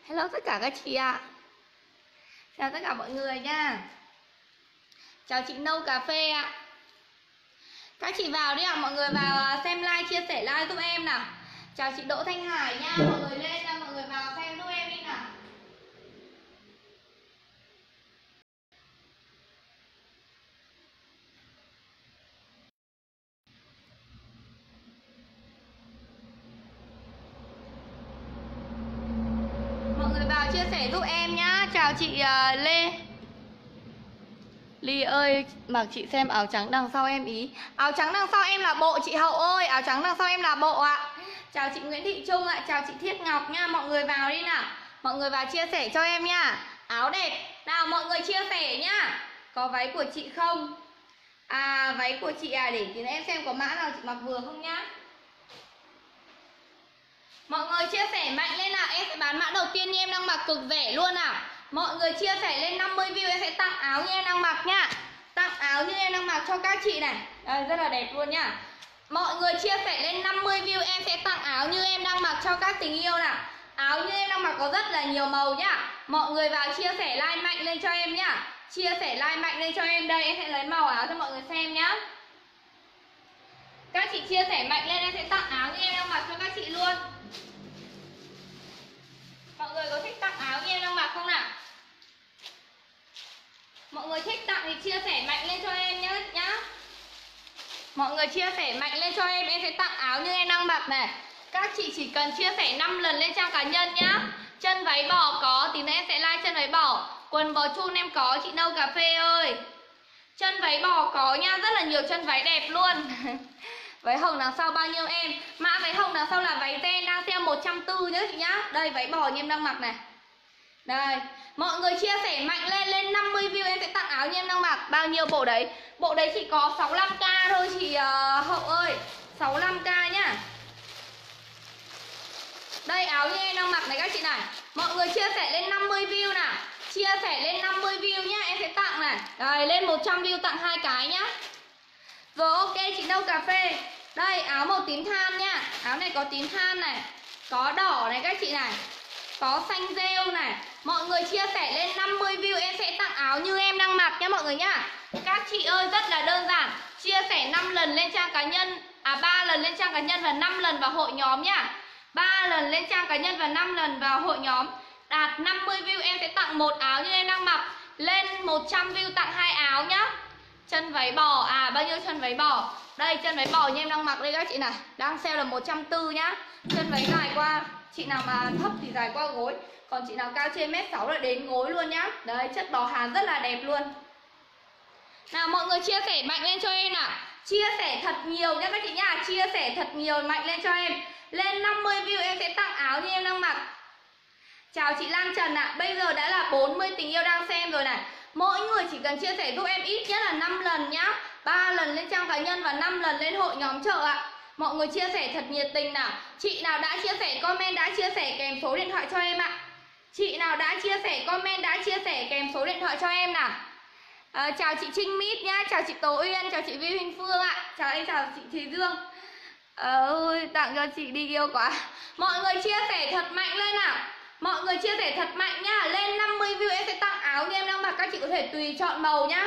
Hello tất cả các chị ạ. Chào tất cả mọi người nha. Chào chị Nâu Cà Phê ạ. Các chị vào đi ạ, mọi người vào xem like, chia sẻ like giúp em nào. Chào chị Đỗ Thanh Hải nha, mọi người lên nha, mọi người vào xem giúp em đi nào. Mọi người vào chia sẻ giúp em nhá. Chào chị Lê Ly ơi, mặc chị xem áo trắng đằng sau em ý. Áo trắng đằng sau em là bộ chị Hậu ơi, áo trắng đằng sau em là bộ ạ. Chào chị Nguyễn Thị Trung ạ, chào chị Thiết Ngọc nha. Mọi người vào đi nào. Mọi người vào chia sẻ cho em nha. Áo đẹp. Nào mọi người chia sẻ nhá. Có váy của chị không? À váy của chị à, để tí nữa em xem có mã nào chị mặc vừa không nhá. Mọi người chia sẻ mạnh lên nào, em sẽ bán mã đầu tiên như em đang mặc cực rẻ luôn nào. Mọi người chia sẻ lên 50 view em sẽ tặng áo như em đang mặc nhá. Tặng áo như em đang mặc cho các chị này. Đây, rất là đẹp luôn nhá. Mọi người chia sẻ lên 50 view em sẽ tặng áo như em đang mặc cho các tình yêu nào. Áo như em đang mặc có rất là nhiều màu nhá. Mọi người vào chia sẻ like mạnh lên cho em nhá. Chia sẻ like mạnh lên cho em. Đây em sẽ lấy màu áo cho mọi người xem nhá. Các chị chia sẻ mạnh lên em sẽ tặng áo như em đang mặc cho các chị luôn. Mọi người có thích tặng áo như em đang mặc không nào? Mọi người thích tặng thì chia sẻ mạnh lên cho em nhá. Mọi người chia sẻ mạnh lên cho em sẽ tặng áo như em đang mặc này. Các chị chỉ cần chia sẻ 5 lần lên trang cá nhân nhá. Chân váy bò có, tí nữa em sẽ like chân váy bò. Quần bò chun em có, chị Nâu Cà Phê ơi. Chân váy bò có nha, rất là nhiều chân váy đẹp luôn. Váy hồng đằng sau bao nhiêu em? Mã váy hồng đằng sau là váy ren đang sale 140 nhá chị nhá. Đây váy bò như em đang mặc này. Đây, mọi người chia sẻ mạnh lên 50 view em sẽ tặng áo như em đang mặc. Bao nhiêu bộ đấy? Bộ đấy chỉ có 65k thôi chị Hậu ơi. 65k nhá. Đây áo như em đang mặc này các chị này. Mọi người chia sẻ lên 50 view nào. Chia sẻ lên 50 view nhá, em sẽ tặng này. Đây, lên 100 view tặng 2 cái nhá. Rồi ok chị Nâu Cà Phê. Đây áo màu tím than nhá. Áo này có tím than này, có đỏ này các chị này, có xanh rêu này. Mọi người chia sẻ lên 50 view em sẽ tặng áo như em đang mặc nhá mọi người nhá. Các chị ơi rất là đơn giản. Chia sẻ 5 lần lên trang cá nhân, 3 lần lên trang cá nhân và 5 lần vào hội nhóm nhá. 3 lần lên trang cá nhân và 5 lần vào hội nhóm. Đạt 50 view em sẽ tặng một áo như em đang mặc. Lên 100 view tặng 2 áo nhá. Chân váy bò, bao nhiêu chân váy bò? Đây chân váy bò như em đang mặc đây các chị này. Đang sale là 140 nhá. Chân váy dài qua, chị nào mà thấp thì dài qua gối, còn chị nào cao trên 1m6 là đến gối luôn nhá. Đấy chất bò Hàn rất là đẹp luôn. Nào mọi người chia sẻ mạnh lên cho em nào. Chia sẻ thật nhiều nhá các chị nhá. Chia sẻ thật nhiều mạnh lên cho em. Lên 50 view em sẽ tặng áo như em đang mặc. Chào chị Lan Trần ạ. Bây giờ đã là 40 tình yêu đang xem rồi này. Mỗi người chỉ cần chia sẻ giúp em ít nhất là 5 lần nhá. 3 lần lên trang cá nhân và 5 lần lên hội nhóm chợ ạ. Mọi người chia sẻ thật nhiệt tình nào. Chị nào đã chia sẻ comment đã chia sẻ kèm số điện thoại cho em ạ. Chị nào đã chia sẻ comment đã chia sẻ kèm số điện thoại cho em nào. Chào chị Trinh Mít nhá. Chào chị Tố Uyên. Chào chị Vi Huỳnh Phương ạ. Chào em, chào chị Thùy Dương. Ôi tặng cho chị đi yêu quá. Mọi người chia sẻ thật mạnh lên nào. Mọi người chia sẻ thật mạnh nhá. Lên 50 view em sẽ tặng áo như em đang mặc. Các chị có thể tùy chọn màu nhá.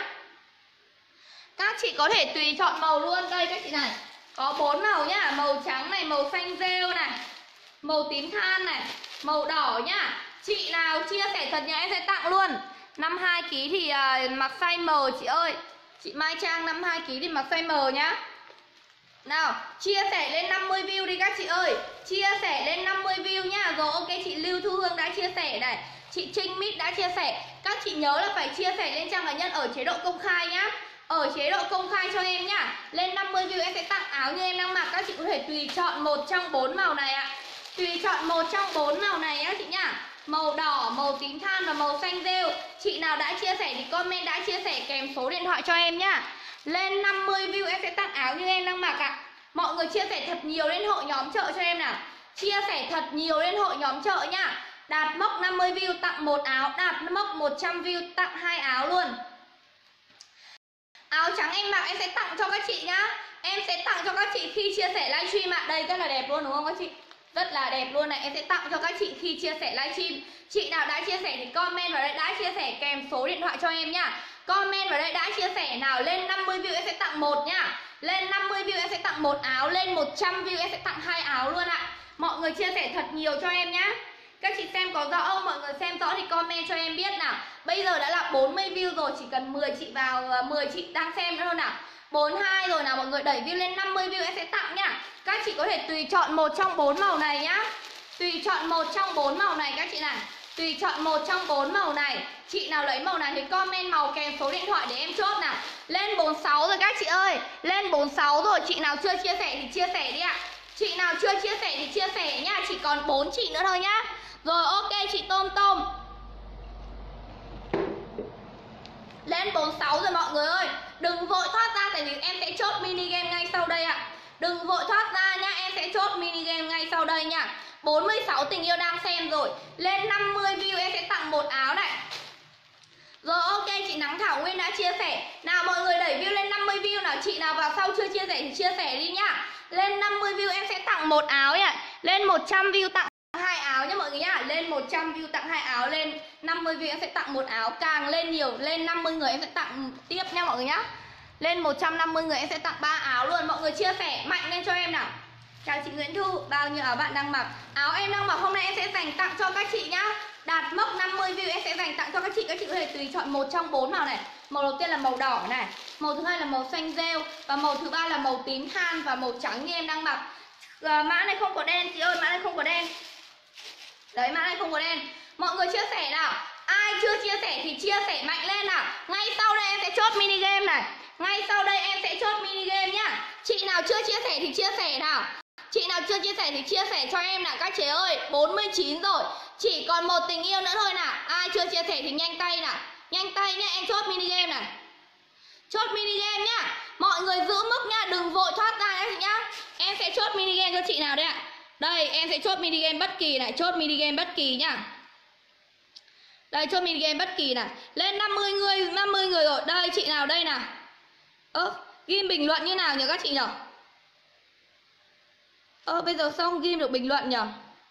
Các chị có thể tùy chọn màu luôn. Đây các chị này, có 4 màu nhá. Màu trắng này, màu xanh rêu này, màu tím than này, màu đỏ nhá. Chị nào chia sẻ thật nhá em sẽ tặng luôn. 52kg thì mặc size M chị ơi. Chị Mai Trang 52kg thì mặc size M nhá. Nào, chia sẻ lên 50 view đi các chị ơi. Chia sẻ lên 50 view nhá. Rồi ok chị Lưu Thu Hương đã chia sẻ này. Chị Trinh Mít đã chia sẻ. Các chị nhớ là phải chia sẻ lên trang cá nhân ở chế độ công khai nhá. Ở chế độ công khai cho em nhá. Lên 50 view em sẽ tặng áo như em đang mặc. Các chị có thể tùy chọn một trong 4 màu này ạ. Tùy chọn một trong 4 màu này nhá chị nhá. Màu đỏ, màu tím than và màu xanh rêu. Chị nào đã chia sẻ thì comment đã chia sẻ kèm số điện thoại cho em nhá. Lên 50 view em sẽ tặng áo như em đang mặc ạ. Mọi người chia sẻ thật nhiều lên hội nhóm chợ cho em nào. Chia sẻ thật nhiều lên hội nhóm chợ nhá. Đạt mốc 50 view tặng một áo. Đạt mốc 100 view tặng 2 áo luôn. Áo trắng em mặc em sẽ tặng cho các chị nhá. Em sẽ tặng cho các chị khi chia sẻ livestream ạ. Đây rất là đẹp luôn đúng không các chị? Rất là đẹp luôn này. Em sẽ tặng cho các chị khi chia sẻ livestream. Chị nào đã chia sẻ thì comment vào đây đã chia sẻ kèm số điện thoại cho em nhá. Comment vào đây đã chia sẻ nào. Lên 50 view em sẽ tặng một nhá. Lên 50 view em sẽ tặng một áo. Lên 100 view em sẽ tặng 2 áo luôn ạ. Mọi người chia sẻ thật nhiều cho em nhá. Các chị xem có rõ không? Mọi người xem rõ thì comment cho em biết nào. Bây giờ đã là 40 view rồi, chỉ cần 10 chị vào, 10 chị đang xem nữa thôi nào. 42 rồi nào, mọi người đẩy view lên 50 view em sẽ tặng nhá. Các chị có thể tùy chọn một trong 4 màu này nhá. Tùy chọn một trong 4 màu này các chị này. Tùy chọn một trong 4 màu này. Chị nào lấy màu này thì comment màu kèm số điện thoại để em chốt nào. Lên 46 rồi các chị ơi. Lên 46 rồi, chị nào chưa chia sẻ thì chia sẻ đi ạ. Chị nào chưa chia sẻ thì chia sẻ nhá. Chỉ còn 4 chị nữa thôi nhá. Rồi ok chị Tôm Tôm. Lên 46 rồi mọi người ơi. Đừng vội thoát ra tại vì em sẽ chốt mini game ngay sau đây ạ. Đừng vội thoát ra nhá, em sẽ chốt mini game ngay sau đây nha. 46 tình yêu đang xem rồi. Lên 50 view em sẽ tặng một áo này. Rồi ok chị Nắng Thảo Nguyên đã chia sẻ. Nào mọi người đẩy view lên 50 view nào. Chị nào vào sau chưa chia sẻ thì chia sẻ đi nhá. Lên 50 view em sẽ tặng một áo nha. Lên 100 view tặng 2 áo nhá mọi người nhá. Lên 100 view tặng 2 áo. Lên 50 view em sẽ tặng một áo. Càng lên nhiều, lên 50 người em sẽ tặng tiếp nha mọi người nhá. Lên 150 người em sẽ tặng 3 áo luôn. Mọi người chia sẻ mạnh lên cho em nào. Chào chị Nguyễn Thu, bao nhiêu áo bạn đang mặc? Áo em đang mặc hôm nay em sẽ dành tặng cho các chị nhá. Đạt mốc 50 view em sẽ dành tặng cho các chị. Các chị có thể tùy chọn một trong 4 màu này. Màu đầu tiên là màu đỏ này, màu thứ hai là màu xanh rêu, và màu thứ ba là màu tím than và màu trắng như em đang mặc. Mã này không có đen chị ơi, mã này không có đen. Đấy, mã này không có đen. Mọi người chia sẻ nào. Ai chưa chia sẻ thì chia sẻ mạnh lên nào. Ngay sau đây em sẽ chốt mini game này. Ngay sau đây em sẽ chốt mini game nhá. Chị nào chưa chia sẻ thì chia sẻ nào. Chị nào chưa chia sẻ thì chia sẻ cho em nào các chị ơi. 49 rồi. Chỉ còn một tình yêu nữa thôi nào. Ai chưa chia sẻ thì nhanh tay nào. Nhanh tay nhá, em chốt mini game này. Chốt mini game nhá. Mọi người giữ mức nhá, đừng vội thoát ra nhá chị nhá. Em sẽ chốt mini game cho chị nào đây ạ. Đây, em sẽ chốt mini game bất kỳ này, chốt mini game bất kỳ nhá. Đây, chốt mini game bất kỳ này. Lên 50 người rồi. Đây, chị nào đây nào. Ghim bình luận như nào nhỉ các chị nhỉ? Bây giờ sao không ghim được bình luận nhỉ?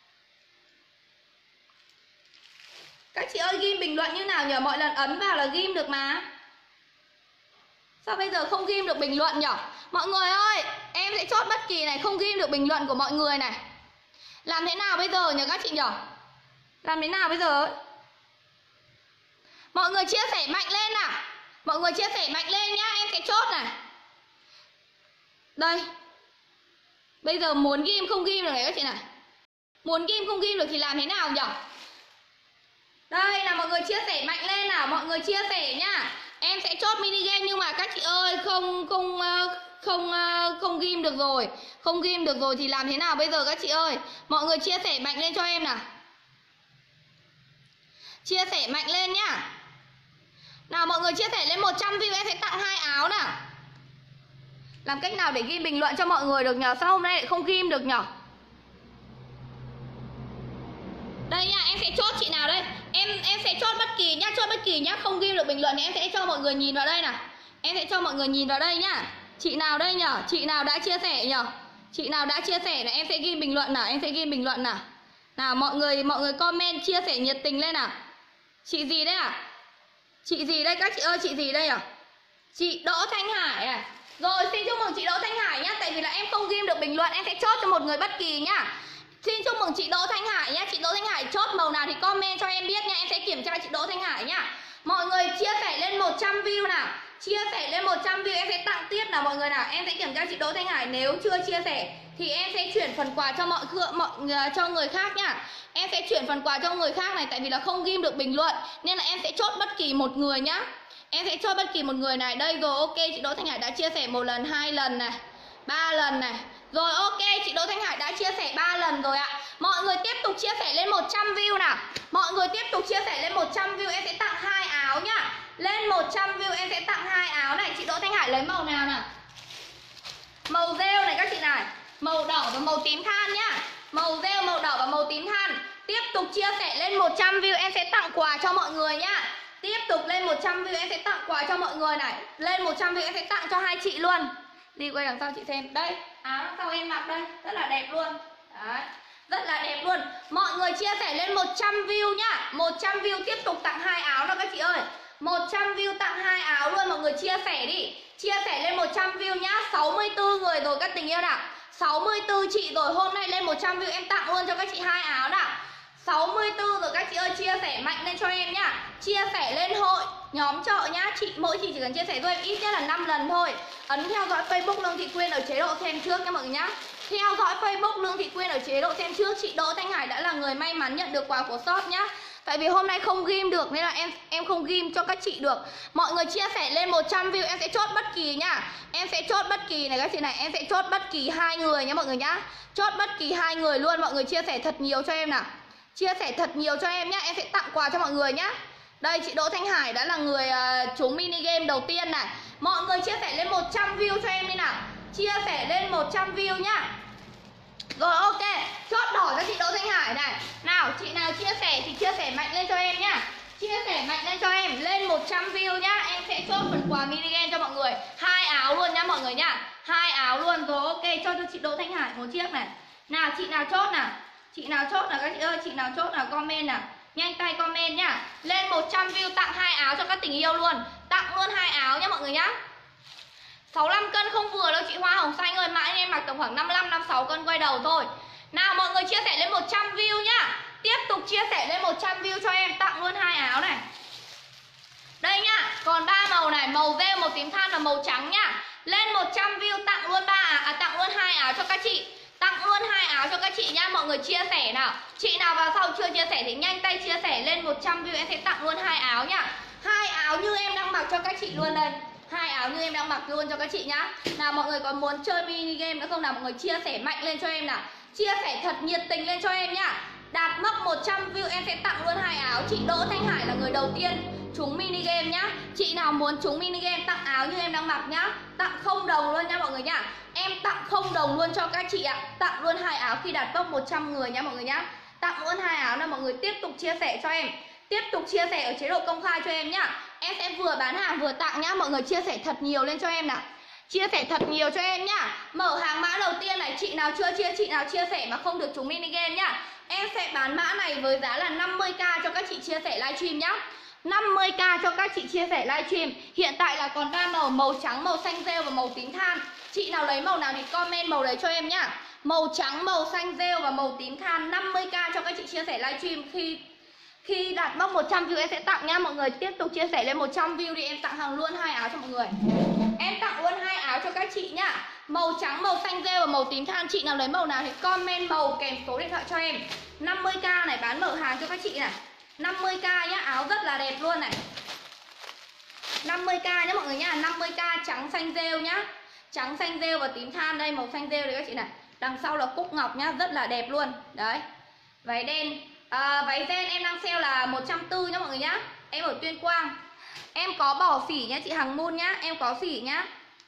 Các chị ơi ghim bình luận như nào nhỉ? Mọi lần ấn vào là ghim được mà. Sao bây giờ không ghim được bình luận nhỉ? Mọi người ơi, em sẽ chốt bất kỳ này, không ghim được bình luận của mọi người này. Làm thế nào bây giờ nhỉ các chị nhỉ? Làm thế nào bây giờ? Mọi người chia sẻ mạnh lên nào. Mọi người chia sẻ mạnh lên nhá, em sẽ chốt này. Đây. Bây giờ muốn ghim không ghim được này các chị này. Muốn ghim không ghim được thì làm thế nào nhỉ? Đây là mọi người chia sẻ mạnh lên nào. Mọi người chia sẻ nhá. Em sẽ chốt mini game nhưng mà các chị ơi không ghim được rồi. Không ghim được rồi thì làm thế nào bây giờ các chị ơi? Mọi người chia sẻ mạnh lên cho em nào. Chia sẻ mạnh lên nhá. Nào mọi người chia sẻ lên 100 view em sẽ tặng 2 áo nào. Làm cách nào để ghim bình luận cho mọi người được nhờ? Sao hôm nay lại không ghim được nhờ? Đây nha, em sẽ chốt chị nào đây? Em sẽ chốt bất kỳ nhá, chốt bất kỳ nhá, không ghim được bình luận thì em sẽ cho mọi người nhìn vào đây nào. Em sẽ cho mọi người nhìn vào đây nhá. Chị nào đây nhở? Chị nào đã chia sẻ nhở? Chị nào đã chia sẻ này, em sẽ ghim bình luận nào, em sẽ ghim bình luận nào. Nào mọi người comment chia sẻ nhiệt tình lên nào. Chị gì đấy à? Chị gì đây các chị ơi, chị gì đây à? Chị Đỗ Thanh Hải à? Rồi xin chúc mừng chị Đỗ Thanh Hải nhá. Tại vì là em không ghim được bình luận, em sẽ chốt cho một người bất kỳ nhá. Xin chúc mừng chị Đỗ Thanh Hải nhá. Chị Đỗ Thanh Hải chốt màu nào thì comment cho em biết nha. Em sẽ kiểm tra chị Đỗ Thanh Hải nhá. Mọi người chia sẻ lên 100 view nào. Chia sẻ lên 100 view em sẽ tặng tiếp nào mọi người nào. Em sẽ kiểm tra chị Đỗ Thanh Hải. Nếu chưa chia sẻ thì em sẽ chuyển phần quà cho người khác nhá. Em sẽ chuyển phần quà cho người khác này. Tại vì là không ghim được bình luận nên là em sẽ chốt bất kỳ một người nhá. Em sẽ cho bất kỳ một người này. Đây rồi ok, chị Đỗ Thanh Hải đã chia sẻ 1 lần, 2 lần này, 3 lần này. Rồi ok, chị Đỗ Thanh Hải đã chia sẻ 3 lần rồi ạ. Mọi người tiếp tục chia sẻ lên 100 view nào. Mọi người tiếp tục chia sẻ lên 100 view em sẽ tặng 2 áo nhá. Lên 100 view em sẽ tặng 2 áo này. Chị Đỗ Thanh Hải lấy màu nào nào? Màu rêu này các chị này. Màu đỏ và màu tím than nhá. Màu rêu, màu đỏ và màu tím than. Tiếp tục chia sẻ lên 100 view em sẽ tặng quà cho mọi người nhá. Tiếp tục lên 100 view em sẽ tặng quà cho mọi người này. Lên 100 view em sẽ tặng cho 2 chị luôn. Đi quay đằng sau chị xem. Đây, áo đằng sau em mặc đây, rất là đẹp luôn. Đấy. Rất là đẹp luôn. Mọi người chia sẻ lên 100 view nhá. 100 view tiếp tục tặng 2 áo nào các chị ơi. 100 view tặng 2 áo luôn. Mọi người chia sẻ đi. Chia sẻ lên 100 view nhá. 64 người rồi các tình yêu nào. 64 chị rồi, hôm nay lên 100 view em tặng luôn cho các chị 2 áo nào. 64 rồi các chị ơi, chia sẻ mạnh lên cho em nhá. Chia sẻ lên hội nhóm chợ nhá. Mỗi chị chỉ cần chia sẻ cho em ít nhất là 5 lần thôi. Ấn theo dõi Facebook Lương Thị Quyên ở chế độ xem trước nha mọi người nhá. Theo dõi Facebook Lương Thị Quyên ở chế độ xem trước. Chị Đỗ Thanh Hải đã là người may mắn nhận được quà của shop nhá. Tại vì hôm nay không ghim được nên là em không ghim cho các chị được. Mọi người chia sẻ lên 100 view em sẽ chốt bất kỳ nhá. Em sẽ chốt bất kỳ này các chị này, em sẽ chốt bất kỳ 2 người nhá mọi người nhá. Chốt bất kỳ 2 người luôn. Mọi người chia sẻ thật nhiều cho em nào. Chia sẻ thật nhiều cho em nhá, em sẽ tặng quà cho mọi người nhá. Đây, chị Đỗ Thanh Hải đã là người trúng mini game đầu tiên này. Mọi người chia sẻ lên 100 view cho em đi nào. Chia sẻ lên 100 view nhá. Rồi ok, chốt đỏ cho chị Đỗ Thanh Hải này. Nào, chị nào chia sẻ thì chia sẻ mạnh lên cho em nhá. Chia sẻ mạnh lên cho em, lên 100 view nhá. Em sẽ chốt phần quà mini game cho mọi người. 2 áo luôn nhá mọi người nhá. 2 áo luôn rồi, ok, cho chị Đỗ Thanh Hải một chiếc này. Nào, chị nào chốt nào. Chị nào chốt nào các chị ơi, chị nào chốt nào comment nào. Nhanh tay comment nhá. Lên 100 view tặng 2 áo cho các tình yêu luôn. Tặng luôn 2 áo nhá mọi người nhá. 65 cân không vừa đâu chị Hoa Hồng Xanh ơi, mãi em mặc tầm khoảng 55 56 cân quay đầu thôi. Nào mọi người chia sẻ lên 100 view nhá. Tiếp tục chia sẻ lên 100 view cho em, tặng luôn 2 áo này. Đây nhá, còn 3 màu này, màu rêu, màu tím than và màu trắng nhá. Lên 100 view tặng luôn tặng luôn 2 áo cho các chị. Tặng luôn 2 áo cho các chị nhá. Mọi người chia sẻ nào. Chị nào vào sau chưa chia sẻ thì nhanh tay chia sẻ lên 100 view em sẽ tặng luôn 2 áo nhá. 2 áo như em đang mặc cho các chị luôn đây. 2 áo như em đang mặc luôn cho các chị nhá. Nào mọi người còn muốn chơi mini game nữa không nào? Mọi người chia sẻ mạnh lên cho em nào. Chia sẻ thật nhiệt tình lên cho em nhá. Đạt mốc 100 view em sẽ tặng luôn 2 áo. Chị Đỗ Thanh Hải là người đầu tiên trúng mini game nhá. Chị nào muốn trúng mini game tặng áo như em đang mặc nhá. Tặng 0 đồng luôn nha mọi người nhá. Em tặng 0 đồng luôn cho các chị ạ. Tặng luôn 2 áo khi đạt mốc 100 người nhá mọi người nhá. Tặng luôn 2 áo là mọi người tiếp tục chia sẻ cho em. Tiếp tục chia sẻ ở chế độ công khai cho em nhá. Em sẽ vừa bán hàng vừa tặng nhá. Mọi người chia sẻ thật nhiều lên cho em nào. Chia sẻ thật nhiều cho em nhá. Mở hàng mã đầu tiên này, chị nào chưa chia, chị nào chia sẻ mà không được trúng mini game nhá. Em sẽ bán mã này với giá là 50k cho các chị chia sẻ livestream nhá. 50k cho các chị chia sẻ livestream. Hiện tại là còn 3 màu, màu trắng, màu xanh rêu và màu tím than. Chị nào lấy màu nào thì comment màu đấy cho em nhá. Màu trắng, màu xanh rêu và màu tím than. 50k cho các chị chia sẻ livestream. Khi đạt mốc 100 view em sẽ tặng nhá. Mọi người tiếp tục chia sẻ lên 100 view đi. Em tặng hàng luôn 2 áo cho mọi người. Em tặng luôn 2 áo cho các chị nhá. Màu trắng, màu xanh rêu và màu tím than. Chị nào lấy màu nào thì comment màu kèm số điện thoại cho em. 50k này, bán mở hàng cho các chị này. 50k nhá, áo rất là đẹp luôn này. 50k nhá mọi người nhá. 50k trắng xanh rêu nhá. Trắng xanh rêu và tím than. Đây màu xanh rêu đấy các chị này. Đằng sau là cúc ngọc nhá, rất là đẹp luôn. Đấy. Váy đen. Váy đen em đang sale là 140 nhá mọi người nhá. Em ở Tuyên Quang. Em có bỏ phỉ nhá chị Hằng Moon nhá. Em có phỉ nhá.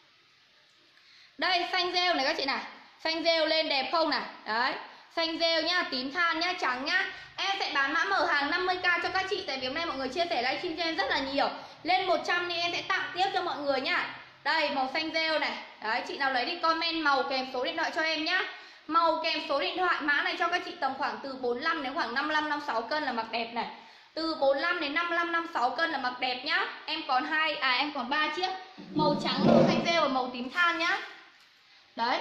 Đây xanh rêu này các chị này. Xanh rêu lên đẹp không này. Đấy. Xanh rêu nhá, tím than nhá, trắng nhá. Em sẽ bán mã mở hàng 50k cho các chị. Tại vì hôm nay mọi người chia sẻ livestream cho em rất là nhiều. Lên 100 thì em sẽ tặng tiếp cho mọi người nhá. Đây màu xanh rêu này. Đấy, chị nào lấy thì comment màu kèm số điện thoại cho em nhá. Màu kèm số điện thoại, mã này cho các chị tầm khoảng từ 45 đến khoảng 55 56 cân là mặc đẹp này. Từ 45 đến 55 56 cân là mặc đẹp nhá. Em còn em còn 3 chiếc. Màu trắng, màu xanh rêu và màu tím than nhá. Đấy.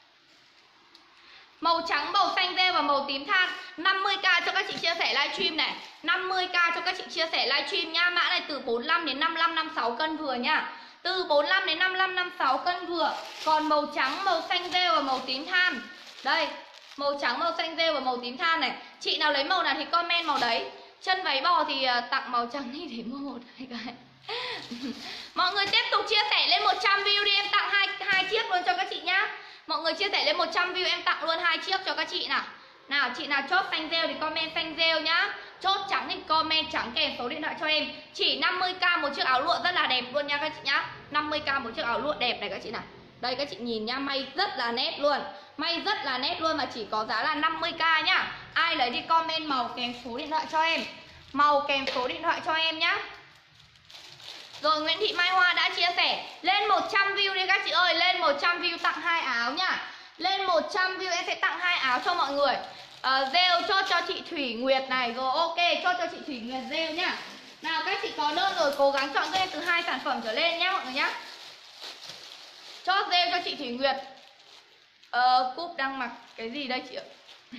Màu trắng, màu xanh rêu và màu tím than. 50k cho các chị chia sẻ livestream này. 50k cho các chị chia sẻ livestream nhá. Mã này từ 45 đến 55 56 cân vừa nhá. Từ 45 đến 55 56 cân vừa. Còn màu trắng, màu xanh rêu và màu tím than. Đây, màu trắng, màu xanh rêu và màu tím than này. Chị nào lấy màu nào thì comment màu đấy. Chân váy bò thì tặng màu trắng đi để mua một hai cái. Mọi người tiếp tục chia sẻ lên 100 view đi, em tặng hai chiếc luôn cho các chị nhá. Mọi người chia sẻ lên 100 view em tặng luôn 2 chiếc cho các chị nào. Nào chị nào chốt xanh rêu thì comment xanh rêu nhá. Chốt trắng thì comment trắng kèm số điện thoại cho em. Chỉ 50k một chiếc áo lụa rất là đẹp luôn nha các chị nhá. 50k một chiếc áo lụa đẹp này các chị nào. Đây các chị nhìn nhá, may rất là nét luôn. May rất là nét luôn mà chỉ có giá là 50k nhá. Ai lấy đi comment màu kèm số điện thoại cho em. Màu kèm số điện thoại cho em nhá. Rồi Nguyễn Thị Mai Hoa đã chia sẻ. Lên 100 view đi các chị ơi. Lên 100 view tặng 2 áo nhá. Lên 100 view em sẽ tặng 2 áo cho mọi người. Rêu chốt cho chị Thủy Nguyệt này. Rồi ok, chốt cho chị Thủy Nguyệt rêu nhá. Nào các chị có đơn rồi cố gắng chọn cho em từ 2 sản phẩm trở lên nhá mọi người nhá. Chốt rêu cho chị Thủy Nguyệt. Cúp đang mặc cái gì đây chị ạ?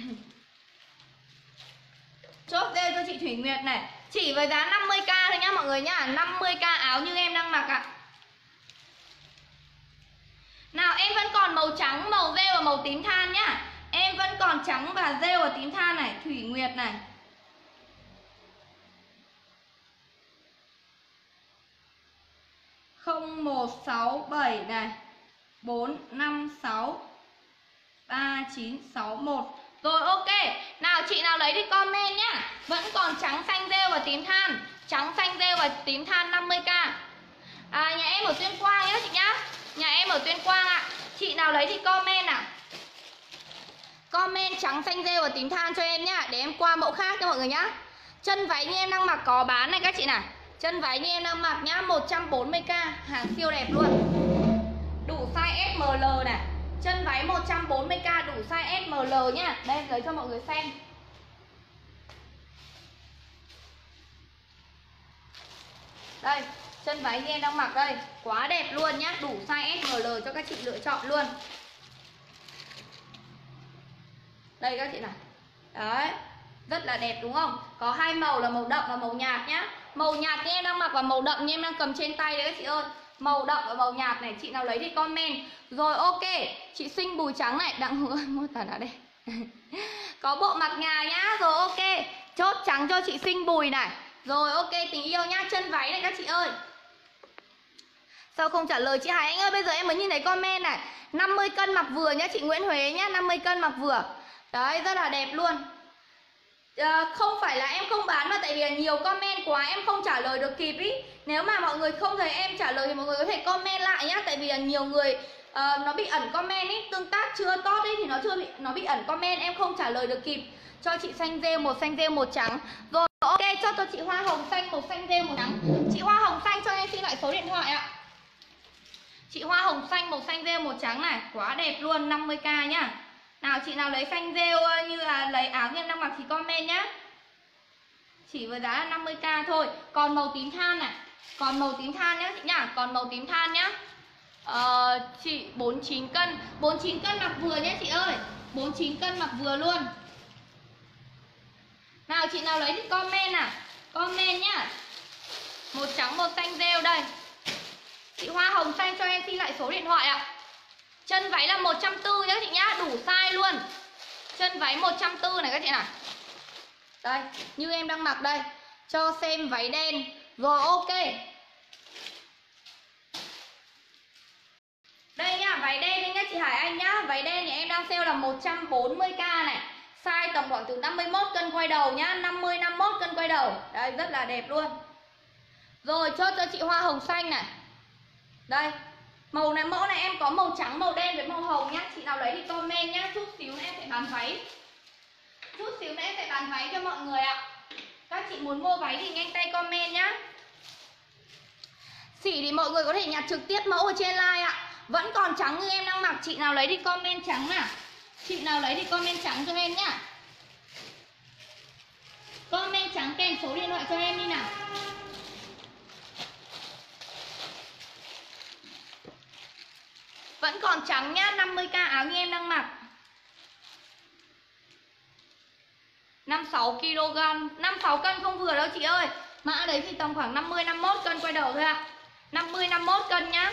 Chốt rêu cho chị Thủy Nguyệt này. Chỉ với giá 50k thôi nhá mọi người nhá. 50k áo như em đang mặc ạ. Nào em vẫn còn màu trắng, màu rêu và màu tím than nhá. Em vẫn còn trắng và rêu và tím than này. Thủy Nguyệt này. Không 167 này 456 3961. Rồi ok. Nào chị nào lấy thì comment nhá. Vẫn còn trắng xanh rêu và tím than. Trắng xanh rêu và tím than 50k. Nhà em ở Tuyên Quang nhá chị nhá. Nhà em ở Tuyên Quang ạ. Chị nào lấy thì comment ạ. Comment trắng xanh rêu và tím than cho em nhá. Để em qua mẫu khác cho mọi người nhá. Chân váy như em đang mặc có bán này các chị này. Chân váy như em đang mặc nhá, 140k. Hàng siêu đẹp luôn. Đủ size SML này. Chân váy 140k đủ size SML nhá. Đây em lấy cho mọi người xem. Đây, chân váy như em đang mặc đây. Quá đẹp luôn nhá, đủ size SML cho các chị lựa chọn luôn. Đây các chị này. Đấy, rất là đẹp đúng không? Có hai màu là màu đậm và màu nhạt nhá. Màu nhạt như em đang mặc và màu đậm như em đang cầm trên tay đấy các chị ơi. Màu đậm và màu nhạt này, chị nào lấy thì comment. Rồi ok, chị xinh Bùi Trắng này, Đặng Hứa mô tả ở đây. Có bộ mặt ngà nhá. Rồi ok, chốt trắng cho chị xinh Bùi này. Rồi ok, tình yêu nhá, chân váy này các chị ơi. Sao không trả lời chị Hải Anh ơi, bây giờ em mới nhìn thấy comment này. 50 cân mặc vừa nhá chị Nguyễn Huế nhá, 50 cân mặc vừa. Đấy, rất là đẹp luôn. Không phải là em không bán mà tại vì nhiều comment quá em không trả lời được kịp ý. Nếu mà mọi người không thấy em trả lời thì mọi người có thể comment lại nhá. Tại vì là nhiều người nó bị ẩn comment ý, tương tác chưa tốt ý, thì nó bị ẩn comment, em không trả lời được kịp. Cho chị xanh rêu, một xanh rêu, một trắng. Rồi ok, cho chị hoa hồng xanh, một xanh rêu, một trắng. Chị hoa hồng xanh cho em xin lại số điện thoại ạ. Chị hoa hồng xanh, một xanh rêu, một trắng này. Quá đẹp luôn, 50k nhá. Nào chị nào lấy xanh rêu như là lấy áo như em đang mặc thì comment nhá. Chỉ với giá là 50k thôi. Còn màu tím than này. Còn màu tím than nhá chị nhá. Còn màu tím than nhá. Chị 49 cân. 49 cân mặc vừa nhá chị ơi. 49 cân mặc vừa luôn. Nào chị nào lấy thì comment à. Comment nhá. Một trắng một xanh rêu đây. Chị hoa hồng xanh cho em xin lại số điện thoại ạ. Chân váy là 140 nhá chị nhá, đủ size luôn. Chân váy 140 này các chị nào. Đây, như em đang mặc đây. Cho xem váy đen. Rồi ok. Đây nhá, váy đen đây nhá chị Hải Anh nhá. Váy đen thì em đang sale là 140k này. Size tầm khoảng từ 51 cân quay đầu nhá, 50 51 cân quay đầu. Đây, rất là đẹp luôn. Rồi chốt cho chị hoa hồng xanh này. Đây. Màu này, mẫu này em có màu trắng, màu đen với màu hồng nhá. Chị nào lấy thì comment nhá. Chút xíu nữa em sẽ bán váy. Chút xíu nữa em sẽ bán váy cho mọi người ạ. Các chị muốn mua váy thì nhanh tay comment nhá. Xỉ thì mọi người có thể nhặt trực tiếp mẫu ở trên live ạ. Vẫn còn trắng như em đang mặc. Chị nào lấy thì comment trắng nào. Chị nào lấy thì comment trắng cho em nhá. Comment trắng kèm số điện thoại cho em đi nào. Vẫn còn trắng nhá, 50k áo như em đang mặc. 56kg, 56 cân không vừa đâu chị ơi. Mã đấy thì tầm khoảng 50 51 cân quay đầu thôi ạ. 50 51 cân nhá.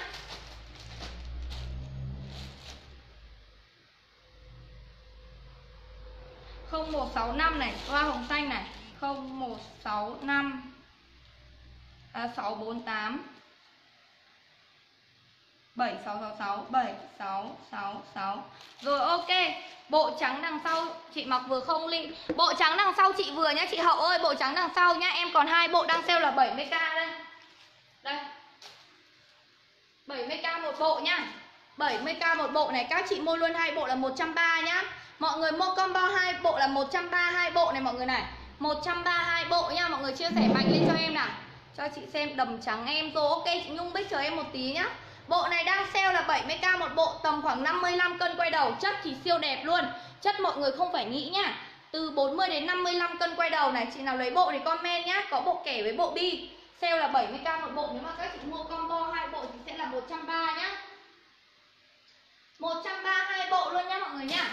Không 165 này, hoa hồng xanh này. 0165 648 7666 7666. Rồi ok. Bộ trắng đằng sau chị mặc vừa không Linh. Bộ trắng đằng sau chị vừa nhá chị Hậu ơi. Bộ trắng đằng sau nhá. Em còn 2 bộ đang sale là 70k đây. Đây 70k một bộ nhá. 70k một bộ này. Các chị mua luôn 2 bộ là 130 nhá. Mọi người mua combo 2 bộ là 130 2 bộ này mọi người này. 130 2 bộ nhá. Mọi người chia sẻ mạnh lên cho em nào. Cho chị xem đầm trắng em. Rồi ok chị Nhung Bích chờ em một tí nhá. Bộ này đang sale là 70k một bộ, tầm khoảng 55 cân quay đầu. Chất thì siêu đẹp luôn. Chất mọi người không phải nghĩ nhá. từ 40 đến 55 cân quay đầu này. Chị nào lấy bộ thì comment nhá. Có bộ kẻ với bộ bi. Sale là 70k một bộ. Nếu mà các chị mua combo 2 bộ thì sẽ là 130 nhá. 130 2 bộ luôn nhá mọi người nhá.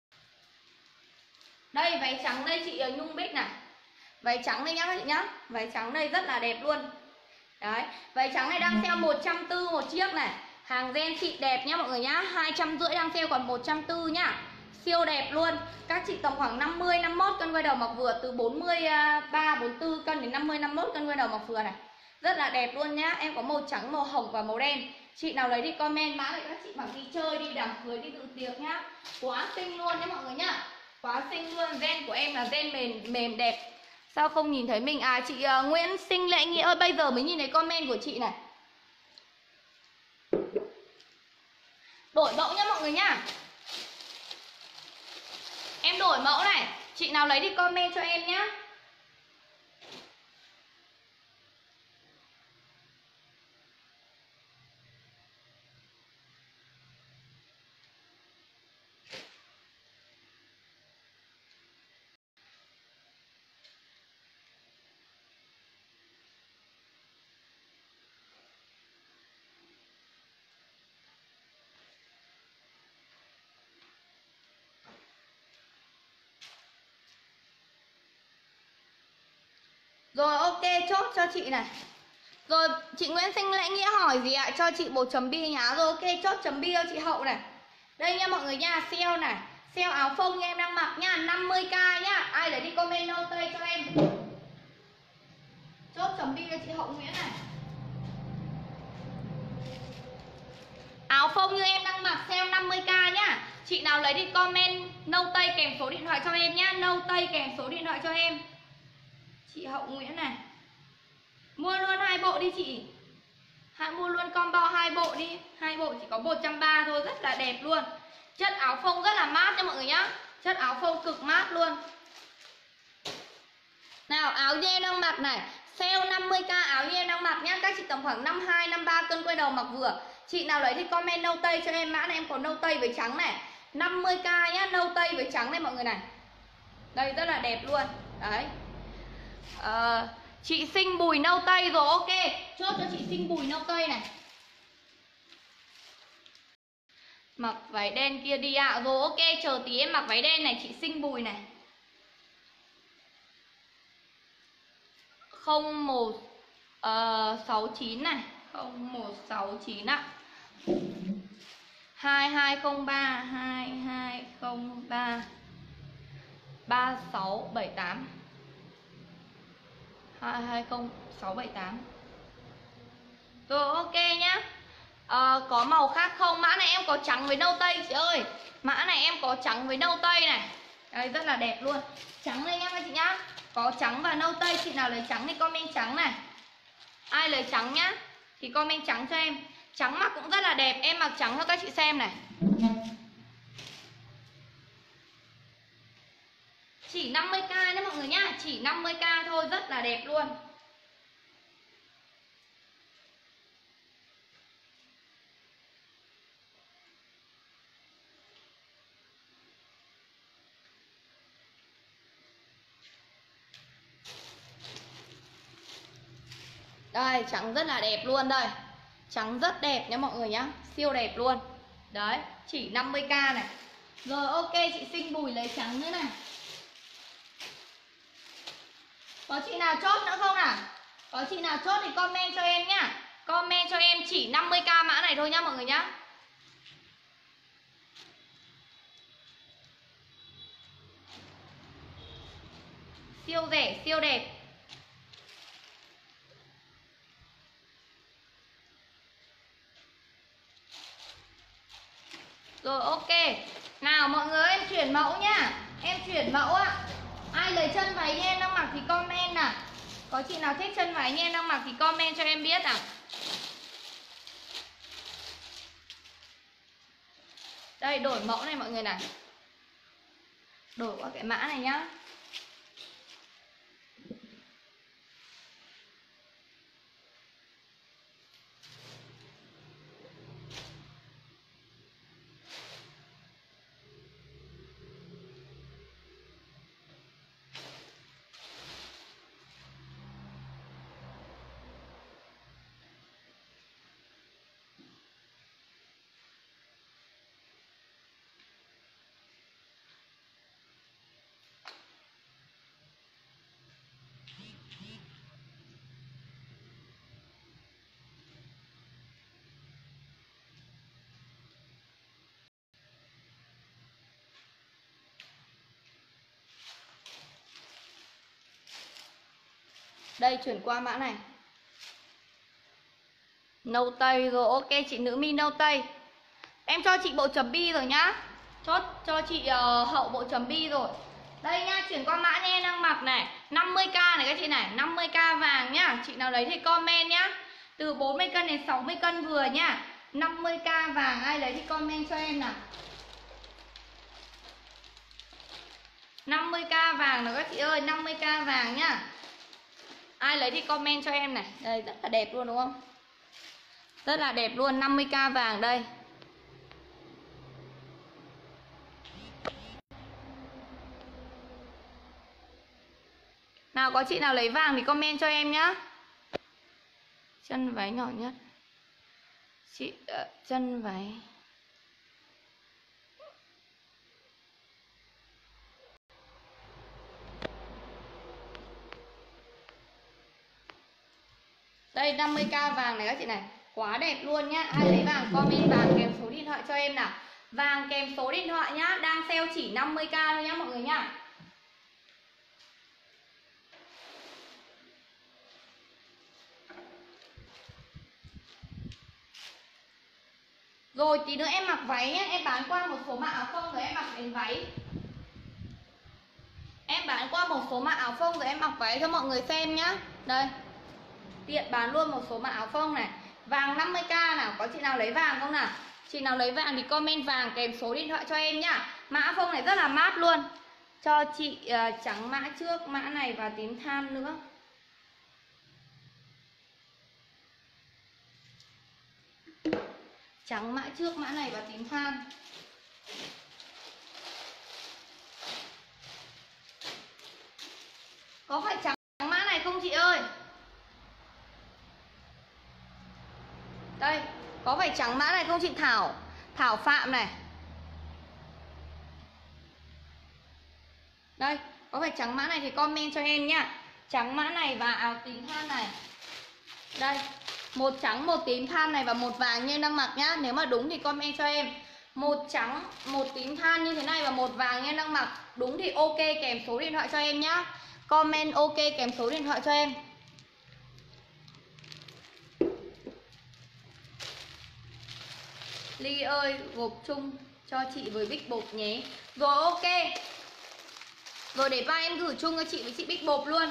Đây váy trắng đây chị Nhung Bích này. Váy trắng đây nhá các chị nhá. Váy trắng đây rất là đẹp luôn. Đấy, váy trắng này đang sale 140 một chiếc này. Hàng gen xịn đẹp nhá mọi người nhá. 250 đang sale còn 140 nhá. Siêu đẹp luôn. Các chị tầm khoảng 50 51 cân quay đầu mặc vừa, từ 43 44 cân đến 50 51 cân quay đầu mặc vừa này. Rất là đẹp luôn nhá. Em có màu trắng, màu hồng và màu đen. Chị nào lấy đi comment mã để các chị mặc đi chơi, đi đám cưới, đi dự tiệc nhá. Quá xinh luôn nhá mọi người nhá. Quá xinh luôn. Gen của em là gen mềm đẹp. Sao không nhìn thấy mình? À chị Nguyễn Sinh Lệ Nghĩa ơi, bây giờ mới nhìn thấy comment của chị này. Đổi mẫu nhá mọi người nhá. Em đổi mẫu này. Chị nào lấy đi comment cho em nhá. Rồi ok, chốt cho chị này. Rồi chị Nguyễn Sinh Lễ Nghĩa hỏi gì ạ? Cho chị một chấm bi nhá. Rồi ok, chốt chấm bi cho chị Hậu này. Đây nha mọi người nha, sale này. Sale áo phông em đang mặc nha, 50k nhá. Ai lấy đi comment nâu tây cho em. Chốt chấm bi cho chị Hậu Nguyễn này. Áo phông như em đang mặc sale 50k nhá. Chị nào lấy đi comment nâu tây kèm số điện thoại cho em nhá. Nâu tây kèm số điện thoại cho em. Chị Hậu Nguyễn này. Mua luôn 2 bộ đi chị. Hãy mua luôn combo 2 bộ đi. 2 bộ chỉ có 130 thôi, rất là đẹp luôn. Chất áo phông rất là mát nha mọi người nhá. Chất áo phông cực mát luôn. Nào áo như em đang mặc này, sale 50k áo như em đang mặc nhá. Các chị tầm khoảng 52 53 cân quay đầu mặc vừa. Chị nào lấy thì comment nâu tây cho em. Mã này em có nâu tây với trắng này, 50k nhá, nâu tây với trắng này mọi người này. Đây rất là đẹp luôn. Đấy. Chị Sinh Bùi nâu tây rồi, ok. Chốt cho chị Sinh Bùi nâu tây này. Mặc váy đen kia đi ạ. Rồi ok, chờ tí em mặc váy đen này, chị Sinh Bùi này. 0169 này, 0169 ạ. 2203 2203 3678 220678. Rồi ok nhá. Có màu khác không? Mã này em có trắng với nâu tây chị ơi. Mã này em có trắng với nâu tây này. Đây rất là đẹp luôn. Trắng đây nhá các chị nhá. Có trắng và nâu tây. Chị nào lấy trắng thì comment trắng này. Ai lấy trắng nhá thì comment trắng cho em. Trắng mặc cũng rất là đẹp. Em mặc trắng cho các chị xem này. Chỉ 50k nhé mọi người nhá. Chỉ 50k thôi, rất là đẹp luôn. Đây, trắng rất là đẹp luôn đây. Trắng rất đẹp nhé mọi người nhá. Siêu đẹp luôn. Đấy, chỉ 50k này. Rồi ok, chị Sinh Bùi lấy trắng nữa này. Có chị nào chốt nữa không nào? Có chị nào chốt thì comment cho em nhá. Comment cho em chỉ 50k mã này thôi nhá mọi người nhá. Siêu rẻ, siêu đẹp. Rồi ok. Nào mọi người em chuyển mẫu nhá. Em chuyển mẫu ạ. Ai lấy chân váy như em đang mặc thì comment nào. Có chị nào thích chân váy như em đang mặc thì comment cho em biết nào. Đây đổi mẫu này mọi người này. Đổi qua cái mã này nhá. Đây chuyển qua mã này. Nâu tây rồi, ok chị nữ mi nâu tây. Em cho chị bộ chấm bi rồi nhá. Chốt cho chị hậu bộ chấm bi rồi. Đây nhá, chuyển qua mã nha, em đang mặc này 50k này các chị này, 50k vàng nhá. Chị nào lấy thì comment nhá. Từ 40 cân đến 60 cân vừa nhá. 50k vàng, ai lấy thì comment cho em nào. 50k vàng nào các chị ơi, 50k vàng nhá. Ai lấy thì comment cho em này. Đây rất là đẹp luôn đúng không? Rất là đẹp luôn, 50k vàng đây. Nào có chị nào lấy vàng thì comment cho em nhá. Chân váy nhỏ nhất. Chị chân váy. Đây 50k vàng này các chị này. Quá đẹp luôn nhá. Ai lấy vàng comment vàng kèm số điện thoại cho em nào. Vàng kèm số điện thoại nhá. Đang sale chỉ 50k thôi nhá mọi người nhá. Rồi tí nữa em mặc váy nhé. Em bán qua một số mã áo phông rồi em mặc đến váy. Em bán qua một số mã áo phông rồi em mặc váy cho mọi người xem nhá. Đây. Tiện bán luôn một số mã áo phông này. Vàng 50k nào, có chị nào lấy vàng không nào? Chị nào lấy vàng thì comment vàng kèm số điện thoại cho em nhá. Mã áo phông này rất là mát luôn. Cho chị trắng mã trước, mã này và tím than nữa. Trắng mã trước, mã này và tím than. Có phải trắng mã này không chị ơi? Đây, có phải trắng mã này không chị Thảo? Thảo Phạm này. Đây, có phải trắng mã này thì comment cho em nhá. Trắng mã này và áo tím than này. Đây, một trắng, một tím than này và một vàng như em đang mặc nhá. Nếu mà đúng thì comment cho em. Một trắng, một tím than như thế này và một vàng như em đang mặc. Đúng thì ok kèm số điện thoại cho em nhá. Comment ok kèm số điện thoại cho em. Ly ơi, gộp chung cho chị với Big Bột nhé. Rồi ok. Rồi để ba em gửi chung cho chị với chị Big Bột luôn.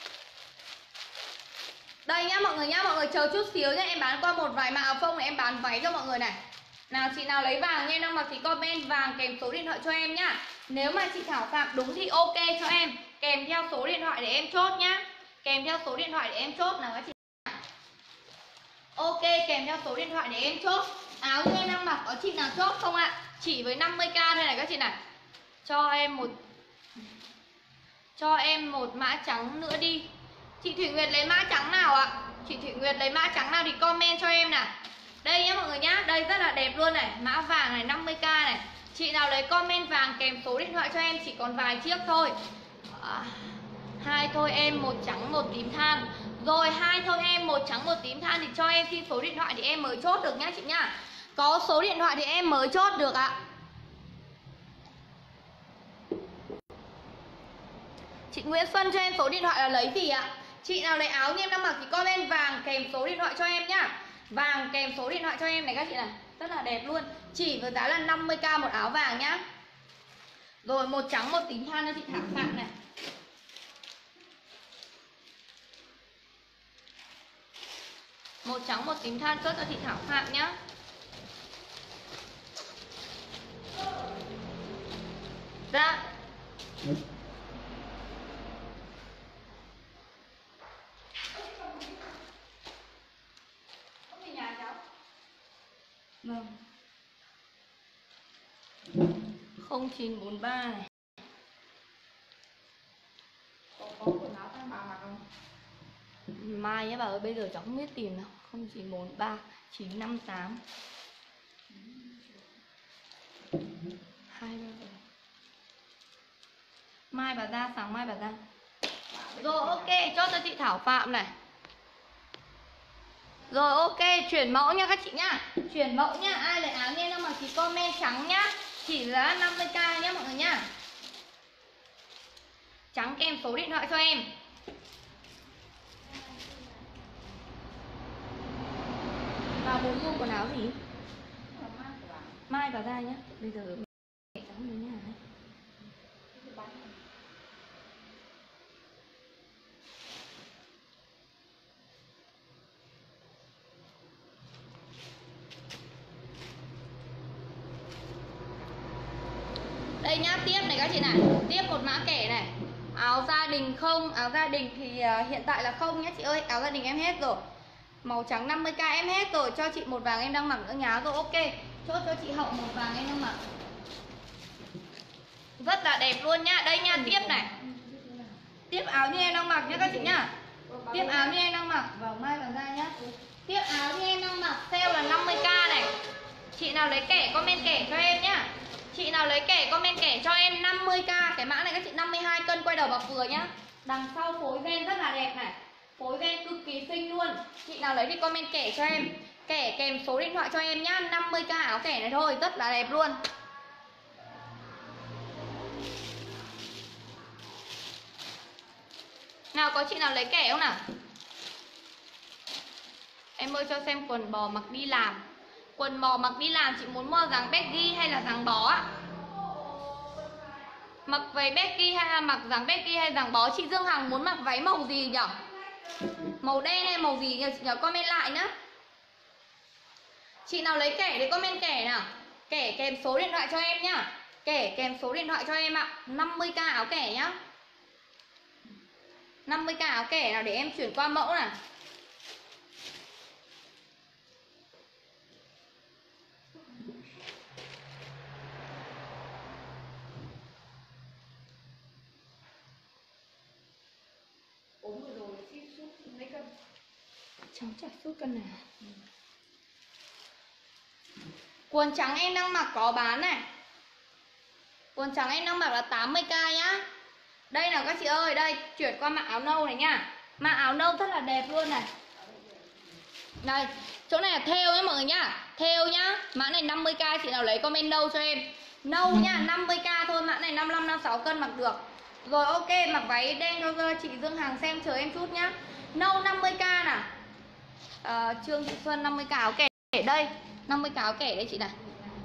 Đây nhá mọi người chờ chút xíu nhá. Em bán qua một vài mã áo phông này, em bán váy cho mọi người này. Nào chị nào lấy vàng như em đang mặc thì comment vàng kèm số điện thoại cho em nhá. Nếu mà chị Thảo Phạm đúng thì ok cho em. Kèm theo số điện thoại để em chốt nhá. Kèm theo số điện thoại để em chốt nào các chị. Ok kèm theo số điện thoại để em chốt. Áo như em đang mặc có chị nào chốt không ạ? Chỉ với 50k thôi này các chị này. Cho em một mã trắng nữa đi. Chị Thủy Nguyệt lấy mã trắng nào ạ? Chị Thủy Nguyệt lấy mã trắng nào thì comment cho em nào. Đây nhá mọi người nhá. Đây rất là đẹp luôn này. Mã vàng này 50k này. Chị nào lấy comment vàng kèm số điện thoại cho em. Chỉ còn vài chiếc thôi. Hai thôi em, một trắng một tím than. Rồi hai thôi em, một trắng một tím than thì cho em xin số điện thoại thì em mới chốt được nhá chị nhá. Có số điện thoại thì em mới chốt được ạ. Chị Nguyễn Xuân cho em số điện thoại là lấy gì ạ? Chị nào lấy áo như em đang mặc thì comment vàng kèm số điện thoại cho em nhá. Vàng kèm số điện thoại cho em này các chị này. Rất là đẹp luôn. Chỉ với giá là 50k một áo vàng nhá. Rồi một trắng một tím than cho chị Thảo Phạm này. Một trắng một tím than chốt cho chị Thảo Phạm nhá. Dạ. Vâng. 0943 này. Có quần áo tang bà mặc không? Mai nhé bà ơi, bây giờ cháu không biết tìm nào. 0943 958 237. Mai bà ra, sáng mai bà ra. Rồi ok, chốt cho chị Thảo Phạm này. Rồi ok, chuyển mẫu nha các chị nhá. Chuyển mẫu nhá, ai lấy áo nghe đâu mà thì comment trắng nhá. Chỉ giá 50k nhá mọi người nhá. Trắng kèm số điện thoại cho em. muốn mua quần áo gì? Mai vào ra nhá. Bây giờ mẹ cháu đến nhà ấy. Đây nhá, tiếp này các chị này. Tiếp một mã kẻ này. Áo gia đình không, áo gia đình thì hiện tại là không nhá chị ơi. Áo gia đình em hết rồi. Màu trắng 50k em hết rồi. Cho chị một vàng em đang mặc nữa nhá rồi, ok. Chốt cho chị Hậu một vàng em đang mặc. Rất là đẹp luôn nhá. Đây nha, tiếp này. Tiếp áo như em đang mặc nhá các chị nhá. Tiếp áo như em đang mặc. Vào mai vào ra nhá. Tiếp áo như em đang mặc, sale là 50k này. Chị nào lấy kẻ comment kẻ cho em nhá. Chị nào lấy kẻ comment kẻ cho em 50k. Cái mã này các chị 52 cân quay đầu bọc vừa nhá. Đằng sau phối ven rất là đẹp này. Phối ven cực kỳ xinh luôn. Chị nào lấy thì comment kẻ cho em. Kẻ kèm số điện thoại cho em nhá. 50k áo kẻ này thôi, rất là đẹp luôn. Nào có chị nào lấy kẻ không nào? Em ơi cho xem quần bò mặc đi làm. Quần bò mặc đi làm chị muốn mua dáng baggy hay là dáng bó ạ? Mặc váy baggy hay là mặc dáng baggy hay dáng bó? Chị Dương Hằng muốn mặc váy màu gì nhỉ? Màu đen hay màu gì nhỉ? Chị nhớ comment lại nhá. Chị nào lấy kẻ thì comment kẻ nào. Kẻ kèm số điện thoại cho em nhá. Kẻ kèm số điện thoại cho em ạ. 50k áo kẻ nhá. 50k áo kẻ nào để em chuyển qua mẫu nào. Cháu chả sút cân nào. Quần trắng em đang mặc có bán này. Quần trắng em đang mặc là 80k nhá. Đây nào các chị ơi, đây chuyển qua mặc áo nâu này nhá. Mặc áo nâu rất là đẹp luôn này. Đây, chỗ này là thêu nhá mọi người nhá. Thêu nhá, mã này 50k, chị nào lấy comment nâu cho em. Nâu nhá, 50k thôi, mã này 55 56 cân mặc được. Rồi ok, mặc váy đen cho chị Dương Hằng xem, chờ em chút nhá. Nâu 50k nào. Trương Thị Xuân 50k áo kẻ đây, 50k áo kẻ đây chị này.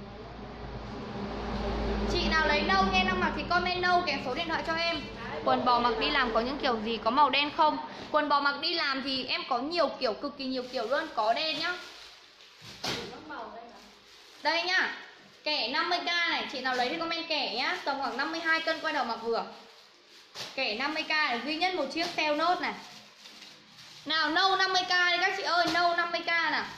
Chị nào lấy nâu nghe đang mặc thì comment nâu kèm số điện thoại cho em. Quần bò mặc đi làm có những kiểu gì, có màu đen không? Quần bò mặc đi làm thì em có nhiều kiểu, cực kỳ nhiều kiểu luôn, có đen nhá. Đây nhá, kẻ 50k này, chị nào lấy thì comment kẻ nhá, tầm khoảng 52 cân quay đầu mặc vừa. Kẻ 50k này, duy nhất một chiếc sale nốt này. Nào nâu 50k đi các chị ơi, nâu 50k nào.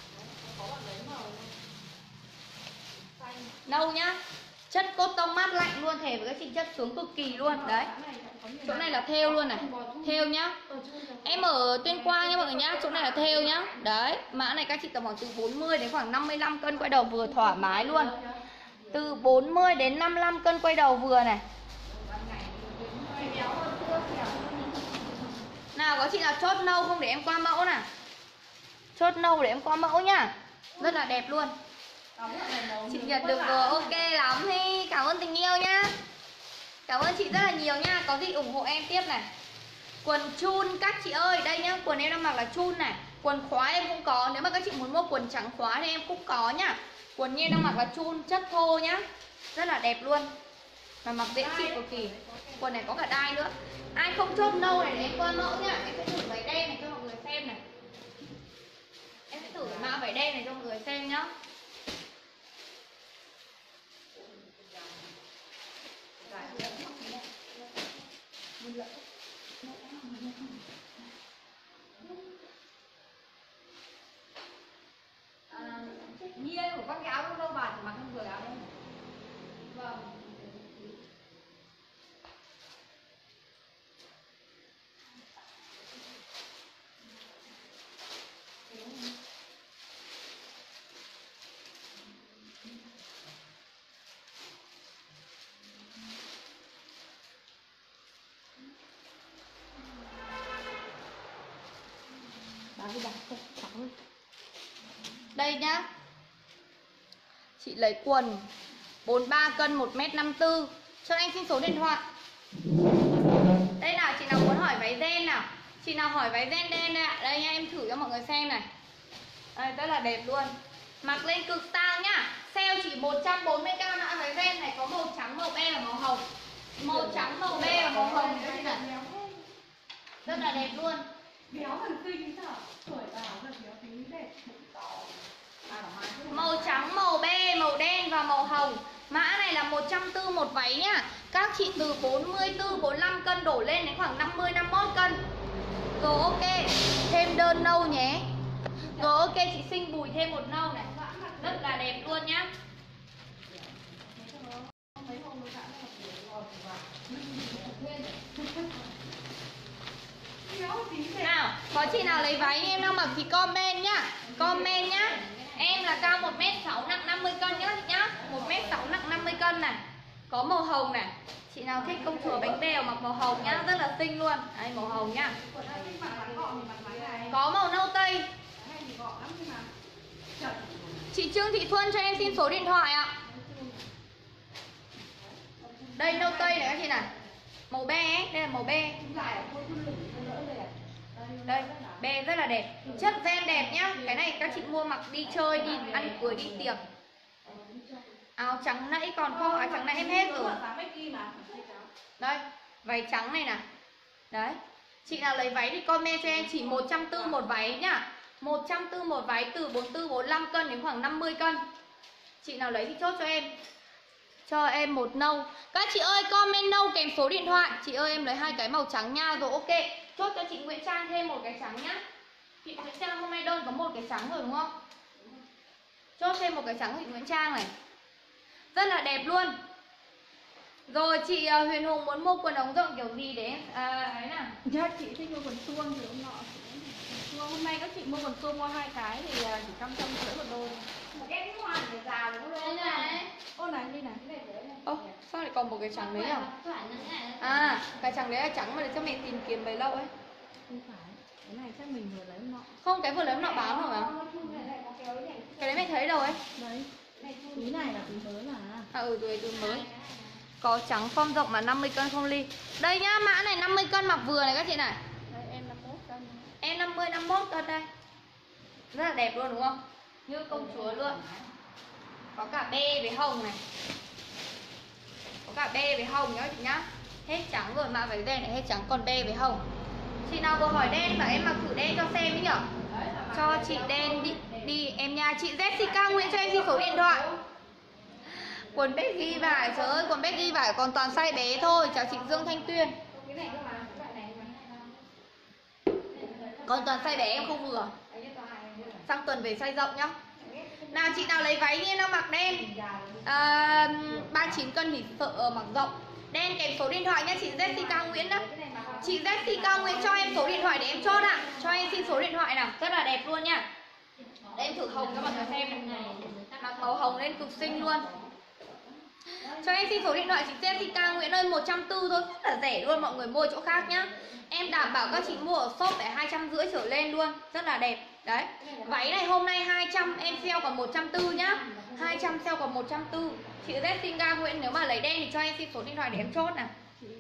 Nâu nhá. Chất cốt tông mát lạnh luôn, thề với các chị, chất xuống cực kỳ luôn. Đấy. Chỗ này là thêu luôn này. Thêu nhá. Em ở Tuyên Quang nhá mọi người nhá. Chỗ này là thêu nhá. Đấy. Mã này các chị tầm khoảng từ 40 đến khoảng 55 cân quay đầu vừa thoải mái luôn. Từ 40 đến 55 cân quay đầu vừa này. Nào có chị nào chốt nâu không để em qua mẫu nào. Chốt nâu để em qua mẫu nhá. Rất là đẹp luôn. Chị nhận được rồi, ok lắm hi. Cảm ơn tình yêu nhá. Cảm ơn chị rất là nhiều nhá. Có gì ủng hộ em tiếp này. Quần chun các chị ơi, đây nhá, quần em đang mặc là chun này. Quần khóa em cũng có, nếu mà các chị muốn mua quần trắng khóa thì em cũng có nhá. Quần em đang mặc là chun chất thô nhá. Rất là đẹp luôn. Mà mặc dễ chịu cực kỳ. Quần này có cả đai nữa. Ai không chốt nâu này để em qua mẫu nhá. Em sẽ thử váy đen này cho mọi người xem này. Em sẽ thử mã váy đen này cho mọi người xem nhá. Nhiên của các cái áo đâu bà thì mặc không vừa áo đâu. Vâng. Đây nhá. Chị lấy quần 43 cân 1m54. Cho anh xin số điện thoại. Đây nào, chị nào muốn hỏi váy ren nào. Chị nào hỏi váy ren đen đây ạ. Đây nha, em thử cho mọi người xem này. Đây, rất là đẹp luôn. Mặc lên cực sang nhá. Sale chỉ 140k mã váy ren này, có màu trắng, màu be và màu hồng. Màu trắng, màu be và màu hồng các chị ạ. Rất là đẹp luôn. Béo thần kinh sao? Tuổi vào rất béo tính đẹp, bụng to. Màu trắng, màu be, màu đen và màu hồng. Mã này là 140 một váy nhá. Các chị từ 44, 45 cân đổ lên đến khoảng 50, 51 cân. Rồi ok, thêm đơn nâu nhé. Rồi ok, chị Sinh bùi thêm một nâu này. Rất là đẹp luôn nhá. Nào, có chị nào lấy váy em đang mặc thì comment nhá. Comment nhá. Em là cao 1m6 nặng 50 cân nhá chị nhá. 1m6 nặng 50 cân này. Có màu hồng này. Chị nào thích công chúa bánh bèo mặc màu hồng nhá, rất là xinh luôn. Đây màu hồng nhá. Có màu nâu tây. Chị Trương Thị Thuân cho em xin số điện thoại ạ. Đây nâu tây này các chị này. Màu be ấy, đây là màu be. Đây, be rất là đẹp. Chất ren đẹp nhá. Cái này các chị mua mặc đi chơi, đi ăn cưới, đi tiệc. Áo trắng nãy còn không, áo trắng nãy em hết rồi. Đây, váy trắng này nè. Đấy. Chị nào lấy váy thì comment cho em chỉ 140 một váy nhá. 140 một váy từ 44, 45 cân đến khoảng 50 cân. Chị nào lấy thì chốt cho em. Cho em một nâu. Các chị ơi comment nâu kèm số điện thoại. Chị ơi em lấy 2 cái màu trắng nha. Rồi ok. Chốt cho chị Nguyễn Trang thêm một cái trắng nhá. Chị Nguyễn Trang hôm nay đơn có một cái trắng rồi đúng không? Chốt thêm một cái trắng chị Nguyễn Trang này. Rất là đẹp luôn. Rồi chị Huyền Hùng muốn mua quần ống rộng kiểu gì để em ấy nào? Dạ chị thích mua quần suông thì ông nọ. Hôm nay các chị mua quần suông mua 2 cái thì chỉ 150 một đôi. Một cái hoàn để già đúng không? Này. Ô này đi này. Ô, sao lại còn một cái trắng đấy à? À, cái trắng đấy là trắng mà để cho mẹ tìm kiếm bấy lâu ấy. Không phải. Cái này chắc mình vừa lấy ông nọ. Không, cái vừa lấy hôm nọ bán rồi mà. Cái đấy mẹ thấy đâu ấy? Đấy. Túi này là túi mới mà. À túi mới. Có trắng form rộng mà 50 cân không ly. Đây nhá, mã này 50 cân mặc vừa này các chị này. Đây em 51 cân. Em 50, 51 cân đây. Rất là đẹp luôn đúng không? Như công chúa luôn. Có cả be với hồng này. Có cả be với hồng nhá chị nhá. Hết trắng rồi, mã váy đen này hết trắng còn be với hồng. Chị nào vừa hỏi đen và em mặc thử đen cho xem ý nhở. Cho chị đen đi em nha. Chị Jessica Nguyễn cho em xin số điện thoại. Quần bét ghi vải, trời ơi quần bét ghi vải còn toàn size bé thôi. Chào chị Dương Thanh Tuyên. Còn toàn size bé em không vừa. Sang tuần về size rộng nhá. Nào chị nào lấy váy như nó mặc đen 39 cân thì sợ mặc rộng. Đen kèm số điện thoại nhá chị Jessica Nguyễn đó. Chị Jessica Nguyễn cho em số điện thoại để em chốt ạ. Cho em xin số điện thoại nào. Rất là đẹp luôn nha. Để em thử hồng cho mọi người xem này. Mặc màu hồng lên cực xinh luôn. Cho em xin số điện thoại chị Jessica Nguyễn ơi, 140 thôi, rất là rẻ luôn, mọi người mua chỗ khác nhá. Em đảm bảo các chị mua ở shop phải 250 trở lên luôn, rất là đẹp. Đấy, váy này hôm nay 200, em sale còn 140 nhá. 200 sale còn 140. Chị Jessica Nguyễn nếu mà lấy đen thì cho em xin số điện thoại để em chốt nào.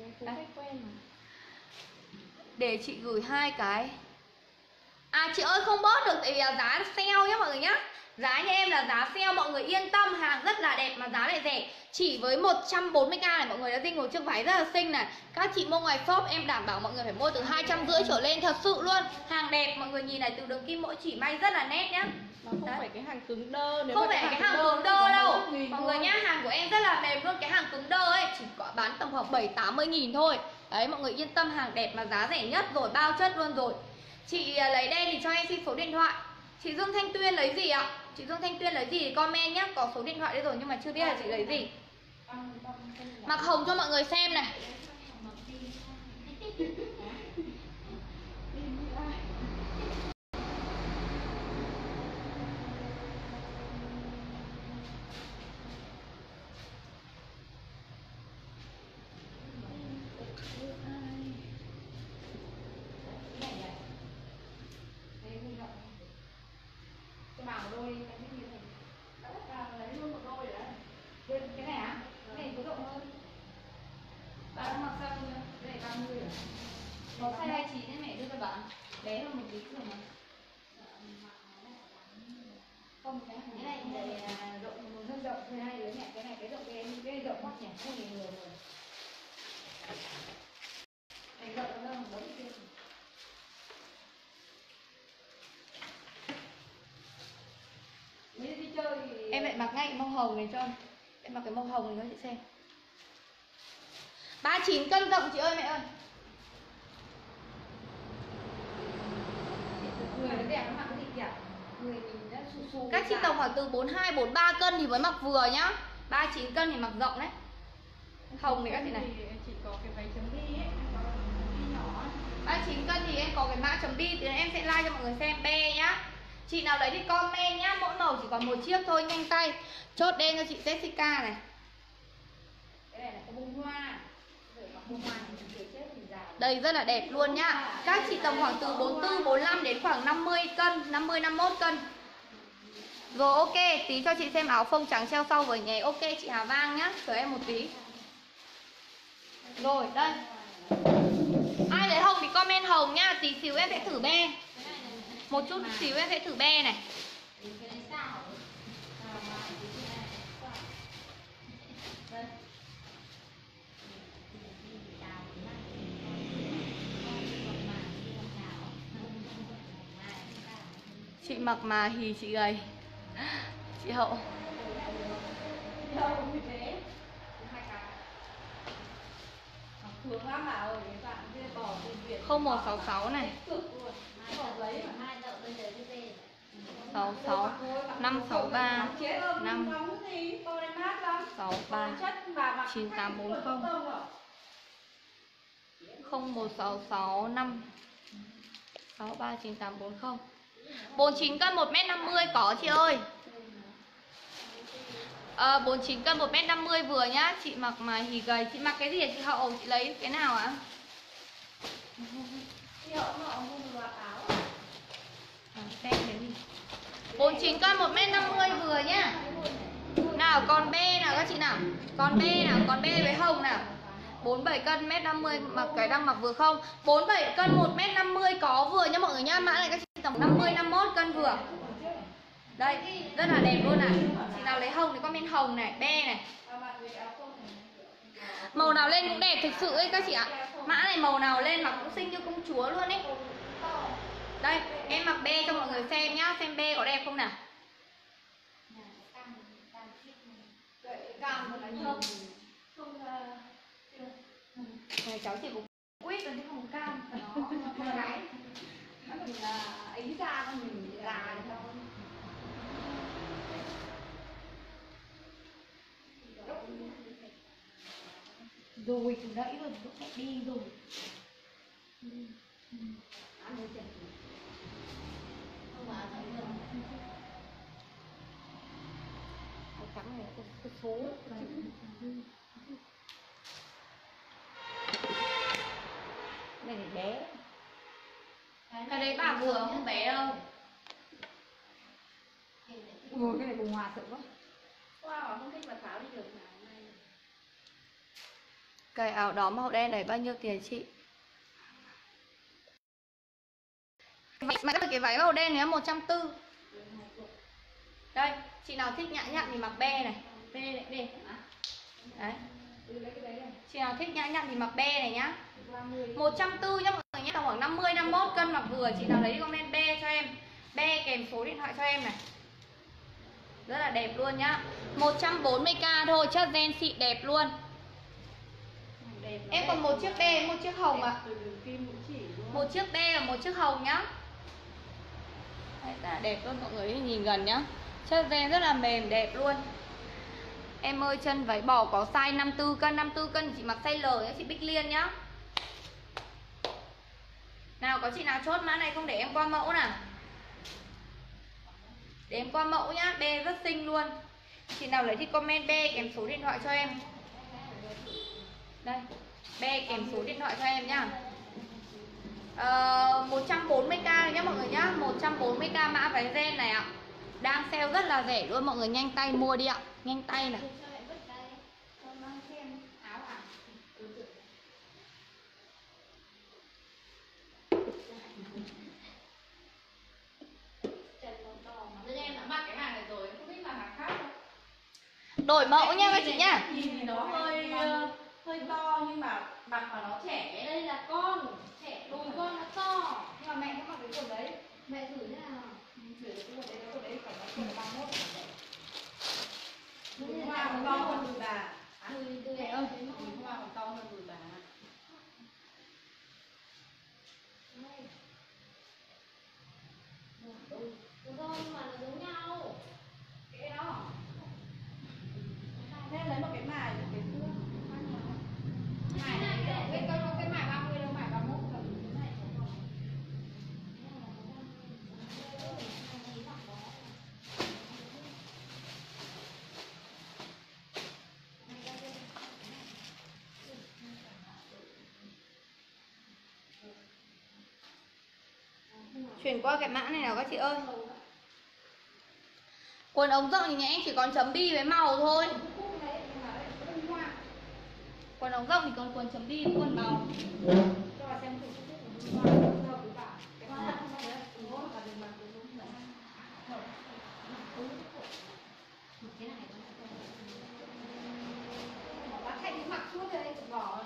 Để chị gửi 2 cái. À chị ơi không bớt được tại vì là giá sale nhá mọi người nhá. Giá như em là giá sale, mọi người yên tâm, hàng rất là đẹp mà giá lại rẻ. Chỉ với 140k này mọi người đã dinh một chiếc váy rất là xinh này. Các chị mua ngoài shop em đảm bảo mọi người phải mua từ 250 trở lên, thật sự luôn. Hàng đẹp, mọi người nhìn này, từ đường kim mỗi chỉ may rất là nét nhá. Nó không phải cái hàng cứng đơ. Không phải cái hàng cứng đơ đâu mọi người nhá, hàng của em rất là mềm luôn. Cái hàng cứng đơ ấy chỉ có bán tầm khoảng 70-80 nghìn thôi. Đấy mọi người yên tâm, hàng đẹp mà giá rẻ nhất rồi, bao chất luôn rồi. Chị lấy đen thì cho em xin số điện thoại. Chị Dương Thanh Tuyên lấy gì ạ? Chị Dương Thanh Tuyên lấy gì thì comment nhé. Có số điện thoại đây rồi nhưng mà chưa biết là chị lấy gì. Mặc hồng cho mọi người xem này. Bảo đôi đi, lấy luôn một đôi đấy. Cái này á? Cái này có rộng hơn. Bạn đang mặc sao chưa? Cái này 30 rồi. Có size 29 nên mẹ đưa cho bạn. Bé hơn một tí rồi mà. Không, cái này thì rộng, hơi rộng thôi, hai đứa nhẹ. Cái này cái rộng, cái rộng quá nhỉ, không nhìn người rồi. Cái rộng nó không bấm kia. Đi chơi thì... Em lại mặc ngay cái màu hồng này cho em. Em mặc cái màu hồng này cho chị xem. 39 cân rộng chị ơi, mẹ ơi. Người nó đẹp, nó mặc cái gì kìa. Người mình đã su su. Các chị tổng khoảng từ 42, 43 cân thì mới mặc vừa nhá. 39 cân thì mặc rộng đấy. Hồng này các chị này. Chị có cái váy chấm bi ấy, có bi nhỏ. 39 cân thì em có cái mã chấm bi thì em sẽ like cho mọi người xem be nhá. Chị nào lấy thì comment nhá, mỗi màu chỉ còn một chiếc thôi, nhanh tay. Chốt đen cho chị Jessica này. Cái này là cái bông hoa. Đây rất là đẹp luôn nhá. Các chị tầm khoảng từ 44, 45 đến khoảng 50 cân, 50, 51 cân. Rồi ok, tí cho chị xem áo phông trắng treo sau với nhé. Ok chị Hà Vang nhá, chờ em một tí. Rồi đây. Ai lấy hồng thì comment hồng nhá. Tí xíu em sẽ thử be. Một chút xíu em sẽ thử be này. Đây. Chị mặc mà thì chị gầy. Chị Hậu. Không 166 này. 66 563 5 63 9840 0166 5 63 9840. 49 cân 1m50 có chị ơi. 49 cân 1m50 vừa nhá. Chị mặc mà hì gầy. Chị mặc cái gì hả chị Hậu? Chị lấy cái nào ạ? Chị Hậu mua một loạt áo. Xem cái gì? 49 cân 1m50 vừa nhá. Nào còn B nào các chị nào? Còn B nào? Còn B với hồng nào? 47 cân 1m50 mặc cái đang mặc vừa không? 47 cân 1m50 có vừa nhá mọi người nhá. Mã này các chị tổng 50 51 cân vừa. Đây, rất là đẹp luôn này. Chị nào lấy hồng thì comment hồng này, be này. Màu nào lên cũng đẹp thực sự ấy các chị ạ. Mã này màu nào lên mặc cũng xinh như công chúa luôn ấy. Đây, em mặc be cho mọi người xem nhá, xem be có đẹp không nào. Này cháu chỉ có quýt rồi chứ không có cam. Nó gái. Nó mình ấy ra con mình già đâu. Rồi từ nãy rồi nó phải đi rồi. Ăn được chưa? Không mà thấy được. Cái trắng này cái số này thì bé. Cái đấy bà vừa không bé đâu. Ui cái này bùng hòa sợ quá. Wow, không thích mặc áo đi được nào. Cái áo đó màu đen này bao nhiêu tiền chị? Mà cái váy màu đen này 140. Đây, chị nào thích nhã nhặn thì mặc be này. Be này, be. Đấy. Chị nào thích nhã nhặn thì mặc be này nhá. 140 nhá mọi người nhé, tầm khoảng 50 51 cân mặc vừa. Chị nào lấy đi comment be cho em. Be kèm số điện thoại cho em này. Rất là đẹp luôn nhá. 140k thôi, chất gen xịn đẹp luôn. Em còn một chiếc be, một chiếc hồng ạ. Một chiếc be và một chiếc hồng nhá. Đấy, rất là đẹp luôn mọi người nhìn gần nhá. Chất gen rất là mềm đẹp luôn. Em ơi chân váy bò có size 54 cân, 54 cân thì chị mặc size L nhá chị Bích Liên nhá. Nào có chị nào chốt mã này không để em qua mẫu nào. Để em qua mẫu nhá, be rất xinh luôn. Chị nào lấy thì comment be kèm số điện thoại cho em. Đây, be kèm số điện thoại cho em nhá. 140k nhá mọi người nhá. 140k mã váy ren này ạ. Đang sale rất là rẻ luôn mọi người, nhanh tay mua đi ạ. Nhanh tay này. Em đã mặc cái hàng này Đổi mẫu nha các chị nhá. Nhìn thì nó hơi to nhưng mà mặc vào nó trẻ. Đây là con trẻ, đùi con nó to. Nhưng mà mẹ có mặc cái quần đấy. Mẹ thử thế nào? Thử cái quần đấy phải có quần 31. Đùi hoa còn to hơn đùi bà. Đùi Mẹ ơi, đùi hoa còn to hơn đùi bà. Đúng rồi, nhưng mà nó giống nhau. Cái đó. Thế lấy một cái mài một cái thưa. Mải này, cái mải 30 đâu, mải 31 cầm cái này không. Chuyển qua cái mã này nào các chị ơi. Quần ống rộng thì nhà em chỉ còn chấm bi với màu thôi. Quần ống rộng thì còn quần chấm bi với quần màu. Cho bà xem thử cái hoa hợp với bà. Cái hoa không phải là đúng không? Là đừng mặc cái đúng rồi. Cái này Bác Thanh mặc suốt đây còn bỏ.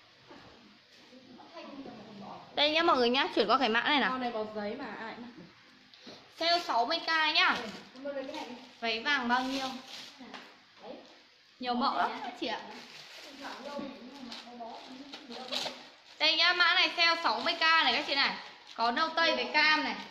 đây nhá mọi người nhá, chuyển qua cái mã này nào. Con này bọc giấy mà ai mặc. Sale 60k nhá. Mua lấy cái này đi. Váy vàng bao nhiêu? Nhiều mẫu lắm chị ạ. Đây nhá, mã này sale 60k này các chị này. Có nâu tây với cam này.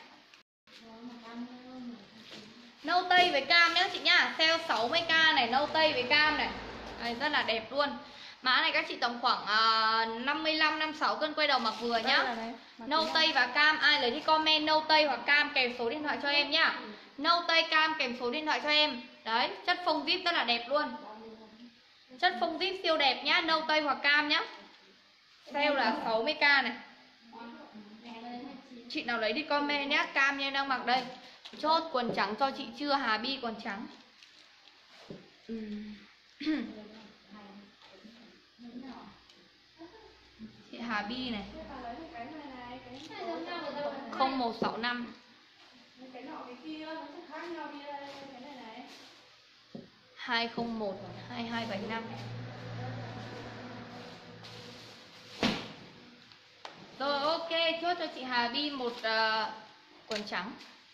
Nâu tây với cam nhá chị nhá. Sale 60k này, nâu tây với cam này. Đây, rất là đẹp luôn. Mã này các chị tầm khoảng 55 56 cân quay đầu mặc vừa nhá. Nâu tây và cam, ai lấy thì comment nâu tây hoặc cam kèm số điện thoại cho em nhá. Nâu tây cam kèm số điện thoại cho em. Đấy, chất phông zip rất là đẹp luôn. Chất phông zip siêu đẹp nhá, nâu tây hoặc cam nhá. Sale là 60k này. Chị nào lấy đi comment nhá, cam như em đang mặc đây. Chốt quần trắng cho chị chưa, Hà Bi quần trắng. Chị Hà Bi này. 0165. Cái nọ cái kia nó sẽ khác nhau đi đây, cái này này. 201 2275. Rồi ok, chốt cho chị Hà Bi một quần trắng.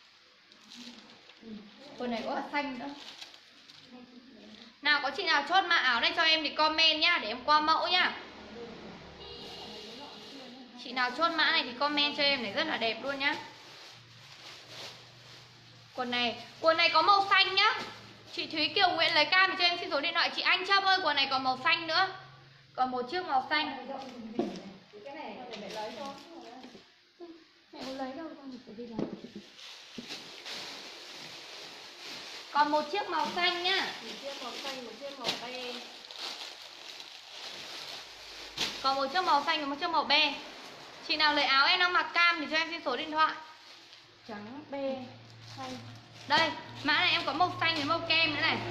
Quần này có cả xanh nữa. Nào có chị nào chốt mã áo này cho em thì comment nhá, để em qua mẫu nhá. Chị nào chốt mã này thì comment cho em này, rất là đẹp luôn nhá. Quần này có màu xanh nhá. Chị Thúy Kiều Nguyễn lấy cam thì cho em xin số điện thoại. Chị Anh Trâm ơi, quần này còn màu xanh nữa. Còn một chiếc màu xanh. Cái này để lấy cho. Mẹ có lấy đâu, con phải đi lấy. Còn một chiếc màu xanh nhá. Một chiếc màu xanh, một chiếc màu be. Còn một chiếc màu xanh và một chiếc màu be. Chị nào lấy áo em đang mặc cam thì cho em xin số điện thoại. Trắng, be, xanh. Đây, mã này em có màu xanh với màu kem nữa này.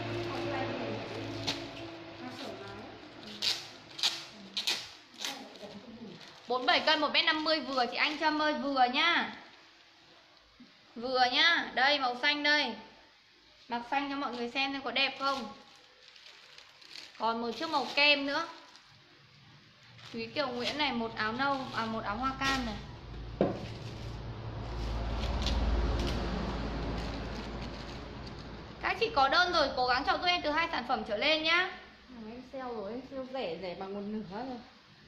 47 cân 1m50 vừa chị Anh Trâm ơi, vừa nhá. Vừa nhá. Đây màu xanh đây. Mặc xanh cho mọi người xem có đẹp không. Còn một chiếc màu kem nữa. Thúy Kiều Nguyễn này, một áo nâu, một áo hoa cam này. Các chị có đơn rồi cố gắng chọn giúp em từ 2 sản phẩm trở lên nhá. Em sale rồi, em sale rẻ bằng một nửa rồi.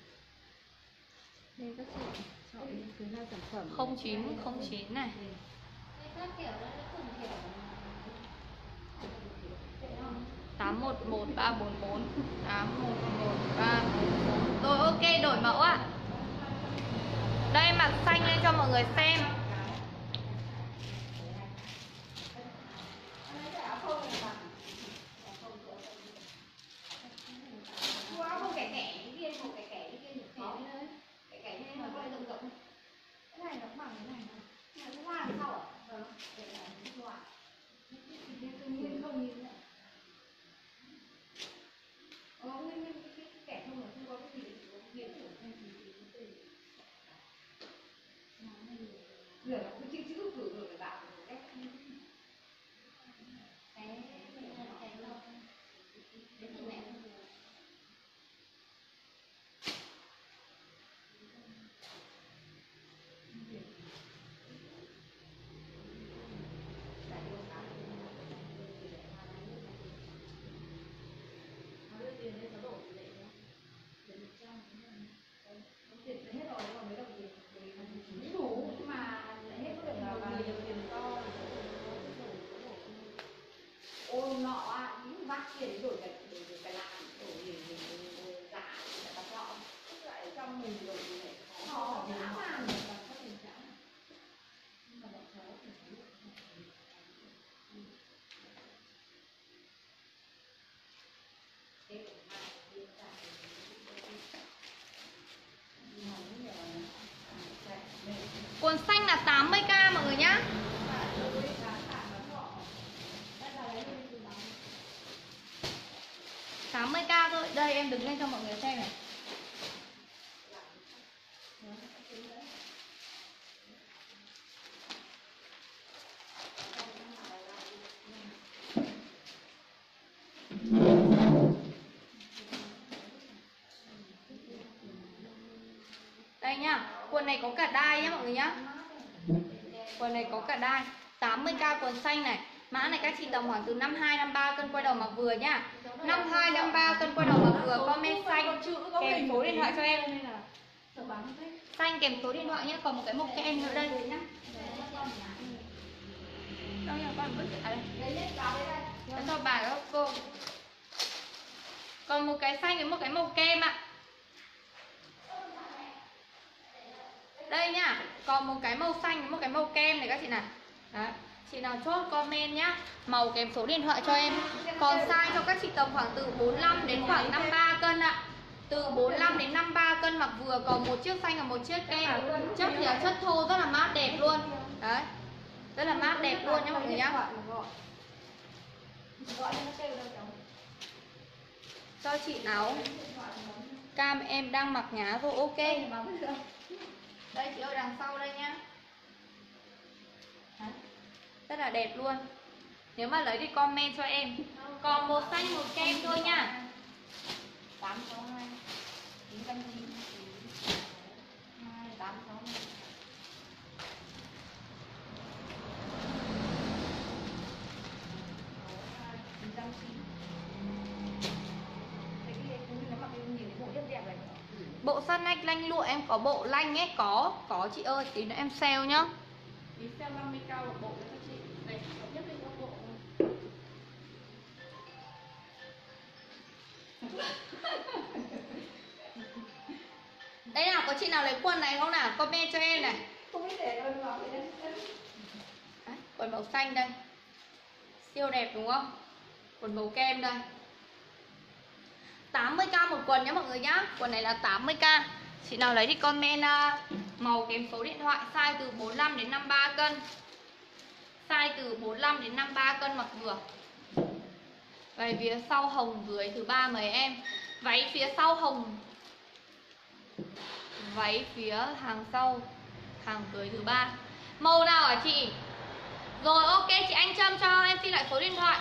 Đây các chị chọn từ 2 sản phẩm. 0909 này. Tám một một ba bốn bốn 811344. Rồi ok, đổi mẫu ạ. Đây em mặc xanh lên cho mọi người xem. Ôi nọ à, những vắt tiền đổi cái làm đổi giả để bắt nọ lại ở trong mình rồi thì lại khó dã man được bằng các tình trạng. Nhưng mà bọn cháu thì thấy Quần xanh là 80k mọi người nhá. Tám mươi k thôi. Đây em đứng lên cho mọi người xem này. Đây nhá, quần này có cả đai nhá mọi người nhá. Quần này có cả đai, 80k quần xanh này. Mã này các chị tầm khoảng từ 52 53 cân quay đầu mặc vừa nhá. 52 53 cân quay đầu mặc vừa, comment xanh kèm số điện thoại cho em. Xanh kèm số điện thoại nhé, còn một cái mộc kem nữa đây nhá. Đâu nhá con vứt ở đây. Cho bà các cô. Còn một cái xanh với một cái màu kem ạ. Đây nhá, còn một cái màu xanh với một cái màu kem này các chị nào. Đấy, chị nào chốt comment nhá, màu kèm số điện thoại cho em. Còn size cho các chị tầm khoảng từ 45 đến khoảng 53 cân ạ. Từ 45 đến 53 cân mặc vừa, còn một chiếc xanh và một chiếc kem. Chất thì là chất thô rất là mát đẹp luôn. Đấy, rất là mát đẹp luôn nhá mọi người nhá. Cho chị áo cam em đang mặc nhá rồi, ok. Đây chị ơi, đằng sau đây nhá. Rất là đẹp luôn. Nếu mà lấy thì comment cho em. Còn một xanh một kem thôi nha. 862 909 862. Bộ săn nách lanh lụa em có bộ lanh ấy, có chị ơi, tí nữa em sale nhá. Tí sale 50k một bộ đấy các chị. Đây, nhất định có bộ. Đây nào, có chị nào lấy quần này không nào? Comment cho em này. Không biết để đâu vào đây. Quần màu xanh đây. Siêu đẹp đúng không? Quần màu kem đây. 80k một quần nhé mọi người nhá. Quần này là 80k. Chị nào lấy thì comment màu kèm số điện thoại, size từ 45 đến 53 cân. Size từ 45 đến 53 cân mặc vừa. Váy phía sau hồng dưới thứ 3 mời em. Váy phía sau hồng. Váy phía hàng sau hàng dưới thứ 3. Màu nào hả chị? Rồi ok, chị Anh Trâm cho em xin lại số điện thoại.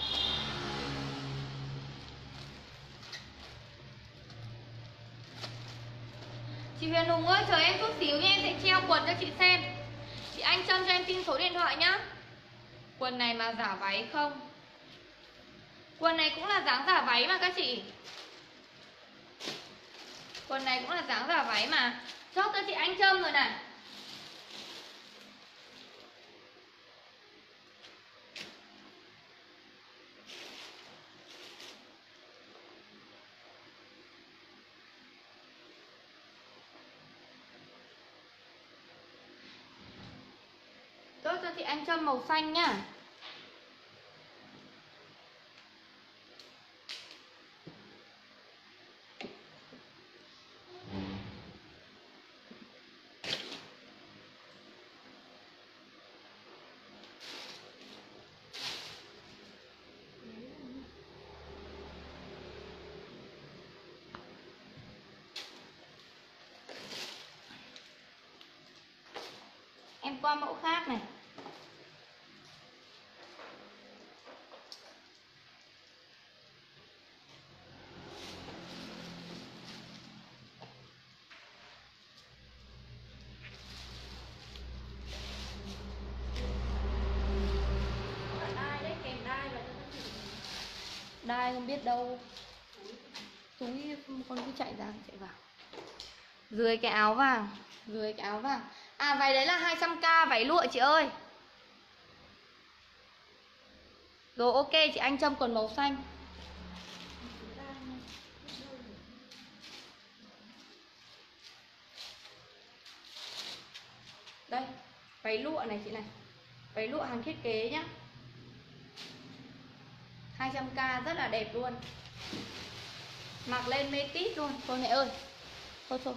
Chị Huyền Hùng ơi, chờ em chút xíu nha, em sẽ treo quần cho chị xem. Chị Anh Trâm cho em xin số điện thoại nhá. Quần này mà giả váy không? Quần này cũng là dáng giả váy mà các chị. Quần này cũng là dáng giả váy mà. Chốt cho chị Anh Trâm rồi này. Chốt cho chị Anh Trâm màu xanh nhá. Em qua mẫu khác này. Đai không biết đâu. Túi con cứ chạy ra chạy vào. Dưới cái áo vàng. Dưới cái áo vàng. À váy đấy là 200k váy lụa chị ơi. Rồi ok, chị Anh Trâm quần màu xanh. Đây, váy lụa này chị này. Váy lụa hàng thiết kế nhá. 200k rất là đẹp luôn. Mặc lên mê tít luôn. Thôi mẹ ơi. Thôi.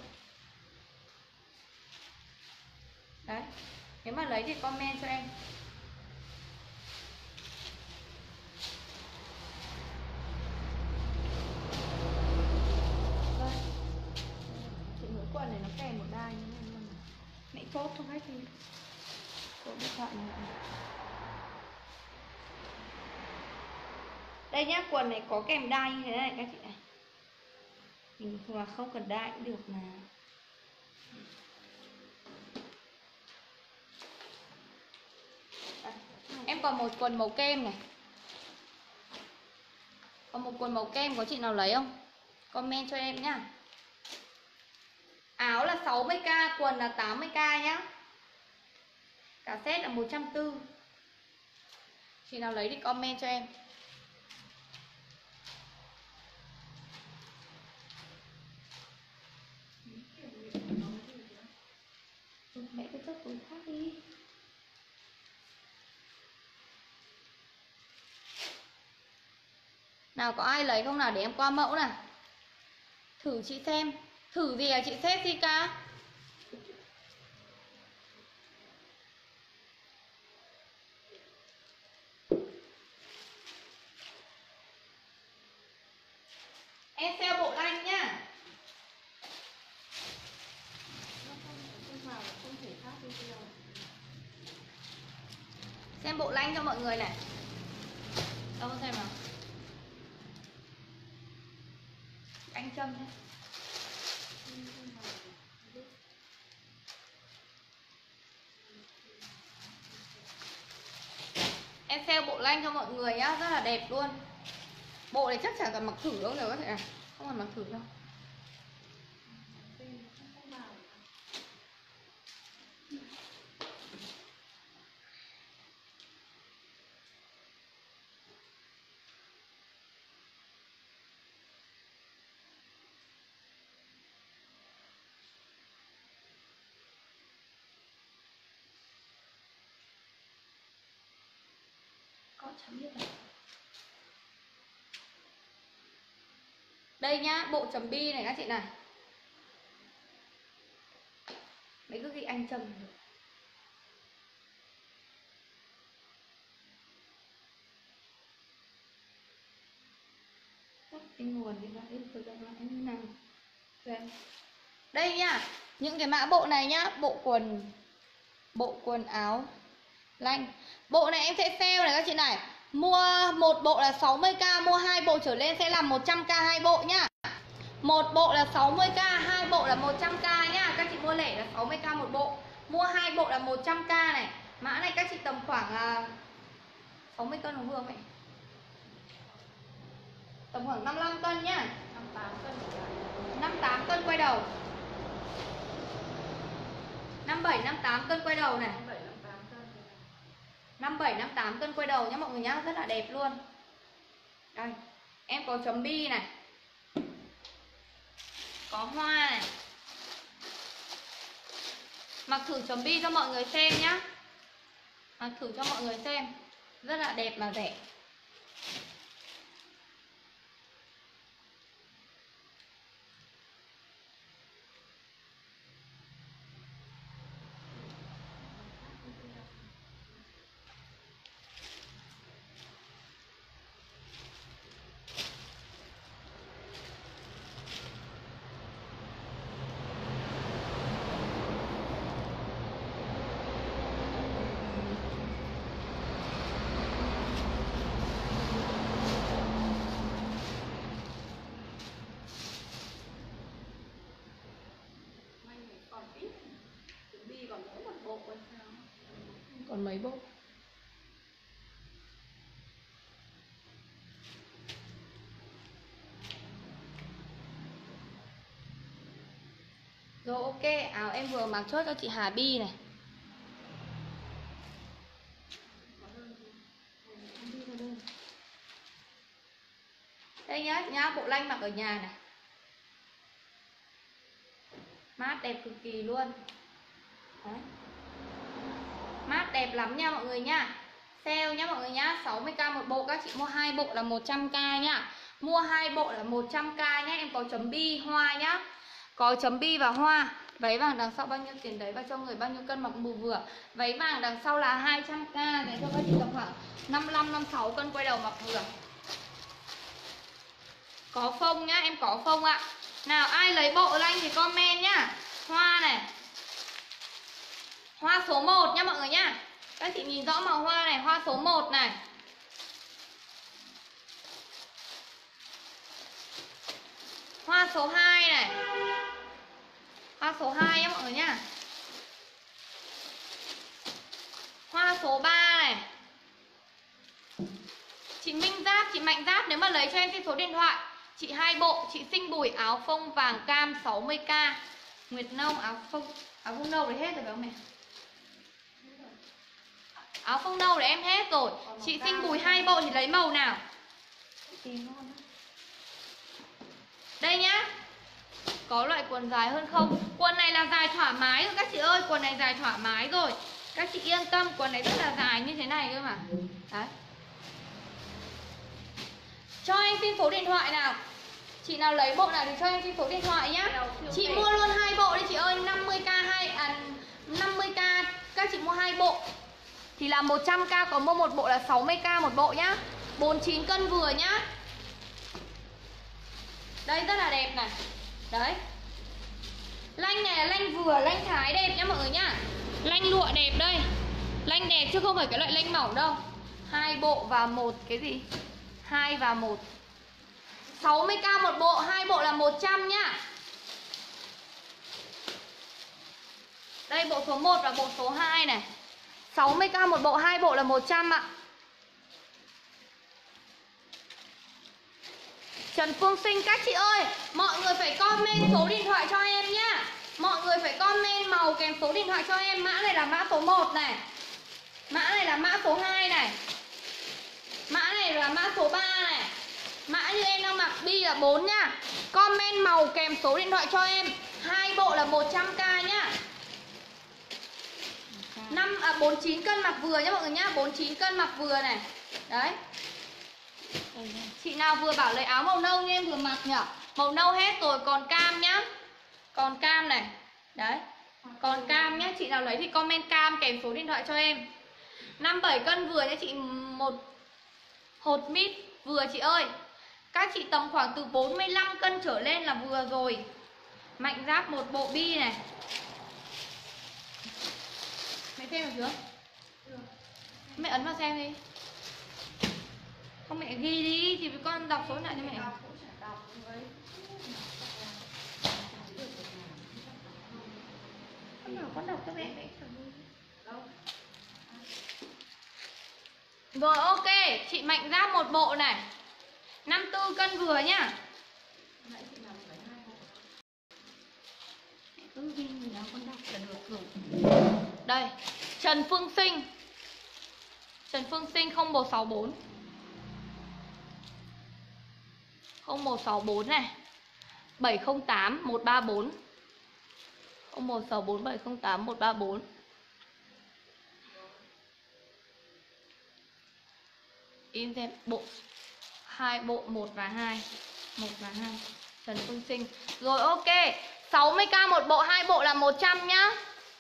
Đấy. Nếu mà lấy thì comment cho em. Đây. Chị mỗi quần này nó kèm một đai như này luôn. Mẹ chốt cho khách đi. Chốt điện thoại này. Đây nhá, quần này có kèm đai như thế này các chị này. Mình mà không cần đai cũng được mà. Em còn một quần màu kem này. Còn một quần màu kem, có chị nào lấy không? Comment cho em nhá. Áo là 60k, quần là 80k nhá. Cả set là 140. Chị nào lấy thì comment cho em. Mẹ cứ chốt túi khác đi. Nào có ai lấy không nào để em qua mẫu nào. Thử chị xem. Thử gì à chị Jessica? Em sale bộ lanh nhá. Xem bộ lanh cho mọi người này. Đâu xem nào. Anh Trâm nhé. Em sale bộ lanh cho mọi người nhá, rất là đẹp luôn. Bộ này chắc chắn cần mặc thử đâu rồi các bạn. Không cần mặc thử đâu. Có chấm biết này. Đây nhá, bộ chấm bi này các chị này. Mấy cứ ghi anh Trâm được. Cái nguồn đi ra đây tôi ra lại như nào. Đây nhá, những cái mã bộ này nhá, bộ quần áo lanh. Bộ này em sẽ sale này các chị này. Mua một bộ là 60k, mua 2 bộ trở lên sẽ là 100k 2 bộ nhá. Một bộ là 60k, 2 bộ là 100k nhá. Các chị mua lẻ là 60k một bộ. Mua 2 bộ là 100k này. Mã này các chị tầm khoảng 60 cân Hồng Hương mẹ. Tầm khoảng 55 cân nhá. 58 cân. 58 cân quay đầu. 57 58 cân quay đầu này. 57 58 cân quay đầu nhá mọi người nhá, rất là đẹp luôn. Đây, em có chấm bi này. Có hoa này. Mặc thử chấm bi cho mọi người xem nhá. Mặc thử cho mọi người xem. Rất là đẹp mà rẻ. Còn mấy bộ. Rồi ok, áo em vừa mặc chốt cho chị Hà Bi này. Đây nhá, nhá, bộ lanh mặc ở nhà này. Mát đẹp cực kỳ luôn. Đấy. Mát đẹp lắm nha mọi người nha. Sale nhá mọi người nhá, 60k một bộ, các chị mua 2 bộ là 100k nhá. Mua 2 bộ là 100k nhá, em có chấm bi hoa nhá. Có chấm bi và hoa. Váy vàng đằng sau bao nhiêu tiền đấy và cho người bao nhiêu cân mặc mùa vừa. Váy vàng đằng sau là 200k để cho các chị tầm khoảng 55 56 cân quay đầu mặc vừa. Có phông nhá, em có phông ạ. Nào ai lấy bộ lanh thì comment nhá. Hoa này. Hoa số 1 nhá mọi người nhá. Các chị nhìn rõ màu hoa này, hoa số 1 này. Hoa số 2 này. Hoa số 2 nhá mọi người nhá. Hoa số 3 này. Chị Minh Giáp, chị Mạnh Giáp nếu mà lấy cho em xin số điện thoại. Chị 2 bộ, chị Sinh Bùi áo phông vàng cam 60k. Nguyệt Nông áo phông nâu đấy hết rồi phải không mẹ? Áo phông nâu để em hết rồi. Chị Sinh Bùi 2 bộ thì lấy màu nào? Đây nhá. Có loại quần dài hơn không? Quần này là dài thoải mái rồi các chị ơi. Quần này dài thoải mái rồi. Các chị yên tâm, quần này rất là dài như thế này cơ mà. Đấy. Cho em xin số điện thoại nào. Chị nào lấy bộ nào thì cho em xin số điện thoại nhá. Chị mua luôn 2 bộ đi chị ơi. 50k các chị mua 2 bộ thì là 100k, có mua một bộ là 60k một bộ nhá. 49 cân vừa nhá. Đây rất là đẹp này. Đấy. Lanh này là lanh vừa, lanh thái đẹp nhá mọi người nhá. Lanh lụa đẹp đây. Lanh đẹp chứ không phải cái loại lanh mỏng đâu. 2 bộ và một cái gì? 2 và 1. 60k một bộ, 2 bộ là 100 nhá. Đây bộ số 1 và bộ số 2 này. 60k một bộ, 2 bộ là 100 ạ. Trần Phương Sinh các chị ơi, mọi người phải comment số điện thoại cho em nhá. Mọi người phải comment màu kèm số điện thoại cho em. Mã này là mã số 1 này. Mã này là mã số 2 này. Mã này là mã số 3 này. Mã như em đang mặc bi là 4 nhá. Comment màu kèm số điện thoại cho em. 2 bộ là 100k nhá. 49 cân mặc vừa nhá mọi người nhá. 49 cân mặc vừa này. Đấy. Chị nào vừa bảo lấy áo màu nâu như em vừa mặc nhở. Màu nâu hết rồi, còn cam nhá. Còn cam này. Đấy. Còn cam nhá. Chị nào lấy thì comment cam kèm số điện thoại cho em. 57 cân vừa nhá chị. Một hột mít vừa chị ơi. Các chị tầm khoảng từ 45 cân trở lên là vừa rồi. Mạnh Giáp một bộ bi này. Mẹ xem được chưa? Mẹ ấn vào xem đi. Không mẹ ghi đi thì con đọc số lại cho mẹ. Con nào con đọc cho mẹ. Rồi ok, chị Mạnh Giáp một bộ này. 54 cân vừa nhá. Cứ ghi gì đó con đọc là được rồi. Đây, Trần Phương Sinh. Trần Phương Sinh 0164. 0164 này. 708 134. 0164 708 134. In xem bộ 2 bộ 1 và 2. 1 và 2. Trần Phương Sinh. Rồi ok, 60k một bộ, 2 bộ là 100 nhá.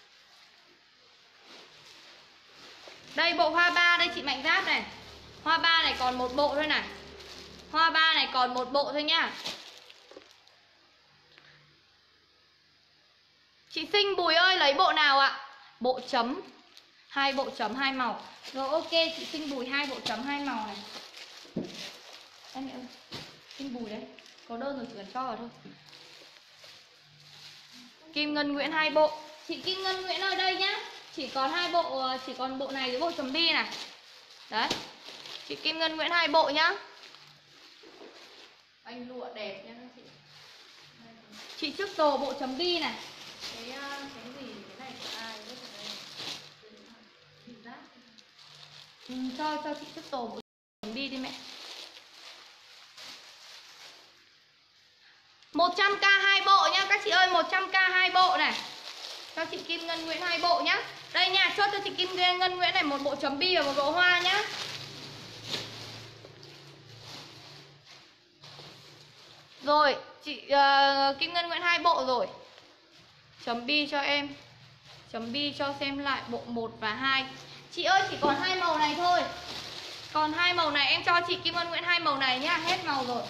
Đây bộ hoa 3 đây chị Mạnh Giáp này. Hoa 3 này còn một bộ thôi này. Hoa 3 này còn một bộ thôi nhá. Chị Sinh Bùi ơi lấy bộ nào ạ? Bộ chấm. 2 bộ chấm 2 màu. Rồi ok chị Sinh Bùi 2 bộ chấm 2 màu này. Đây mẹ ơi. Sinh Bùi đấy. Có đơn rồi chỉ cần cho vào thôi. Kim Ngân Nguyễn 2 bộ. Chị Kim Ngân Nguyễn ơi đây nhá. Chỉ còn 2 bộ, chỉ còn bộ này với bộ chấm bi này. Đấy. Chị Kim Ngân Nguyễn 2 bộ nhá. Anh lụa đẹp nhá các chị. Chị trước đồ bộ chấm bi này. Cái gì cái này của ai rất là đây. Cho chị trước đồ bộ chấm bi đi mẹ. 100k 2 bộ nhá các chị ơi, 100k 2 bộ này. Cho chị Kim Ngân Nguyễn 2 bộ nhá. Đây nha, chốt cho chị Kim Ngân Nguyễn này một bộ chấm bi và một bộ hoa nhá. Rồi, chị Kim Ngân Nguyễn 2 bộ rồi. Chấm bi cho em. Chấm bi cho xem lại bộ 1 và 2. Chị ơi chỉ còn 2 màu này thôi. Còn 2 màu này em cho chị Kim Ngân Nguyễn 2 màu này nhá, hết màu rồi.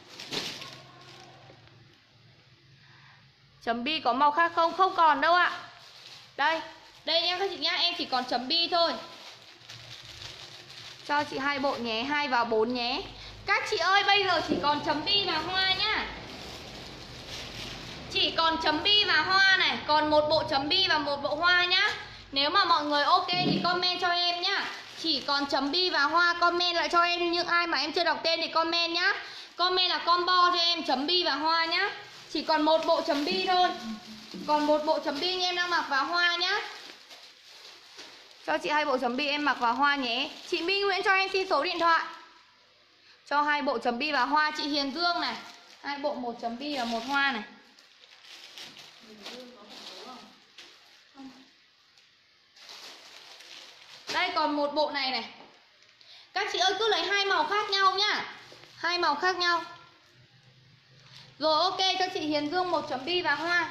Chấm bi có màu khác không? Không còn đâu ạ. Đây, đây nhá các chị nhá, em chỉ còn chấm bi thôi. Cho chị 2 bộ nhé, 2 và 4 nhé. Các chị ơi bây giờ chỉ còn chấm bi và hoa nhá. Chỉ còn chấm bi và hoa này, còn một bộ chấm bi và một bộ hoa nhá. Nếu mà mọi người ok thì comment cho em nhá. Chỉ còn chấm bi và hoa, comment lại cho em. Những ai mà em chưa đọc tên thì comment nhá. Comment là combo cho em chấm bi và hoa nhá. Chỉ còn một bộ chấm bi thôi. Còn một bộ chấm bi như em đang mặc và hoa nhá. Cho chị 2 bộ chấm bi em mặc vào hoa nhé. Chị Minh Nguyễn cho em xin số điện thoại. Cho 2 bộ chấm bi và hoa. Chị Hiền Dương này, 2 bộ 1 chấm bi và 1 hoa này. Đây còn một bộ này này. Các chị ơi cứ lấy 2 màu khác nhau nhá. 2 màu khác nhau. Rồi ok, cho chị Hiền Dương 1 chấm bi và hoa.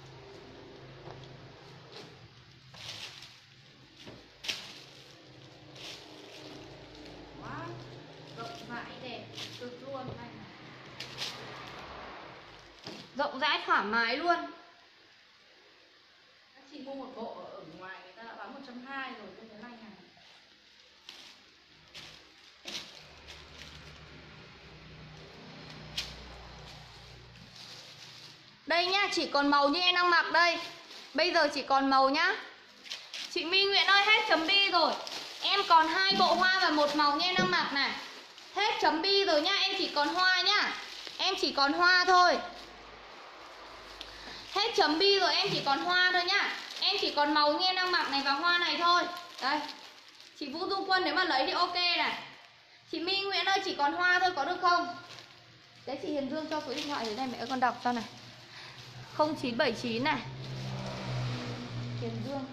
Rộng rãi thoải mái luôn. Các chị mua một bộ ở ngoài người ta đã bán 120 rồi, tôi thấy lành hàng. Đây nhá, chỉ còn màu như em đang mặc đây. Bây giờ chỉ còn màu nhá. Chị My Nguyễn ơi, hết chấm bi rồi. Em còn 2 bộ hoa và 1 màu như em đang mặc này. Hết chấm bi rồi nhá, em chỉ còn hoa nhá. Em chỉ còn hoa thôi. Hết chấm bi rồi, em chỉ còn hoa thôi nhá. Em chỉ còn màu như em đang mặc này và hoa này thôi. Đây. Chị Vũ Dung Quân nếu mà lấy thì ok này. Chị My Nguyễn ơi, chỉ còn hoa thôi có được không? Đấy, chị Hiền Dương cho số điện thoại dưới đây mẹ con đọc cho này. 0979 này. Hiền Dương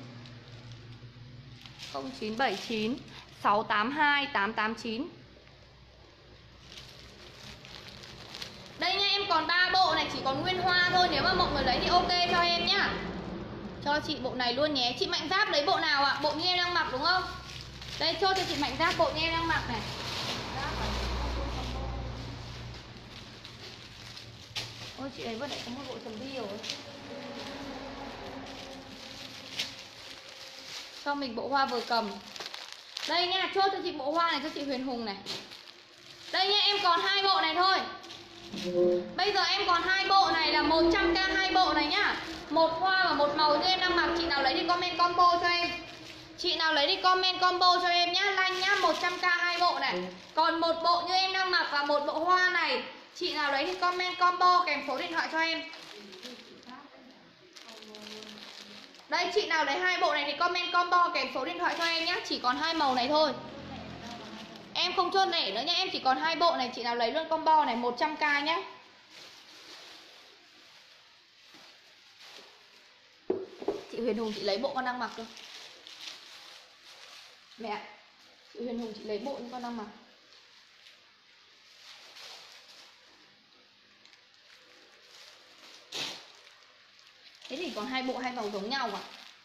0979 682 889. Đây nha, em còn 3 bộ này, chỉ còn nguyên hoa thôi. Nếu mà mọi người lấy thì ok cho em nhá. Cho chị bộ này luôn nhé. Chị Mạnh Giáp lấy bộ nào ạ? Bộ như em đang mặc đúng không? Đây, cho chị Mạnh Giáp bộ như em đang mặc này. Ôi chị ấy vừa nãy có một bộ chấm bi rồi. Cho mình bộ hoa vừa cầm. Đây nha, chốt cho chị bộ hoa này cho chị Huyền Hùng này. Đây nha, em còn 2 bộ này thôi. Bây giờ em còn 2 bộ này là 100k 2 bộ này nhá. 1 hoa và 1 màu như em đang mặc. Chị nào lấy thì comment combo cho em. Chị nào lấy thì comment combo cho em nhá. Lanh nhá, 100k 2 bộ này. Còn một bộ như em đang mặc và một bộ hoa này. Chị nào lấy thì comment combo kèm số điện thoại cho em. Đây, chị nào lấy 2 bộ này thì comment combo kèm số điện thoại cho em nhé. Chỉ còn 2 màu này thôi. Em không chốt lẻ nữa nhé. Em chỉ còn 2 bộ này. Chị nào lấy luôn combo này 100k nhé. Chị Huyền Hùng chị lấy bộ con đang mặc cơ. Mẹ, chị Huyền Hùng chị lấy bộ như con đang mặc. Thế thì còn 2 bộ 2 màu giống nhau à?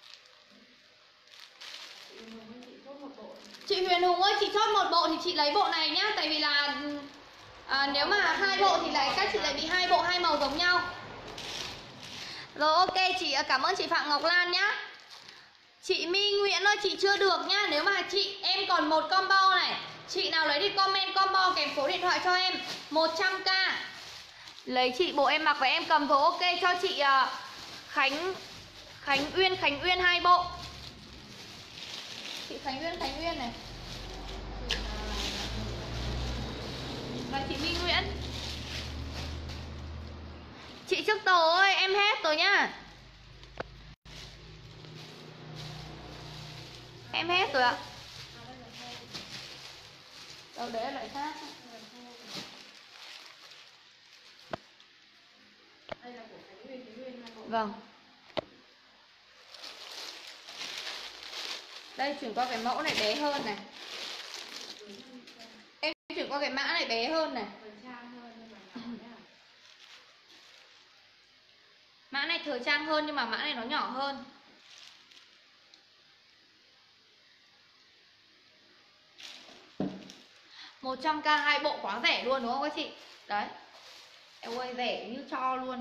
Chị Huyền Hùng ơi, chị chốt 1 bộ thì chị lấy bộ này nhá. Tại vì là nếu mà 2 bộ thì lại các chị lại bị 2 bộ 2 màu giống nhau. Rồi ok, chị cảm ơn chị Phạm Ngọc Lan nhá. Chị My Nguyễn ơi, chị chưa được nhá. Nếu mà chị em còn 1 combo này, chị nào lấy thì comment combo kèm số điện thoại cho em 100k. Lấy chị bộ em mặc và em cầm rồi. Ok, cho chị Khánh Uyên 2 bộ. Chị Khánh Uyên này. Và chị My Nguyễn. Chị Trức Tồ ơi, em hết rồi nhá. Em hết rồi ạ. Đâu đấy lại khác. Vâng. Đây chuyển qua cái mẫu này bé hơn này. Em chuyển qua cái mã này bé hơn này. Mã này thời trang hơn nhưng mà mã này nó nhỏ hơn. Một trăm k 2 bộ quá rẻ luôn đúng không các chị? Đấy. Em ơi rẻ như cho luôn.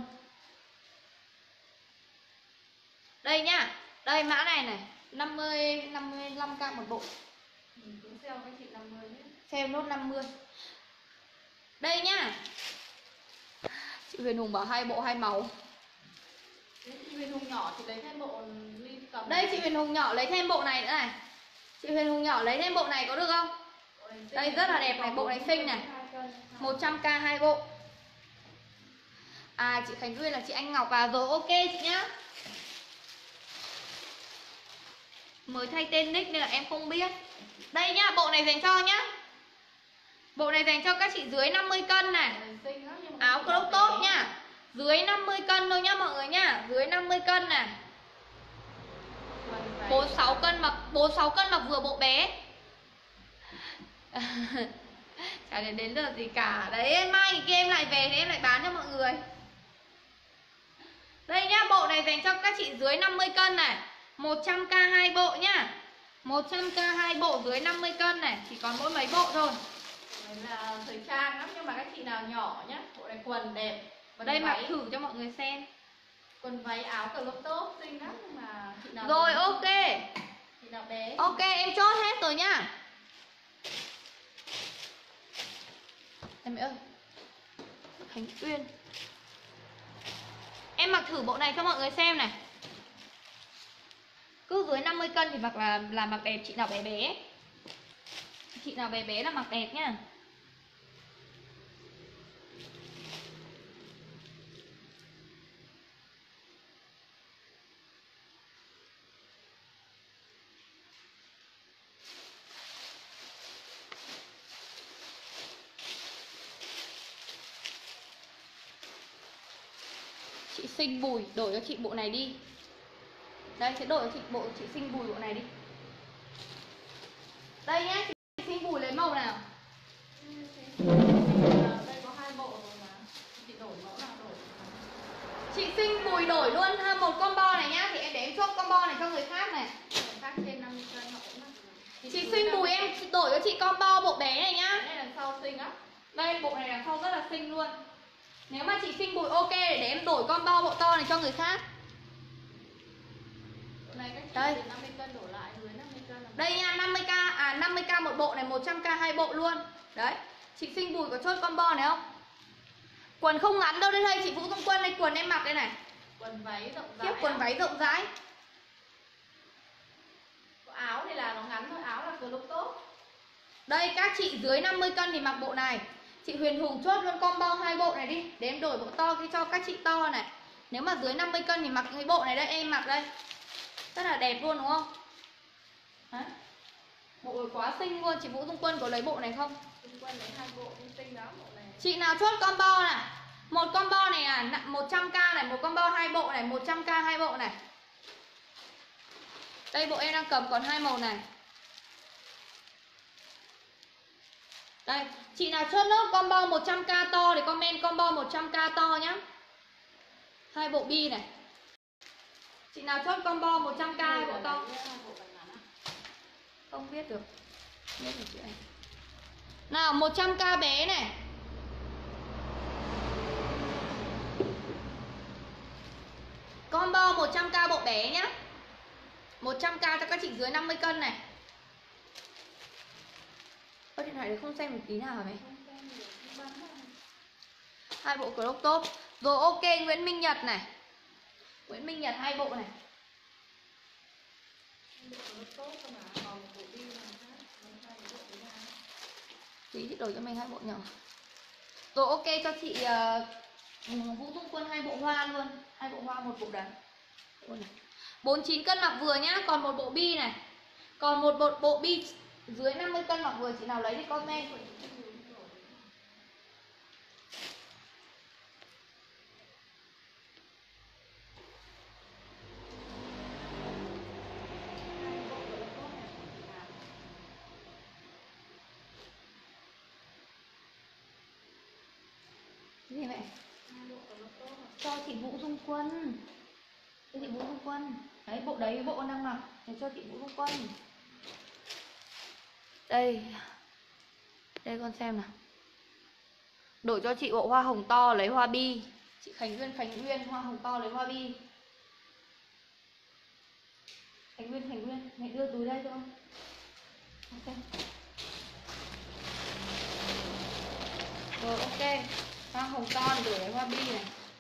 Đây nhá. Đây mã này này, 55k một bộ. Cũng sale các chị 50 nhé. Xem nốt 50. Đây nhá. Chị Huyền Hùng bảo 2 bộ 2 màu. Chị Huyền Hùng nhỏ thì lấy thêm bộ ly cầm. Đây chị Huyền Hùng nhỏ lấy thêm bộ này nữa này. Chị Huyền Hùng nhỏ lấy thêm bộ này có được không? Đây rất là đẹp này, bộ này xinh này. 100k 2 bộ. À chị Khánh Duyên là chị Anh Ngọc à, rồi ok chị nhá. Mới thay tên nick nên là em không biết. Đây nhá, bộ này dành cho nhá. Bộ này dành cho các chị dưới 50 cân này. Áo crop top nhá. Dưới 50 cân thôi nhá mọi người nhá. Dưới 50 cân này. 46 cân mặc vừa bộ bé. Chả đến lượt gì cả. Đấy mai kia em lại về thì em lại bán cho mọi người. Đây nhá, bộ này dành cho các chị dưới 50 cân này. 100k 2 bộ nhá. 100k 2 bộ dưới 50 cân này. Chỉ còn mỗi mấy bộ thôi. Đây là thời trang lắm nhưng mà các chị nào nhỏ nhá. Bộ này quần đẹp. Đây mặc thử cho mọi người xem. Quần váy áo crop top xinh lắm nhưng mà chị nào rồi ok. Chị nào bé. Ok em chốt hết rồi nhá. Em ơi Khánh Uyên, em mặc thử bộ này cho mọi người xem này. Cứ dưới 50 cân thì mặc là mặc đẹp. Chị nào bé bé, chị nào bé bé là mặc đẹp nhá. Chị Sinh Bùi đổi cho chị bộ này đi. Đây sẽ đổi cho chị Sinh Bùi bộ này đi. Đây nhá, chị Sinh Bùi lấy màu nào? Đây có 2 bộ rồi mà. Chị đổi mẫu nào đổi. Chị Sinh Bùi đổi luôn một combo này nhá. Thì em để em chốt combo này cho người khác này. Khác trên 50 cân họ cũng mặc. Chị Sinh Bùi em đổi cho chị combo bộ bé này nhá. Đây đằng sau xinh á. Đây bộ này đằng sau rất là xinh luôn. Nếu mà chị Sinh Bùi ok để em đổi combo bộ to này cho người khác. Bộ này các chị đây. từ 50 cân đổ lại dưới 50 cân là... Đây nha, 50k một bộ này, 100k 2 bộ luôn. Đấy. Chị Sinh Bùi có chốt combo này không? Quần không ngắn đâu, đây chị Vũ Dung Quân đây, quần em mặc đây này. Quần váy rộng rãi. Tiếp quần váy rộng rãi. Áo thì là nó ngắn thôi, áo là crop top. Đây các chị dưới 50 cân thì mặc bộ này. Chị Huyền Hùng chốt luôn combo 2 bộ này đi. Để em đổi bộ to cho các chị to này. Nếu mà dưới 50 cân thì mặc cái bộ này đây, em mặc đây. Rất là đẹp luôn đúng không? Đấy. Bộ quá xinh luôn. Chị Vũ Dung Quân có lấy bộ này không? Dung Quân lấy 2 bộ nhưng xinh lắm bộ này. Chị nào chốt combo này. Một combo này 100k này, một combo 2 bộ này, 100k 2 bộ này. Đây bộ em đang cầm còn 2 màu này. Đây, chị nào chốt nốt combo 100k to thì comment combo 100k to nhá. 2 bộ bi này. Chị nào chốt combo 100k 2 bộ to. Không biết được. Biết được chị anh. Nào 100k bé này. Combo 100k bộ bé nhá. 100k cho các chị dưới 50 cân này. Ơ điện thoại đấy không xem một tí nào hả mày? 2 bộ crop top. Rồi ok, Nguyễn Minh Nhật này. Nguyễn Minh Nhật 2 bộ này. Tí đổi cho mình 2 bộ nhỏ. Rồi ok cho chị Vũ Dung Quân 2 bộ hoa luôn. 2 bộ hoa, 1 bộ đàn. 49 cân mặc vừa nhá, còn 1 bộ bi này. Còn 1 bộ bi dưới 50 cân mặc vừa, chị nào lấy thì comment. gì mẹ? Cho chị Vũ Dung Quân. Cho chị Vũ Dung Quân. Đấy, bộ đấy bộ con đang mặc để cho chị Vũ Dung Quân. Đây. Đây con xem nào. Đổi cho chị bộ hoa hồng to lấy hoa bi. Chị Khánh Nguyên hoa hồng to lấy hoa bi. Khánh Nguyên, mẹ đưa túi đây cho con. Ok. Rồi ok. Hoa hồng to đổi lấy hoa bi này.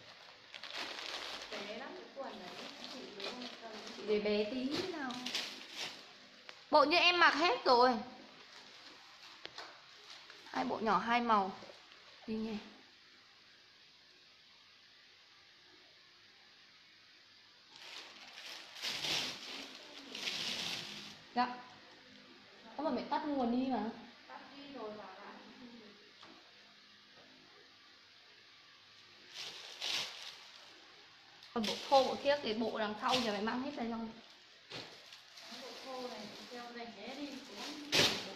Bé lắm cái quần đấy. Chị bé không cần. Chị để bé tí nào. Bộ như em mặc hết rồi. Hai bộ nhỏ hai màu. Đi nhỉ. Dạ. Có mà mẹ tắt nguồn đi mà. Tắt đi rồi vào lại. Còn bộ thô bộ thiếc cái bộ đằng sau giờ phải mang hết đây không? Bộ thô này theo rẻ đi xuống.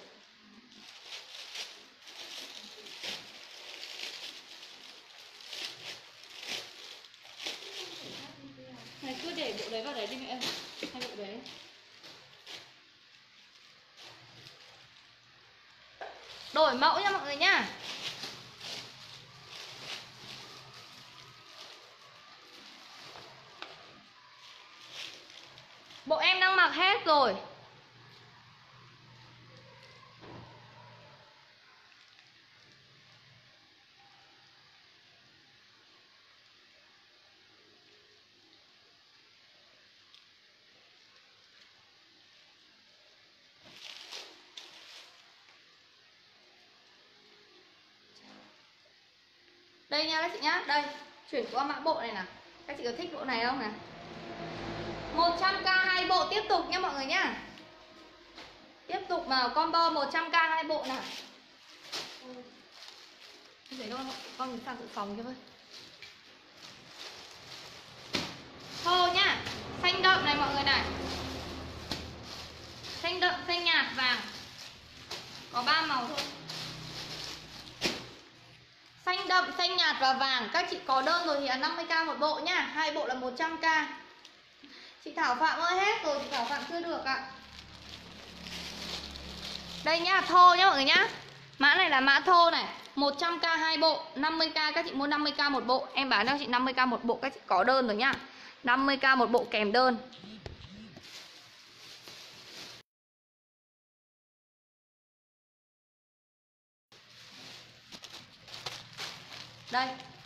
Này cứ để bộ đấy vào đấy đi mẹ ơi. Hai bộ đấy. Đổi mẫu nha mọi người nhá. Bộ em đang mặc hết rồi. Đây nha các chị nhá. Đây, chuyển qua mã bộ này nào. Các chị có thích bộ này không nè? 100k hai bộ tiếp tục nha mọi người nhá. Tiếp tục vào combo 100k hai bộ nào. Để con sang dự phòng cho thôi. Thô nhá. Xanh đậm này mọi người này. Xanh đậm, xanh nhạt, vàng. Có 3 màu thôi. Xanh đậm, xanh nhạt và vàng. Các chị có đơn rồi thì là 50k một bộ nhá. Hai bộ là 100k. Chị Thảo Phạm ơi hết rồi, chị Thảo Phạm chưa được ạ. Đây nhá, thô nhá mọi người nhá. Mã này là mã thô này, 100k hai bộ, 50k các chị mua 50k một bộ. Em bán cho chị 50k một bộ, các chị có đơn rồi nhá. 50k một bộ kèm đơn. Đây.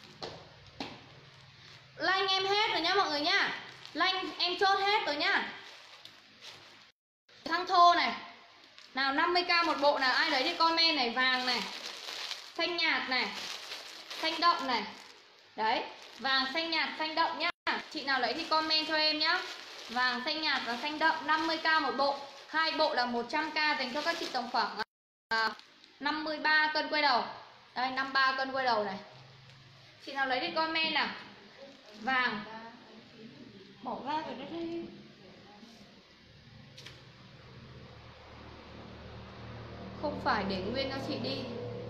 Lanh em hết rồi nhá mọi người nhá. Lanh em chốt hết rồi nhá. Thăng thô này. Nào 50k một bộ nào, ai đấy thì comment này, vàng này, xanh nhạt này, xanh đậm này. Đấy, vàng xanh nhạt xanh đậm nhá. Chị nào lấy thì comment cho em nhá. Vàng xanh nhạt và xanh đậm 50k một bộ. Hai bộ là 100k dành cho các chị tầm khoảng 53 cân quay đầu. Đây 53 cân quay đầu này. Chị nào lấy thì comment nào. Vàng. Bỏ ra rồi đấy đi. Không phải để nguyên cho chị đi.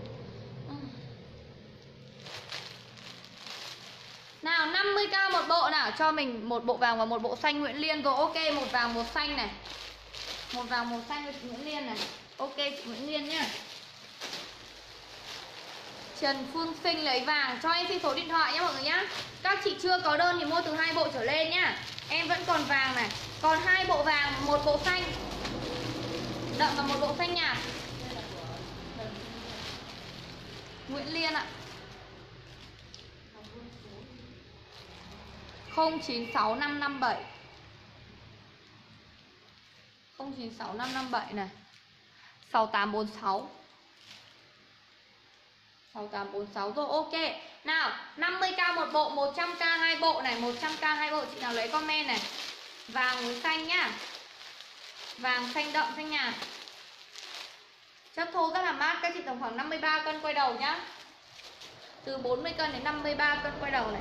Nào 50k một bộ nào, cho mình một bộ vàng và một bộ xanh Nguyễn Liên rồi. Ok, một vàng một xanh này. Một vàng một xanh với chị Nguyễn Liên này. Ok chị Nguyễn Liên nhá. Trần Phương Sinh lấy vàng, cho em xin số điện thoại nhé mọi người nhá. Các chị chưa có đơn thì mua từ 2 bộ trở lên nhá. Em vẫn còn vàng này. Còn 2 bộ vàng, một bộ xanh đậm và một bộ xanh nhạt. Nguyễn Liên ạ. 096557 096557 này. 6846 6846 rồi ok. Nào 50k một bộ, 100k hai bộ này, 100k hai bộ. Chị nào lấy comment này. Vàng với xanh nhá. Vàng xanh đậm xanh nhạt. Chất thô rất là mát. Các chị tầm khoảng 53 cân quay đầu nhá. Từ 40 cân đến 53 cân quay đầu này.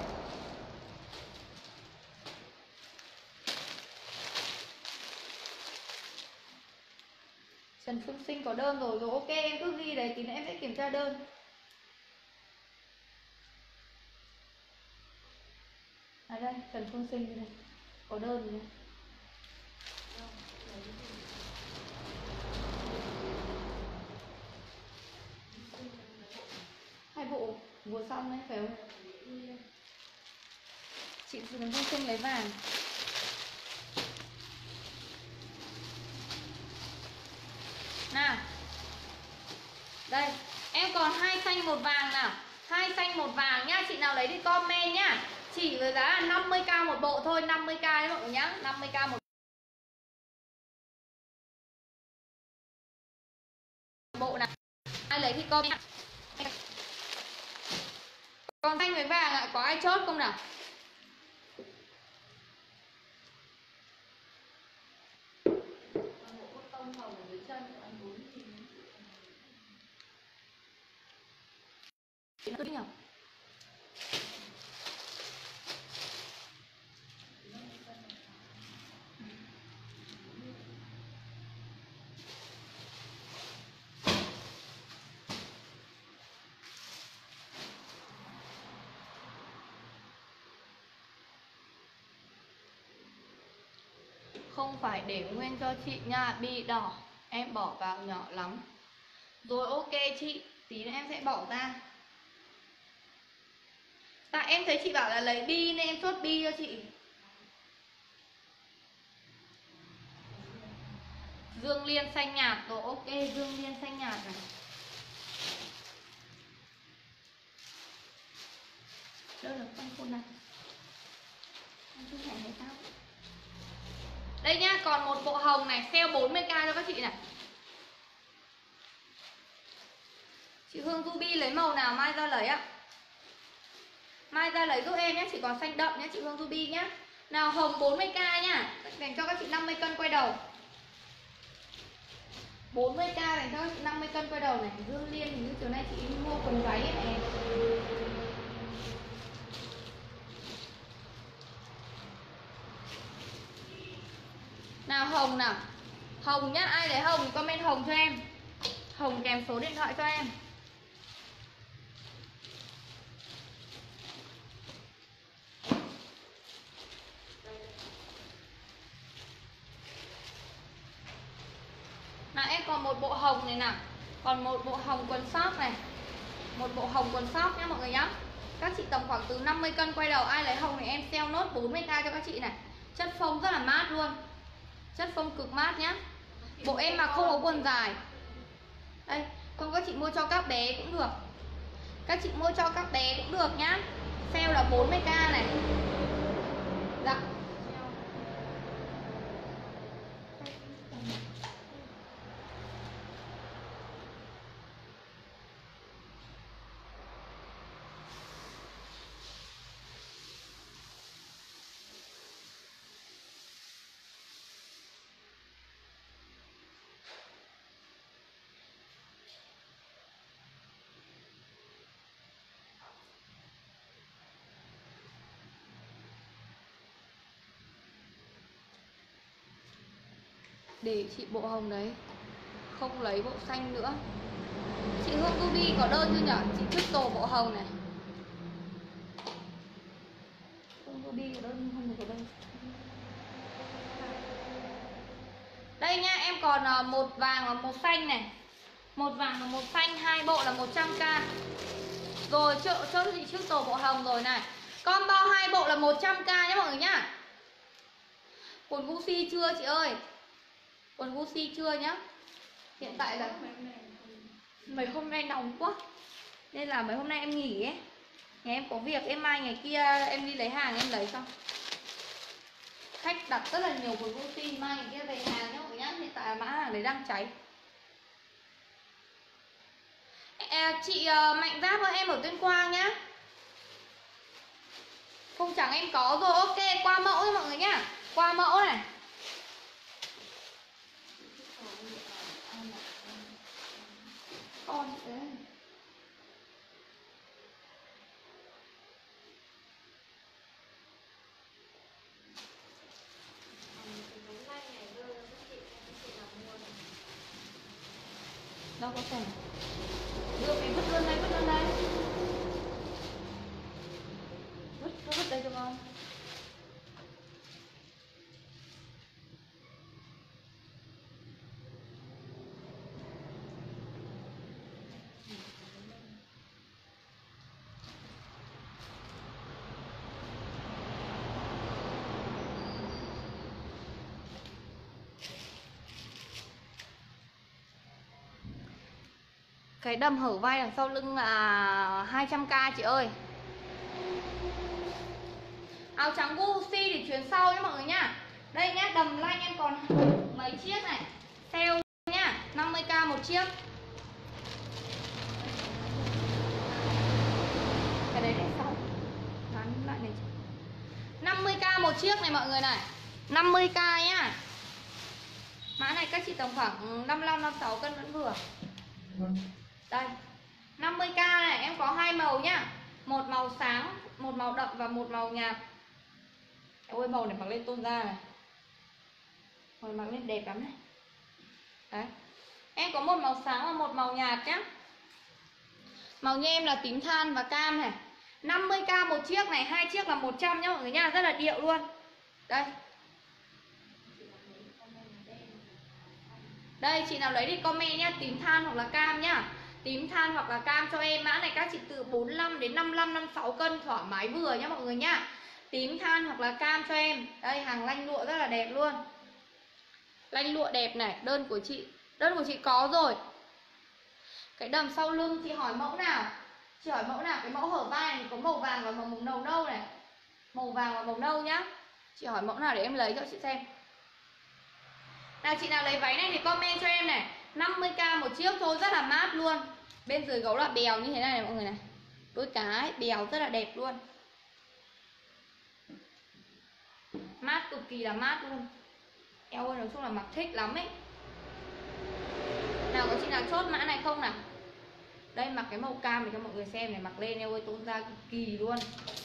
Trần Phương Sinh có đơn rồi. Rồi ok em cứ ghi đấy, tí nữa em sẽ kiểm tra đơn. À đây, Trần Phương Sinh đây này. Có đơn này. Hai bộ vừa xong đấy phải không? Chị Trần Phương Sinh lấy vàng. Nào. Đây, em còn 2 xanh 1 vàng nào. 2 xanh 1 vàng nhá, chị nào lấy đi comment nhá. Chỉ với giá là 50k một bộ thôi, 50k đấy mọi người nhá, 50k một bộ nào. Ai lấy thì comment. Còn xanh với vàng ạ, có ai chốt không nào? Cứ đi nhỉ? Không phải để nguyên cho chị nha, bi đỏ em bỏ vào nhỏ lắm. Rồi ok chị, tí nữa em sẽ bỏ ra. Tại em thấy chị bảo là lấy bi nên em chốt bi cho chị. Dương Liên xanh nhạt, rồi ok, Dương Liên xanh nhạt này. Đâu là con cô này? Con chú này hay sao? Đây nhá, còn một bộ hồng này, sale 40k cho các chị này. Chị Hương Ruby lấy màu nào mai ra lấy ạ? Mai ra lấy giúp em nhé, chỉ còn xanh đậm nhé chị Hương Ruby nhá. Nào hồng 40k nhá, dành cho các chị 50 cân quay đầu. 40k dành cho các chị 50 cân quay đầu này. Dương Liên hình như chiều nay chị mua quần váy ấy này. Nào hồng nào. Hồng nhá, ai lấy hồng thì comment hồng cho em. Hồng kèm số điện thoại cho em. Nào em còn một bộ hồng này nào. Còn một bộ hồng quần sóc này. Một bộ hồng quần sóc nhá mọi người nhá. Các chị tầm khoảng từ 50 cân quay đầu. Ai lấy hồng thì em sale nốt 40k cho các chị này. Chất phông rất là mát luôn. Chất phông cực mát nhá. Bộ em mà không có quần dài. Đây, không các chị mua cho các bé cũng được. Các chị mua cho các bé cũng được nhá. Sale là 40k này. Dạ. Để chị bộ hồng đấy. Không lấy bộ xanh nữa. Chị Hương Ruby có đơn chưa nhở? Chị Crystal bộ hồng này. Hương Ruby có đơn không? Có đơn. Đây nhá, em còn một vàng và một xanh này. Một vàng và một xanh, hai bộ là 100k. Rồi chốt chị Crystal bộ hồng rồi này. Combo hai bộ là 100k nhé mọi người nhá. Quần Gucci chưa chị ơi? Quần Gucci chưa nhá. Hiện tại là mấy hôm nay nóng quá nên là mấy hôm nay em nghỉ ấy. Ngày em có việc, em mai ngày kia em đi lấy hàng em lấy xong. Khách đặt rất là nhiều quần Gucci, mai ngày kia về hàng nhá mọi người nhá. Hiện tại là mã hàng đấy đang cháy. Chị Mạnh Giáp ơi, em ở Tuyên Quang nhá. Không chẳng em có rồi, ok, qua mẫu thôi mọi người nhá. Qua mẫu này. Con đấy. Đâu có tiền. Đưa cái vứt luôn đây, vứt luôn đây. Vứt đây cho con. Cái đầm hở vai đằng sau lưng là 200k chị ơi. Áo trắng Gucci thì chuyến sau nhé mọi người nhá. Đây nhá, đầm lanh em còn mấy chiếc này. Sale nhá, 50k một chiếc. Cái đấy để sau bán lại này. 50k một chiếc này mọi người này. 50k nhá. Mã này các chị tầm khoảng 55 56 cân vẫn vừa. Đây. 50k này em có hai màu nhá. Một màu sáng, một màu đậm và một màu nhạt. Ôi màu này mặc lên tôn da này. Màu này mặc lên đẹp lắm này. Đấy. Em có một màu sáng và một màu nhạt nhá. Màu như em là tím than và cam này. 50k một chiếc này, hai chiếc là 100 nhá mọi người nha, rất là điệu luôn. Đây. Đây chị nào lấy thì comment nhá, tím than hoặc là cam nhá. Tím than hoặc là cam cho em. Mã này các chị từ 45 đến 55 56 cân thoải mái vừa nhá mọi người nhá. Tím than hoặc là cam cho em. Đây hàng lanh lụa rất là đẹp luôn. Lanh lụa đẹp này, đơn của chị có rồi. Cái đầm sau lưng chị hỏi mẫu nào? Chị hỏi mẫu nào? Cái mẫu hở vai này có màu vàng và màu nâu nâu này. Màu vàng và màu nâu nhá. Chị hỏi mẫu nào để em lấy cho chị xem. Nào chị nào lấy váy này thì comment cho em này. 50k một chiếc thôi, rất là mát luôn. Bên dưới gấu là bèo như thế này, này mọi người này. Đôi cái bèo rất là đẹp luôn. Mát cực kỳ là mát luôn. Eo ơi nói chung là mặc thích lắm ấy. Nào có chị nào chốt mã này không nào? Đây mặc cái màu cam để cho mọi người xem này, mặc lên eo ơi tôn da cực kỳ luôn.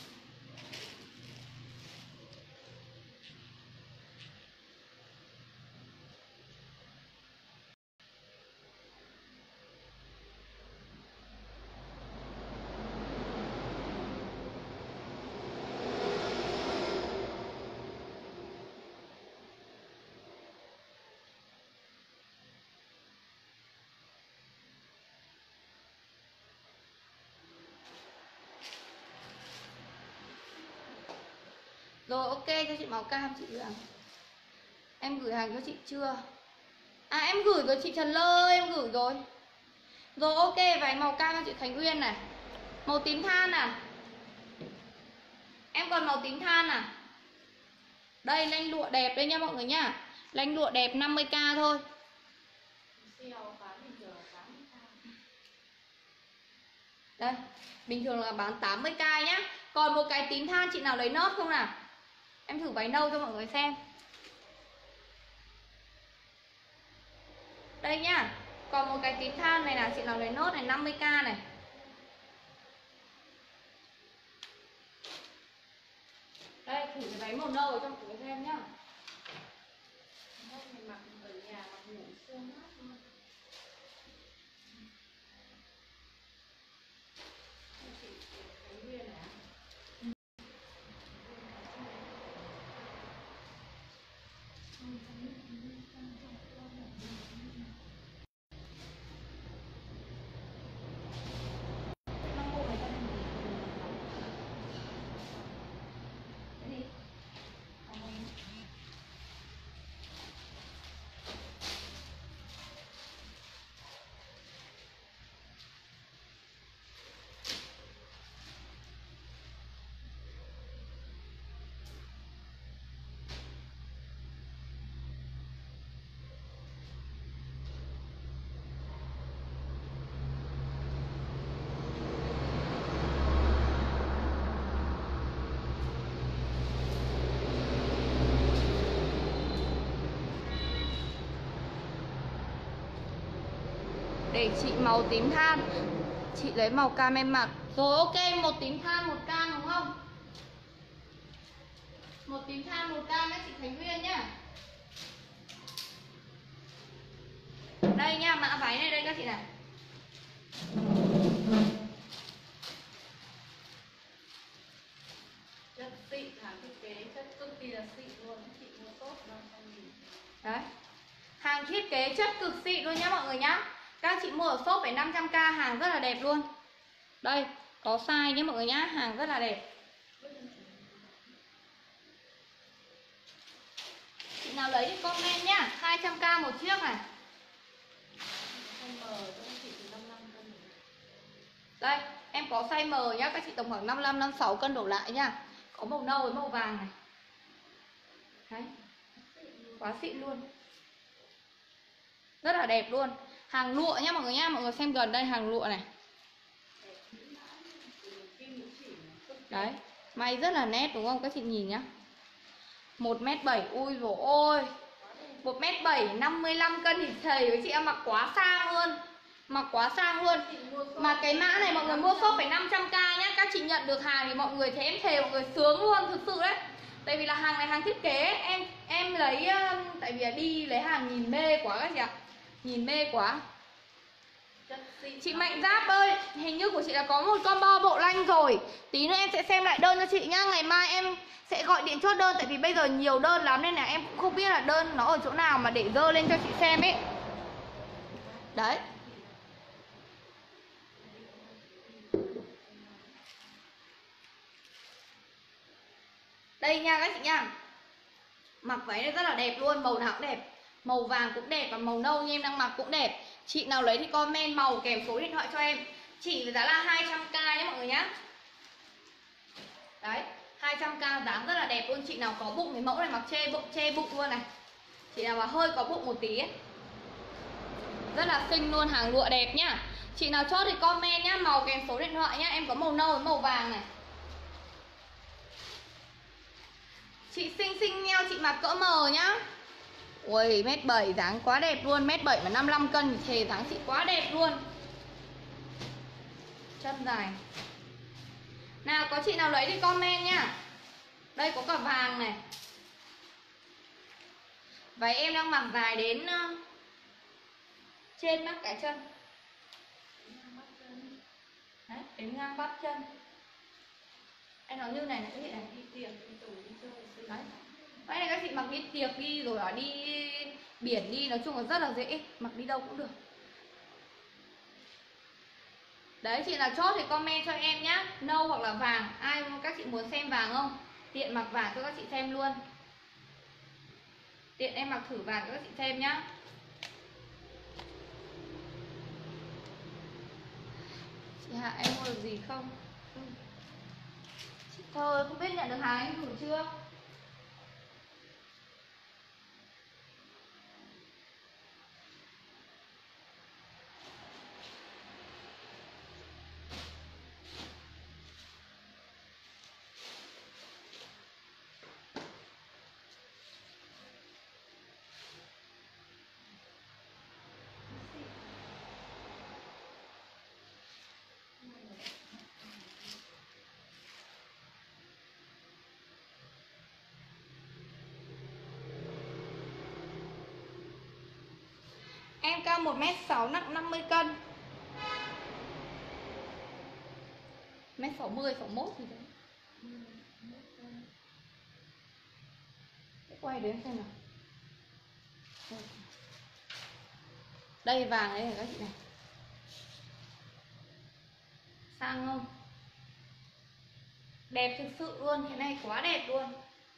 Rồi ok cho chị màu cam chị gửi. Em gửi hàng cho chị chưa? À em gửi rồi chị Trần Lơ ơi, em gửi rồi. Rồi ok váy màu cam cho chị Khánh Nguyên này. Màu tím than à? Em còn màu tím than à? Đây lanh lụa đẹp đây nha mọi người nhá. Lanh lụa đẹp 50k thôi. Đây, bình thường là bán 80k nhá. Còn một cái tím than chị nào lấy nốt không nào? Em thử váy nâu cho mọi người xem. Đây nhá. Còn một cái tím than này là chị nào lấy nốt này 50k này. Đây, thử cái váy màu nâu cho mọi người xem nhá. Mặc ở nhà mặc ngủ sương mát luôn. Để chị màu tím than. Chị lấy màu cam em mặc. Rồi ok, một tím than, một cam đúng không? Một tím than, một cam các chị Khánh Nguyên nhá. Đây nha, mã váy này đây các chị này. Chất xịn, hàng thiết kế chất cực kỳ là xịn luôn, chị mua tốt 500.000. Đấy. Hàng thiết kế chất cực xịn luôn nhá mọi người nhá. Các chị mua ở shop phải 500k, hàng rất là đẹp luôn. Đây, có size nhé mọi người nhá, hàng rất là đẹp. Chị nào lấy thì comment nhá, 200k một chiếc này. Không mờ cho chị từ 55 cân. Đây, em có size M nhá, các chị tổng khoảng 55 56 cân đổ lại nhá. Có màu nâu với màu vàng này. Đấy. Quá xịn luôn. Rất là đẹp luôn. Hàng lụa nhá mọi người nhá, mọi người xem gần đây hàng lụa này. Đấy, may rất là nét đúng không các chị nhìn nhá. 1m7, ui dồi ôi 1m7, 55 cân thì thầy với chị em mặc quá sang luôn. Mặc quá sang luôn. Mà cái mã này mọi người mua shop phải 500k nhá. Các chị nhận được hàng thì mọi người thấy em thề mọi người sướng luôn, thực sự đấy. Tại vì là hàng này hàng thiết kế. Em lấy, tại vì là đi lấy hàng nhìn mê quá các chị ạ. Nhìn mê quá. Chị Mạnh Giáp ơi, hình như của chị là có một combo bộ lanh rồi. Tí nữa em sẽ xem lại đơn cho chị nhá. Ngày mai em sẽ gọi điện chốt đơn. Tại vì bây giờ nhiều đơn lắm nên là em cũng không biết là đơn nó ở chỗ nào mà để dơ lên cho chị xem ấy. Đấy. Đây nha các chị nha. Mặc váy này rất là đẹp luôn, màu nào cũng đẹp. Màu vàng cũng đẹp và màu nâu như em đang mặc cũng đẹp. Chị nào lấy thì comment màu kèm số điện thoại cho em. Chỉ với giá là 200k nhé mọi người nhá. Đấy, 200k dáng rất là đẹp luôn. Chị nào có bụng cái mẫu này mặc che bụng luôn này. Chị nào mà hơi có bụng một tí ấy. Rất là xinh luôn, hàng lụa đẹp nhá. Chị nào chốt thì comment nhá, màu kèm số điện thoại nhá. Em có màu nâu với màu vàng này. Chị xinh nheo, chị mặc cỡ M nhá. Ui, 1m7 dáng quá đẹp luôn. 1m7 mà 55 cân thì thề dáng chị quá đẹp luôn. Chân dài. Nào có chị nào lấy thì comment nhá. Đây có cả vàng này. Váy em đang mặc dài đến trên mắt cái chân. Đấy, đến ngang bắp chân. Em nói như này này các chị này. Đấy. Váy này các chị mặc đi tiệc đi rồi ở đi biển đi, nói chung là rất là dễ, mặc đi đâu cũng được. Đấy, chị nào chốt thì comment cho em nhá, nâu hoặc là vàng. Ai các chị muốn xem vàng không? Tiện mặc vàng cho các chị xem luôn. Tiện em mặc thử vàng cho các chị xem nhá. Chị Hạ em mua được gì không? Chị Thơ không biết nhận được hàng em gửi chưa? Em cao 1m6 nặng 50 cân. 1m60, 61 gì đấy. Quay đến xem nào. Đây vàng đấy các chị này. Sang không? Đẹp thực sự luôn, cái này quá đẹp luôn.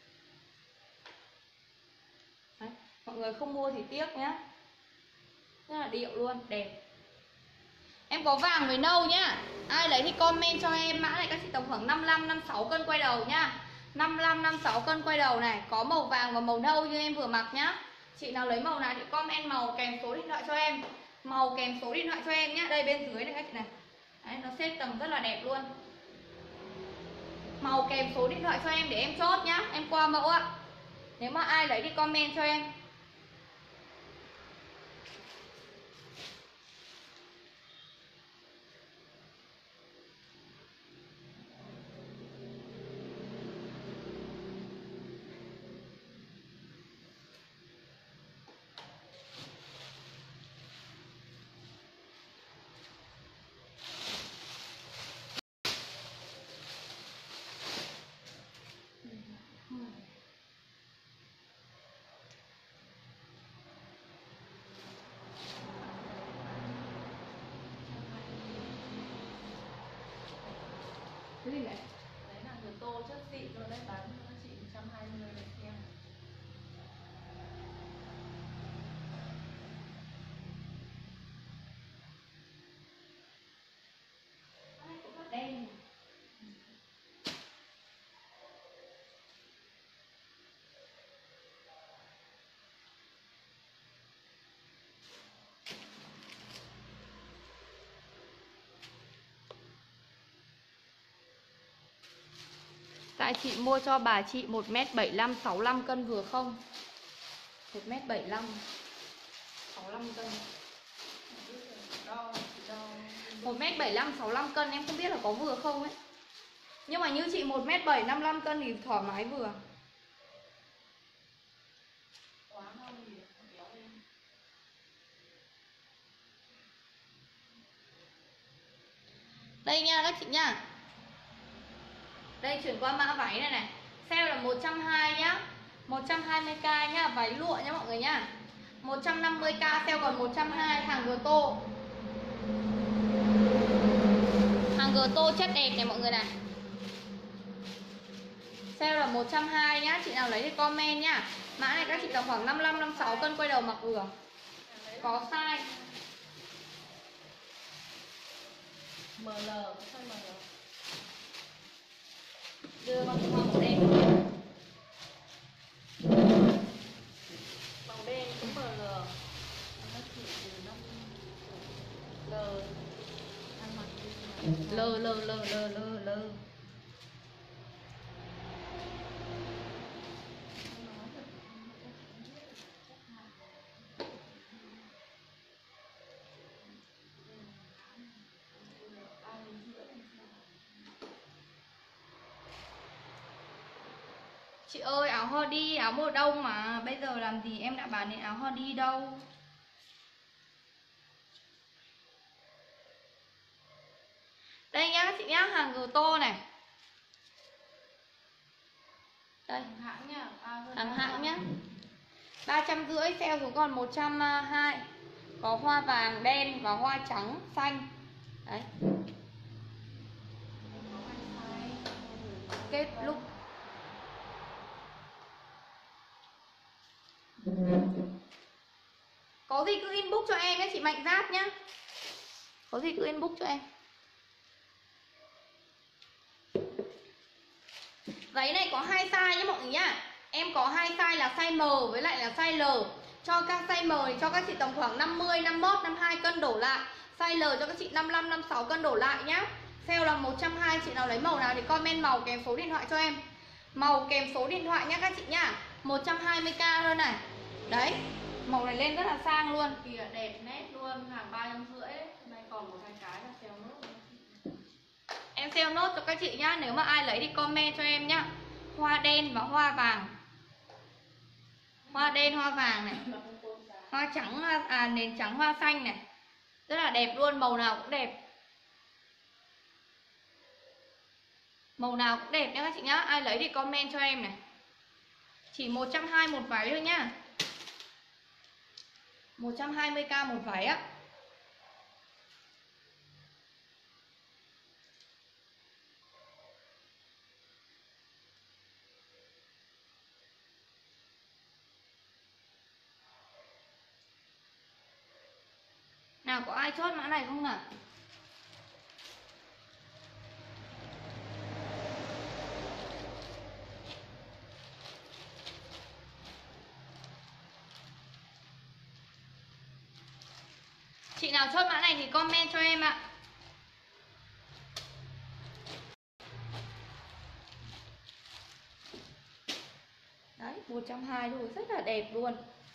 Đấy, mọi người không mua thì tiếc nhá. Rất là điệu luôn, đẹp. Em có vàng với nâu nhá. Ai lấy thì comment cho em. Mã này các chị tổng khoảng 55, 56 cân quay đầu nhá. 55, 56 cân quay đầu này. Có màu vàng và màu nâu như em vừa mặc nhá. Chị nào lấy màu nào thì comment màu kèm số điện thoại cho em. Màu kèm số điện thoại cho em nhá. Đây bên dưới này các chị này. Đấy, nó xếp tầm rất là đẹp luôn. Màu kèm số điện thoại cho em để em chốt nhá. Em qua mẫu ạ. Nếu mà ai lấy thì comment cho em. Cái gì vậy? Đấy là người tô chất xịn rồi đấy, bán cho chị 120 này xem. Tại chị mua cho bà chị 1m75 65 cân vừa không? 1m75 65 cân. 1m75 65 cân em không biết là có vừa không ấy. Nhưng mà như chị 1m7 55 cân thì thoải mái vừa. Đây nha các chị nha. Đây chuyển qua mã váy này này. Sale là 120 nhá. 120k nhá, váy lụa nhá mọi người nhá. 150k sale còn 120, hàng Gto. Hàng Gto chất đẹp này mọi người này. Sale là 120 nhá, chị nào lấy thì comment nhá. Mã này các chị tầm khoảng 55 56 cân quay đầu mặc vừa. Có size ML, size ML. đưa bằng màu đen. Màu đen cũng ML. Nó chỉ từ 5 L. Ăn mặc đi. Lơ. Chị ơi áo hoodie, áo mùa đông mà. Bây giờ làm gì em đã bán đến áo hoodie đâu. Đây nhá chị nhá, hàng Gto này. Đây, Hãng nhá. hàng hãng nhá. 350 sale xuống còn 120. Có hoa vàng, đen và hoa trắng, xanh. Đấy. Kết lúc có gì cứ inbox cho em nhé chị Mạnh Giáp nhá. Có gì cứ inbox cho em. Váy này có 2 size nhé mọi người nhá. Em có 2 size là size M với lại là size L. Cho các size M thì cho các chị tầm khoảng 50, 51, 52 cân đổ lại. Size L cho các chị 55, 56 cân đổ lại nhá. Sale là 120, chị nào lấy màu nào thì comment màu kèm số điện thoại cho em. Màu kèm số điện thoại nhá các chị nhá. 120k thôi này. Đấy. Màu này lên rất là sang luôn. Kìa đẹp nét luôn, hàng 350. Hôm nay còn một hai cái là sale nốt. Em sale nốt cho các chị nhá. Nếu mà ai lấy thì comment cho em nhá. Hoa đen và hoa vàng. Hoa đen hoa vàng này. Hoa trắng, nền trắng hoa xanh này. Rất là đẹp luôn, màu nào cũng đẹp. Màu nào cũng đẹp nhá các chị nhá. Ai lấy thì comment cho em này. Chỉ 120 một váy thôi nhá. 120k một váy á. Nào có ai chốt mã này không nào? Chị nào chốt mã này thì comment cho em ạ. Đấy, 120 thôi, rất là đẹp luôn.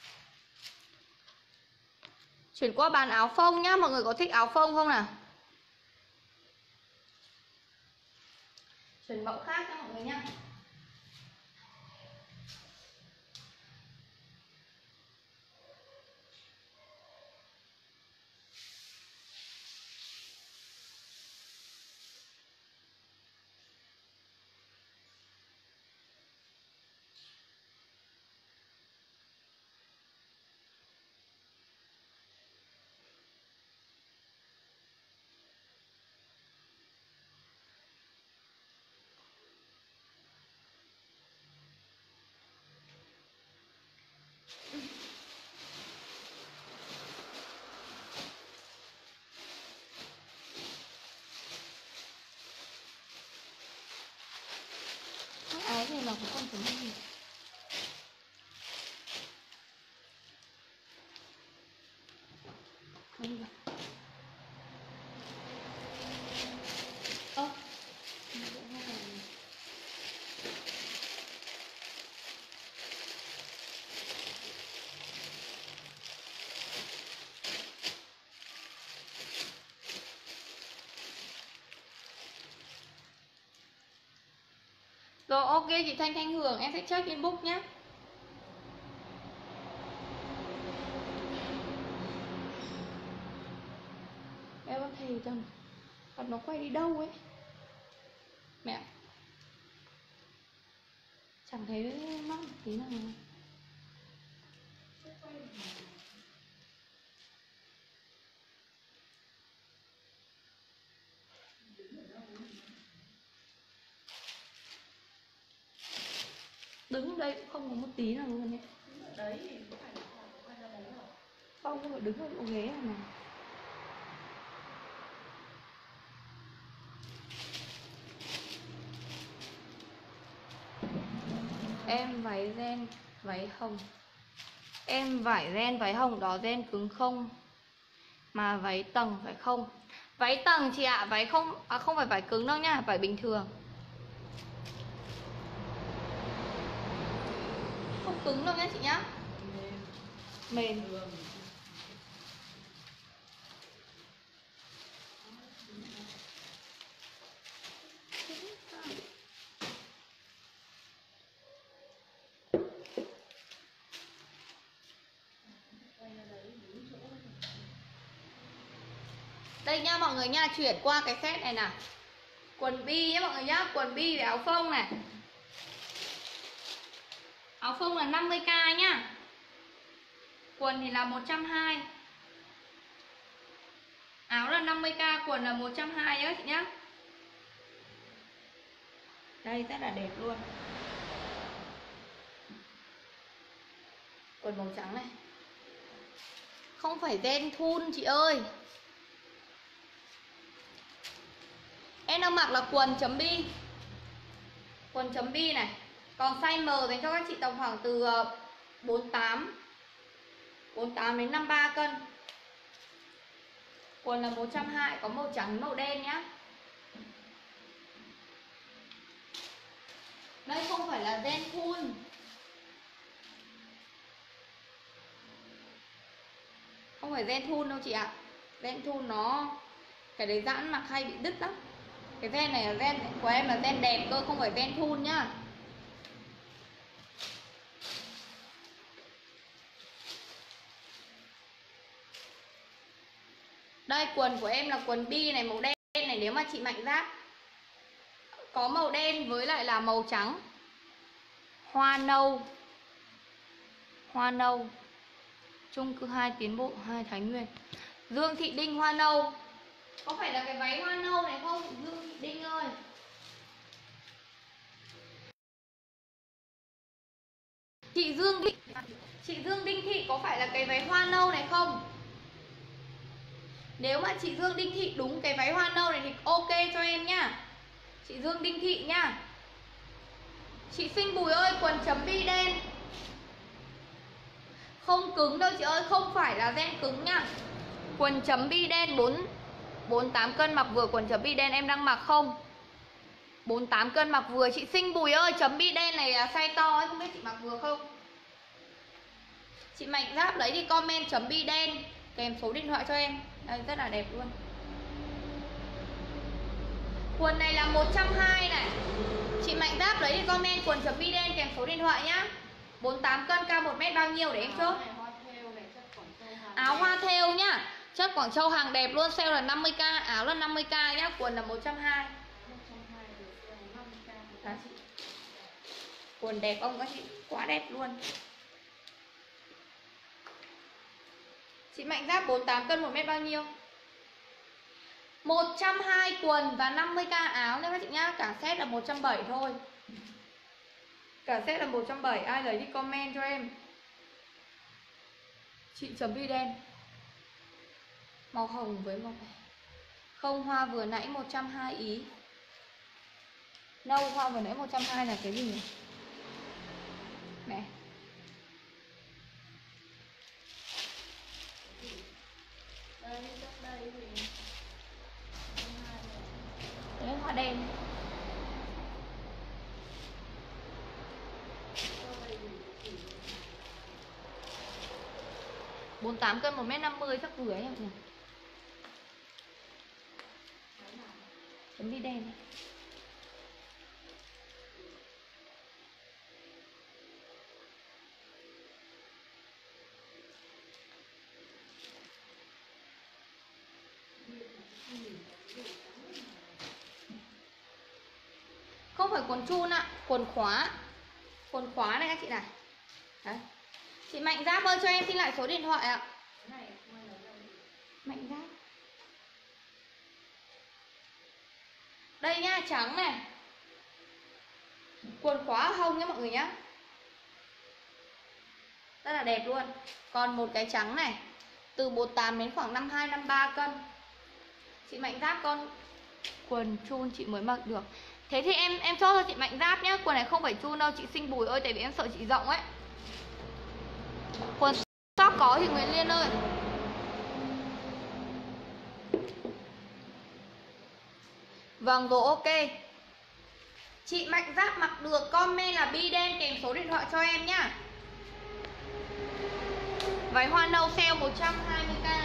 Chuyển qua bàn áo phông nhá, mọi người có thích áo phông không nào? Chuyển mẫu khác cho mọi người nhá. Áo này là có con số gì? Không được. Ơ. Rồi ok chị Thanh Thanh Hường, em sẽ check inbox nhé. Em có thầy chồng còn nó quay đi đâu ấy mẹ, chẳng thấy nó một tí nào. Đứng đây cũng không có một tí nào luôn ấy. Đấy thì có phải là họ quay ra đấy rồi. Không phải đứng ở bộ ghế này. Em váy ren váy hồng. Em vải ren váy hồng đó ren cứng không? Mà váy tầng phải không? Váy tầng chị ạ, váy không không phải vải cứng đâu nha, vải bình thường. Không cứng đâu nhá chị nhá. Mềm. Đây nha mọi người nha, chuyển qua cái set này nào. Quần bi nhá mọi người nhá, quần bi với áo phông này. Áo phông là 50k nhá. Quần thì là 120. Áo là 50k, quần là 120 nhá chị nhá. Đây rất là đẹp luôn. Quần màu trắng này. Không phải ren thun chị ơi. Em đang mặc là quần chấm bi. Quần chấm bi này. Còn size M dành cho các chị tầm khoảng từ 48 đến 53 cân. Quần là 120, có màu trắng màu đen nhá. Đây không phải là ren thun. Không phải ren thun đâu chị ạ. Ren thun nó cái đấy giãn mặc hay bị đứt lắm. Cái ren này là ren của em là ren đẹp cơ, không phải ren thun nhá. Đây quần của em là quần bi này, màu đen này, nếu mà chị mạnh dát. Có màu đen với lại là màu trắng. Hoa nâu. Hoa nâu. Chung cư 2 Tiến Bộ 2 Thái Nguyên. Dương Thị Đinh hoa nâu. Có phải là cái váy hoa nâu này không Dương Thị Đinh ơi? Chị Dương Đinh Thị có phải là cái váy hoa nâu này không? Nếu mà chị Dương Đinh Thị đúng cái váy hoa nâu này thì ok cho em nhá. Chị Dương Đinh Thị nhá. Chị Sinh Bùi ơi, quần chấm bi đen. Không cứng đâu chị ơi, không phải là ren cứng nhá. Quần chấm bi đen 48 cân mặc vừa, quần chấm bi đen em đang mặc không? 48 cân mặc vừa. Chị Sinh Bùi ơi, chấm bi đen này là size to ấy, không biết chị mặc vừa không? Chị Mạnh Giáp lấy đi comment chấm bi đen kèm số điện thoại cho em. Đây rất là đẹp luôn. Quần này là 120 này. Chị Mạnh Giáp lấy đi comment quần chấm bi đen kèm số điện thoại nhá. 48 cân, cao 1 mét bao nhiêu để em chốt. Áo hoa thêu nhá. Chất Quảng Châu hàng đẹp luôn, sale là 50k, áo là 50k nhá, quần là 120. Đó chị. Quần đẹp không các chị? Quá đẹp luôn. Chị Mạnh Giáp 48 cân 1 mét bao nhiêu? 120 quần và 50k áo nha các chị nhá. Cả set là 170 thôi. Cả set là 170. Ai lấy đi comment cho em. Chị chấm bi đen. Màu hồng với màu này. Không, hoa vừa nãy 120 ý. Nâu hoa vừa nãy 120 là cái gì nhỉ? Mẹ. Đấy, hoa đen. Bốn 48 cân 1m50 chắc vừa ấy nhỉ. Chấm bi đen này. Không phải quần chun ạ, quần khóa. Quần khóa này các chị này. Đấy. Chị Mạnh Giáp ơi, cho em xin lại số điện thoại ạ. Mạnh Giáp. Đây nha, trắng này. Quần khóa hông nhá mọi người nhá. Rất là đẹp luôn. Còn một cái trắng này, từ 48 đến khoảng 52, 53 cân. Chị Mạnh Giáp con quần chun chị mới mặc được. Thế thì em cho chị Mạnh Giáp nhá. Quần này không phải chun đâu chị Sinh Bùi ơi, tại vì em sợ chị rộng ấy. Quần shop có thì Nguyễn Liên ơi. Vâng rồi, ok. Chị Mạnh Giáp mặc được comment là bi đen kèm số điện thoại cho em nhá. Váy hoa nâu sale 120k.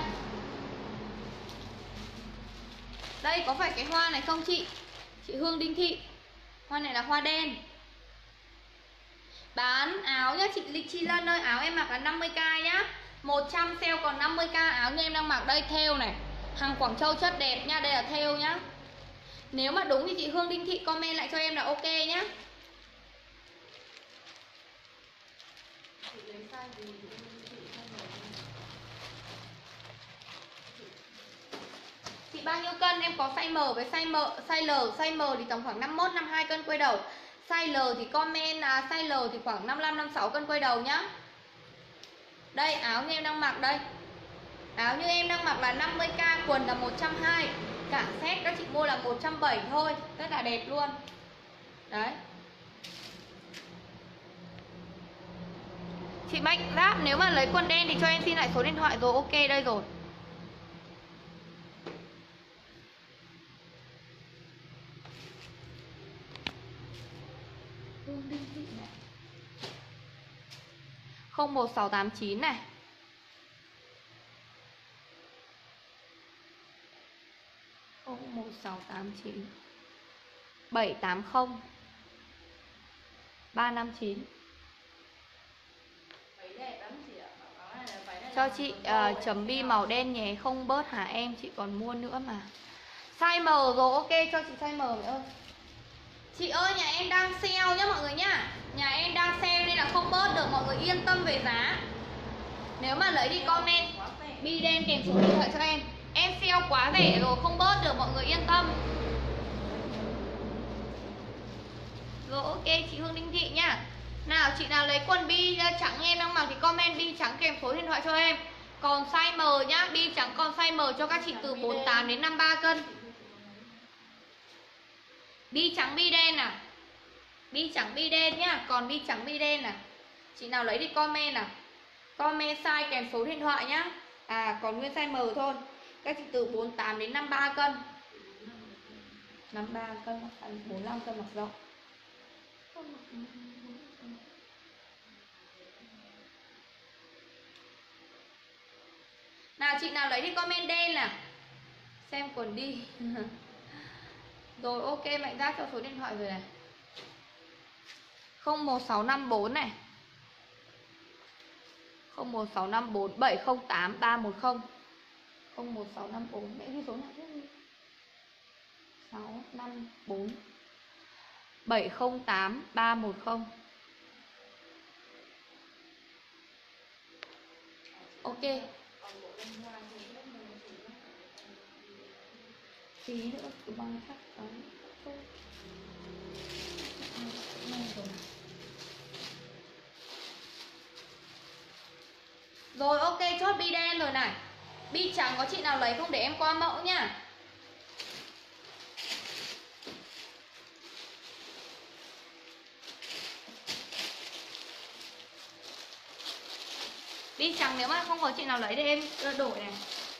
Đây có phải cái hoa này không chị? Chị Hương Đinh Thị. Hoa này là hoa đen. Bán áo nhá chị Lịch Chi Lân ơi, áo em mặc là 50k nhá. 100 sale còn 50k. Áo như em đang mặc đây thêu này, hàng Quảng Châu chất đẹp nha, đây là thêu nhá. Nếu mà đúng thì chị Hương Đinh Thị comment lại cho em là ok nhá. Chị bao nhiêu cân? Em có size M với size L. Size M thì tầm khoảng 51, 52 cân quay đầu. Size L thì comment size L thì khoảng 55, 56 cân quay đầu nhá. Đây áo như em đang mặc đây. Áo như em đang mặc là 50k, quần là 120. Cả set các chị mua là 170 thôi. Rất là đẹp luôn. Đấy. Chị Mạnh Giáp nếu mà lấy quần đen thì cho em xin lại số điện thoại rồi. Ok đây rồi. Hương Đinh Thị này. 01689 này. 01689 780 359. Cho chị chấm bi màu đen nhé, không bớt hả em, chị còn mua nữa mà. Size M rồi, ok cho chị size M vậy ơi. Chị ơi nhà em đang sale nhá mọi người nhá. Nhà em đang sale nên là không bớt được, mọi người yên tâm về giá. Nếu mà lấy thì comment bi đen kèm số điện thoại cho em. Em sale quá rẻ rồi, không bớt được, mọi người yên tâm. Rồi ok chị Hương Đinh Thị nhá. Nào chị nào lấy quần bi trắng em đang mặc thì comment bi trắng kèm số điện thoại cho em. Còn size M nhá, bi trắng còn size M cho các chị từ 48 đến 53 cân. Bi trắng bi đen à. Bi trắng bi đen nhá, còn bi trắng bi đen à. Chị nào lấy thì comment à. Comment size kèm số điện thoại nhá. Còn nguyên size M thôi. Các chị từ 48 đến 53 cân. 53 cân, 45 cân mặc rộng. Nào chị nào lấy thì comment đen nè. Xem quần đi. Rồi ok Mạnh Giáp cho số điện thoại rồi này. 01654 này. 01654 708 310. 01654 mẹ ghi số nào chứ. 654 708 310. Ok. Tí nữa cứ băng chắc đó. Rồi ok chốt bi đen rồi này. Bi trắng có chị nào lấy không để em qua mẫu nha. Bi trắng nếu mà không có chị nào lấy thì em đổi này.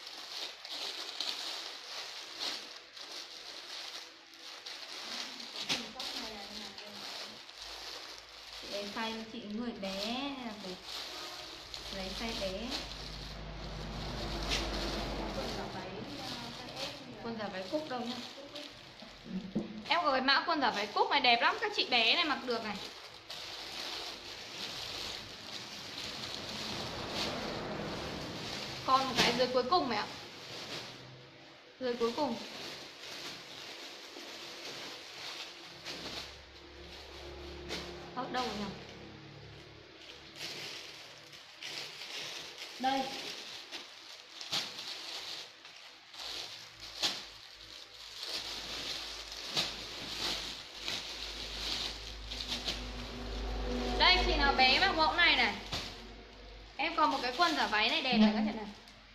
Chị lấy size chị người bé hay là phải lấy size bé. Quần giả váy cúc đâu nhá. Em có cái mã quần giả váy cúc này đẹp lắm, các chị bé này mặc được này. Còn một cái dưới cuối cùng mẹ ạ. Dưới cuối cùng. Đây. Đây chị nào bé mặc mẫu này này. Em còn một cái quần giả váy này đẹp này các chị này.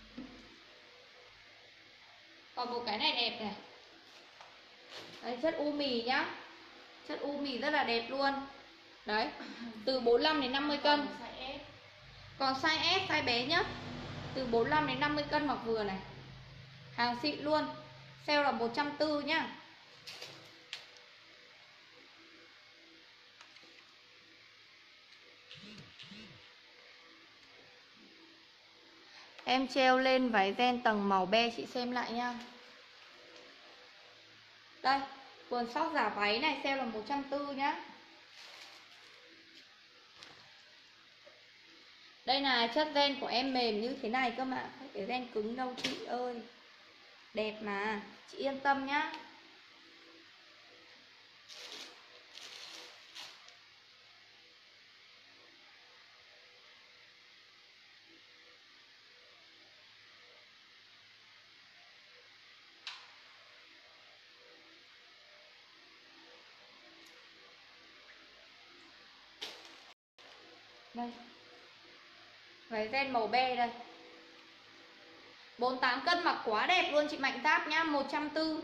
Còn một cái này đẹp này. Đấy, chất u mì nhá. Chất u mì rất là đẹp luôn. Đấy, từ 45 đến 50 cân. Còn size S, size bé nhất. Từ 45 đến 50 cân mặc vừa này. Hàng xịn luôn. Sale là 140 nhá. Em treo lên váy ren tầng màu be chị xem lại nha. Đây, quần sóc giả váy này sale là 140 nhá. Đây là chất ren của em mềm như thế này cơ mà. Không phải ren cứng đâu chị ơi. Đẹp mà, chị yên tâm nhá. Đây. Váy ren màu be đây. 48 cân mặc quá đẹp luôn chị Mạnh Giáp nhá, 140.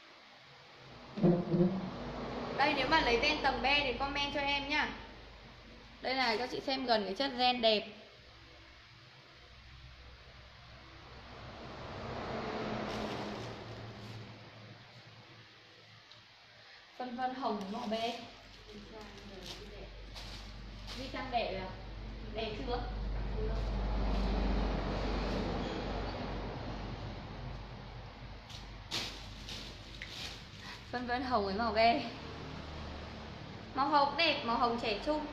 Đây nếu mà lấy ren tầng be thì comment cho em nhá. Đây này cho chị xem gần cái chất ren đẹp. Phân vân hồng màu be. Vi trang đẹp à? Đẹp chưa? Phân vân hồng với màu be. Màu hồng đẹp, màu hồng trẻ trung.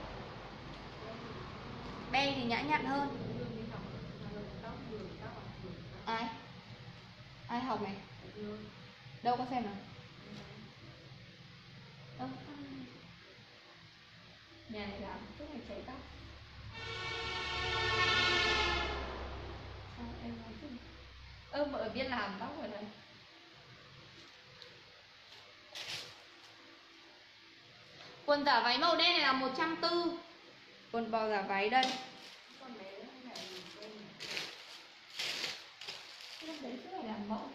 Be thì nhã nhặn hơn. Ai? Ai học này? Đâu có xem nào? Nhà này làm suốt ngày chảy tóc. Sao em nói chứ? Mợ biết làm tóc rồi này. Quần giả váy màu đen này là 140. Quần bò giả váy đây. Lúc đấy cứ phải làm mẫu.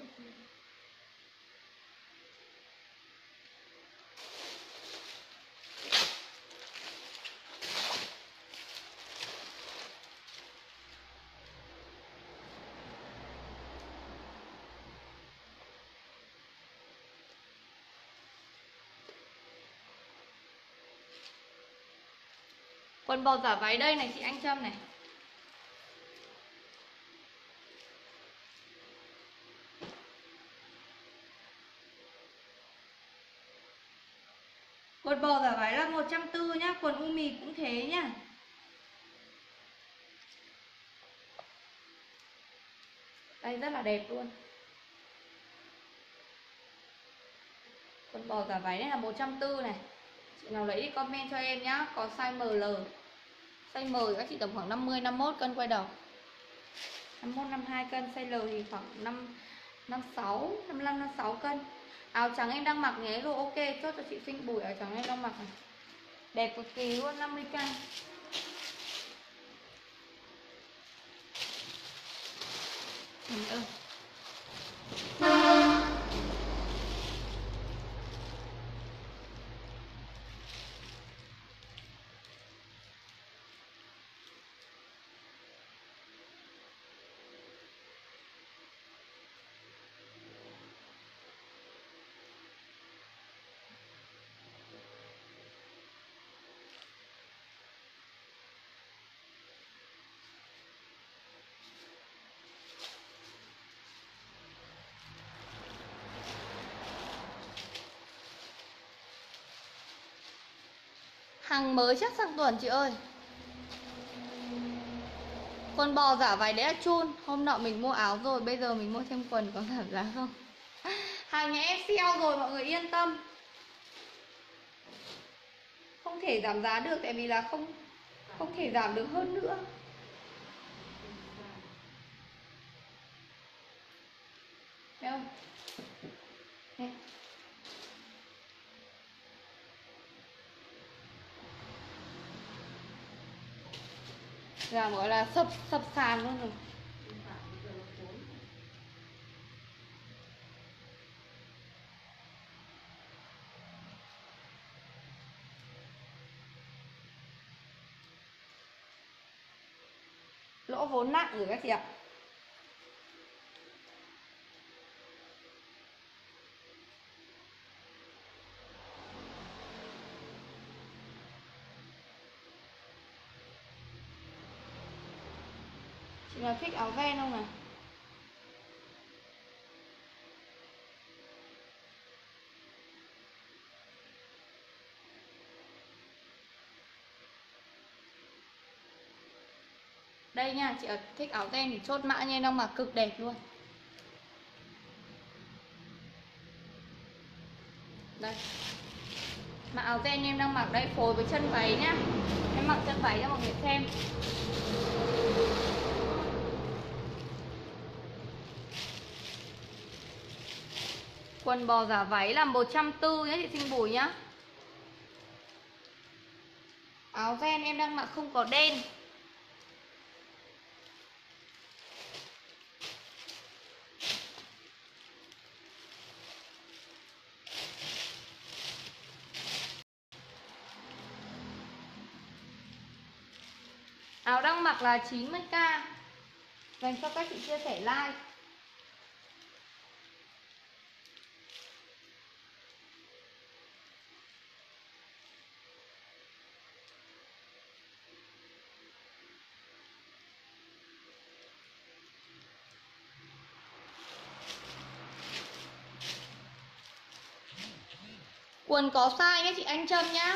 Quần bò giả váy đây này chị Anh Trâm này. Quần bò giả váy là 140 nhá. Quần u mì cũng thế nhá. Đây rất là đẹp luôn. Quần bò giả váy này là 140 này. Chị nào lấy đi comment cho em nhá. Có size ML. Size M các chị tầm khoảng 50, 51 cân quay đầu. 51, 52 cân. Size L thì khoảng 56, 55, 56 cân. Áo trắng em đang mặc nhé rồi, ok. Chốt cho chị Sinh Bùi áo trắng em đang mặc này. Đẹp cực kỳ luôn, 50k. Hàng mới chắc sang tuần chị ơi. Quần bò giả váy đấy là chun. Hôm nọ mình mua áo rồi, bây giờ mình mua thêm quần có giảm giá không? Hàng nhà em sale rồi mọi người yên tâm. Không thể giảm giá được tại vì là không thể giảm được hơn nữa. Đây. Là gọi là sập sàn luôn rồi. Lỗ vốn nặng rồi các chị ạ. Chị nào thích áo ven không này? Đây nha, chị thích áo ven thì chốt mã nha, đang mặc cực đẹp luôn. Đây. Mã áo ven em đang mặc đây, phối với chân váy nhá. Em mặc chân váy cho mọi người xem. Quần bò giả váy là 140 nhá chị Sinh Bùi nhá. Áo ven em đang mặc không có đen. Áo đang mặc là 90k. Dành cho các chị chia sẻ like. Quần có size nhé chị Anh Trâm nhá.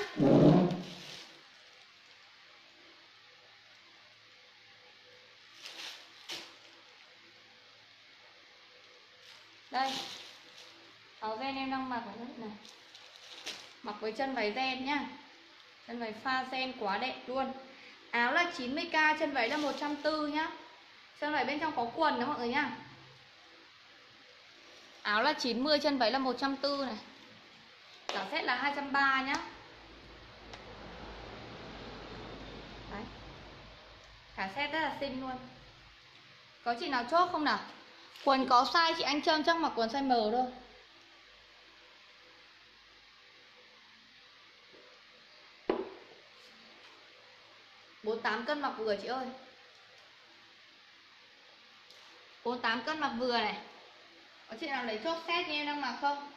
Đây. Áo ren em đang mặc ở đây này. Mặc với chân váy ren nhá. Chân váy pha ren quá đẹp luôn. Áo là 90k, chân váy là 140 nhá. Chân váy bên trong có quần đó mọi người nhá. Áo là 90, chân váy là 140 này. Cả set là 230 nhá. Đấy. Cả set rất là xinh luôn. Có chị nào chốt không nào? Quần có size chị Anh Trâm chắc mặc quần size M thôi. Bốn 48 cân mặc vừa chị ơi. 48 cân mặc vừa này. Có chị nào lấy chốt set như em đang mặc không?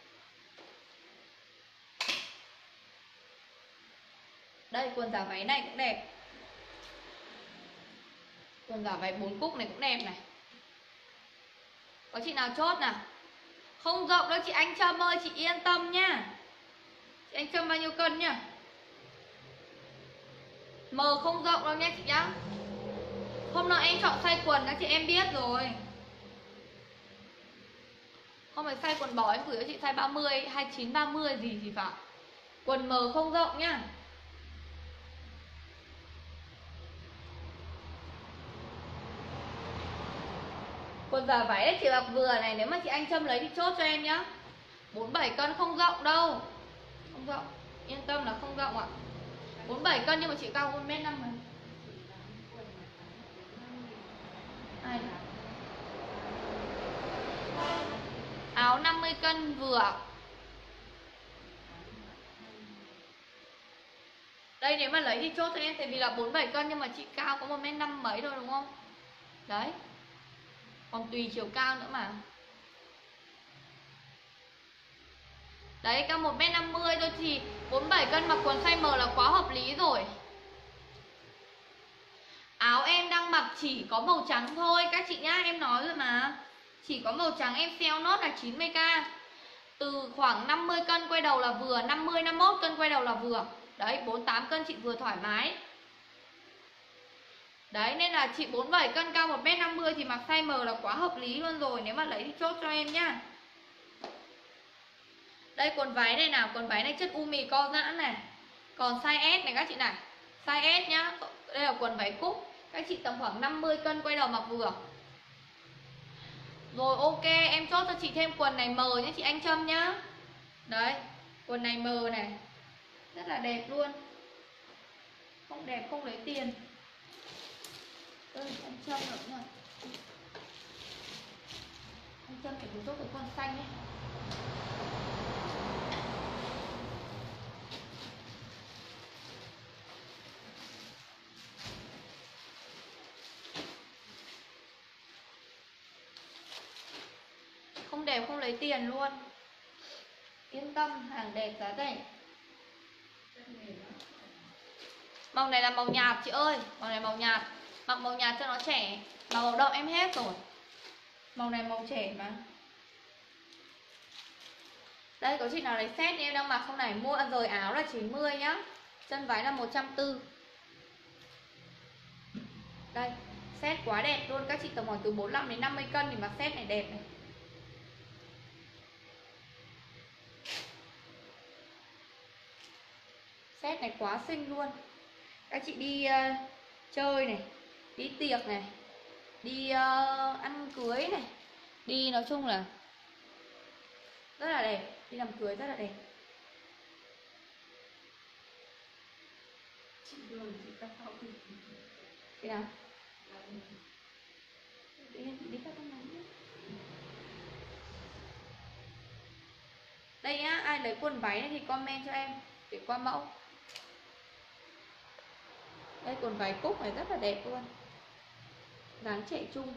Đây quần giả váy này cũng đẹp. Quần giả váy 4 cúc này cũng đẹp này. Có chị nào chốt nào? Không rộng đâu chị Anh Trâm ơi, chị yên tâm nhá. Chị Anh Trâm bao nhiêu cân nhá? M không rộng đâu nha chị nhá. Hôm nọ em chọn size quần các chị em biết rồi. Không phải size quần bò em gửi cho chị size 30, 29, 30 gì thì phải. Quần M không rộng nhá. Quần giả váy đấy chị mặc vừa này, nếu mà chị Anh Trâm lấy thì chốt cho em nhá. 47 cân không rộng đâu. Không rộng, yên tâm là không rộng ạ. 47 cân nhưng mà chị cao 1m5 mà. Ai đó. Áo 50 cân vừa. Đây nếu mà lấy thì chốt cho em, tại vì là 47 cân nhưng mà chị cao có 1m5 mấy thôi đúng không? Đấy. Còn tùy chiều cao nữa mà. Đấy cao 1m50 thôi thì 47 cân mặc quần size M là quá hợp lý rồi. Áo em đang mặc chỉ có màu trắng thôi các chị nhá, em nói rồi mà. Chỉ có màu trắng, em sale nốt là 90k. Từ khoảng 50 cân quay đầu là vừa, 50, 51 cân quay đầu là vừa. Đấy, 48 cân chị vừa thoải mái. Đấy, nên là chị 47 cân cao 1m50 thì mặc size M là quá hợp lý luôn rồi. Nếu mà lấy thì chốt cho em nhá. Đây quần váy này nào, quần váy này chất u mì co giãn này. Còn size S này các chị này. Size S nhá. Đây là quần váy cúc. Các chị tầm khoảng 50 cân quay đầu mặc vừa. Rồi ok, em chốt cho chị thêm quần này mờ nhé chị Anh Trâm nhá. Đấy, quần này mờ này, rất là đẹp luôn. Không đẹp không lấy tiền. Anh Trâm nữa nhỉ. Anh Trâm phải chốt cái quần xanh ấy. Không đẹp không lấy tiền luôn. Yên tâm, hàng đẹp giá rẻ. Màu này là màu nhạt chị ơi. Màu này màu nhạt. Mặc màu nhạt cho nó trẻ. Màu đậm em hết rồi. Màu này màu trẻ mà. Đây có chị nào lấy set em đang mặc không này. Mua rời áo là 90 nhá. Chân váy là 140. Đây, set quá đẹp luôn. Các chị tầm khoảng từ 45 đến 50 cân thì mặc set này đẹp này. Set này quá xinh luôn. Các chị đi chơi này, đi tiệc này, đi ăn cưới này, đi nói chung là rất là đẹp. Đi làm cưới rất là đẹp. Chị đường chị cắt tóc đi. Chị nào? Tự nhiên chị đi cắt tóc ngắn nhé. Đây nhá, ai lấy quần váy này thì comment cho em để qua mẫu. Đây quần váy cúc này rất là đẹp luôn. Dáng trẻ trung.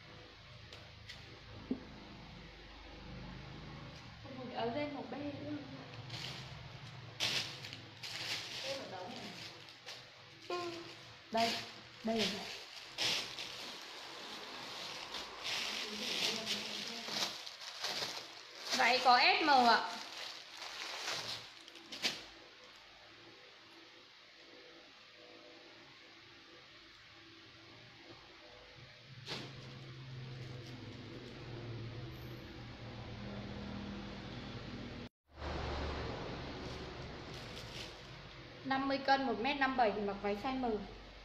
Không một áo len màu be nữa. Đây, đây là này. Váy có SM ạ. $50 cân 1m57 thì mặc váy size M.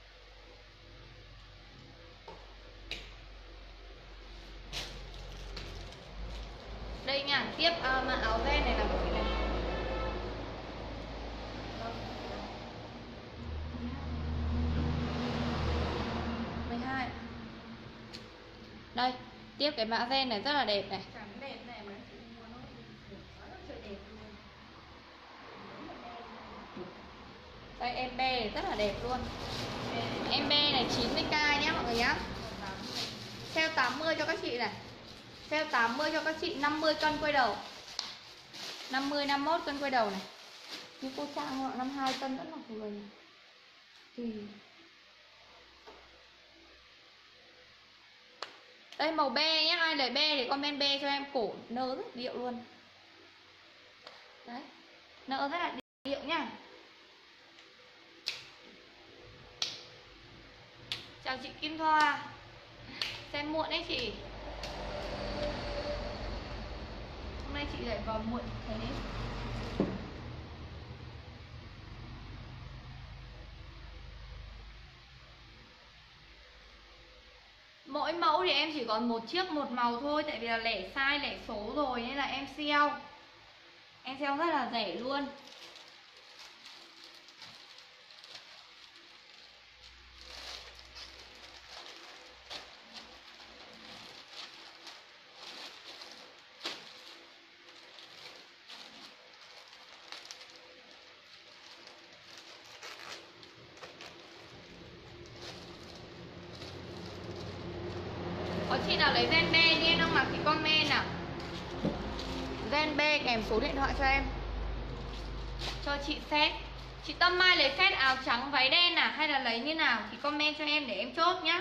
Đây nha, tiếp mà áo ven này là của chị này. Đây, tiếp cái mã ven này rất là đẹp này. Trắng đẹp này mà chị mua nó rất là đẹp luôn. Đây em be này rất là đẹp luôn. Em be này 90k nhé mọi người nhá. Sale 80 cho các chị này. Sale 80 cho các chị 50 cân quay đầu. 50 51 cân quay đầu này. Như cô Trang họ 52 cân rất là vừa này. Thì đây màu be nhá, ai lấy be thì comment be cho em, cổ nơ rất điệu luôn. Đấy. Nơ rất là điệu nhá. Chào chị Kim Thoa. Xem muộn đấy chị. Hôm nay chị dậy vào muộn thế. Mỗi mẫu thì em chỉ còn một chiếc một màu thôi. Tại vì là lẻ size lẻ số rồi nên là em sale. Em sale rất là rẻ luôn. Có chị nào lấy gen be đi em đang mặc thì comment nào. Gen be kèm số điện thoại cho em. Cho chị set. Chị Tâm Mai lấy set áo trắng váy đen à hay là lấy như nào thì comment cho em để em chốt nhá.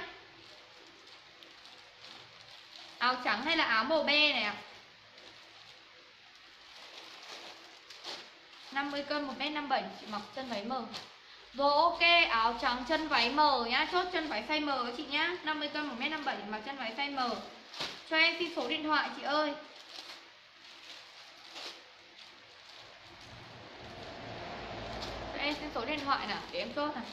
Áo trắng hay là áo màu be này ạ? 50 cân 1m57 chị mặc chân váy M. Rồi ok, áo trắng chân váy M nhá, chốt chân váy size M các chị nhá. 50 cân 1m57 mặc chân váy size M. Cho em xin số điện thoại chị ơi. Cho em xin số điện thoại nào để em chốt này.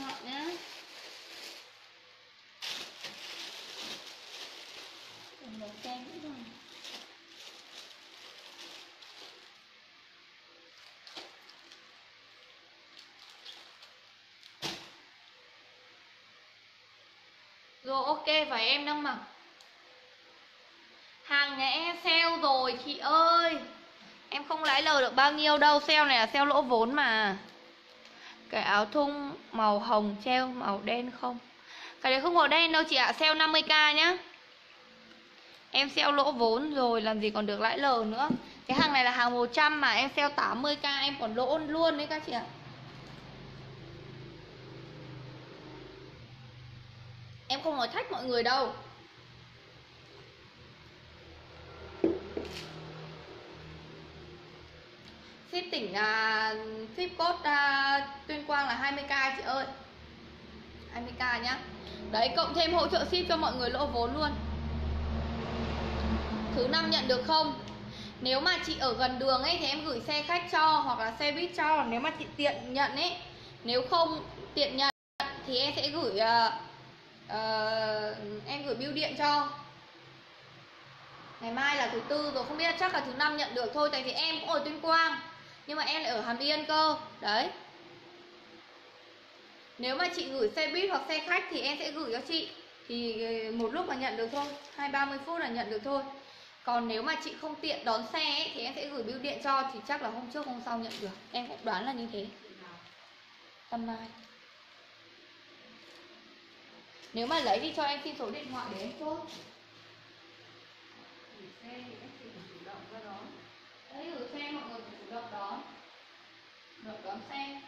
chọn nhá. Đừng xem nữa rồi. Rồi ok, phải em đang mặc. Hàng nhà em sale rồi chị ơi. Em không lãi lời được bao nhiêu đâu. Sale này là sale lỗ vốn mà. Cái áo thun màu hồng treo màu đen không? Cái đấy không màu đen đâu chị ạ. Sale 50k nhá. Em sale lỗ vốn rồi, làm gì còn được lãi lời nữa. Cái hàng này là hàng 100 mà em sale 80k em còn lỗ luôn đấy các chị ạ. Em không nói thách mọi người đâu. Ship tỉnh ship code Tuyên Quang là 20k chị ơi. 20k nhá. Đấy, cộng thêm hỗ trợ ship cho mọi người lỗ vốn luôn. Thứ 5 nhận được không? Nếu mà chị ở gần đường ấy thì em gửi xe khách cho hoặc là xe buýt cho. Nếu mà chị tiện nhận ấy, nếu không tiện nhận thì em sẽ gửi em gửi bưu điện cho. Ngày mai là thứ tư rồi, không biết chắc là thứ 5 nhận được thôi. Tại vì em cũng ở Tuyên Quang nhưng mà em lại ở Hàm Yên cơ. Đấy. Nếu mà chị gửi xe buýt hoặc xe khách thì em sẽ gửi cho chị. Thì một lúc là nhận được thôi, 20-30 phút là nhận được thôi. Còn nếu mà chị không tiện đón xe ấy, thì em sẽ gửi bưu điện cho. Thì chắc là hôm trước hôm sau nhận được. Em cũng đoán là như thế. Tầm mai. Nếu mà lấy thì cho em xin số điện thoại để em chốt. Gửi xe thì em chỉ phải chủ động ra đó. Đấy, gửi xe mọi người phải chủ động đón. Chủ động đón xe.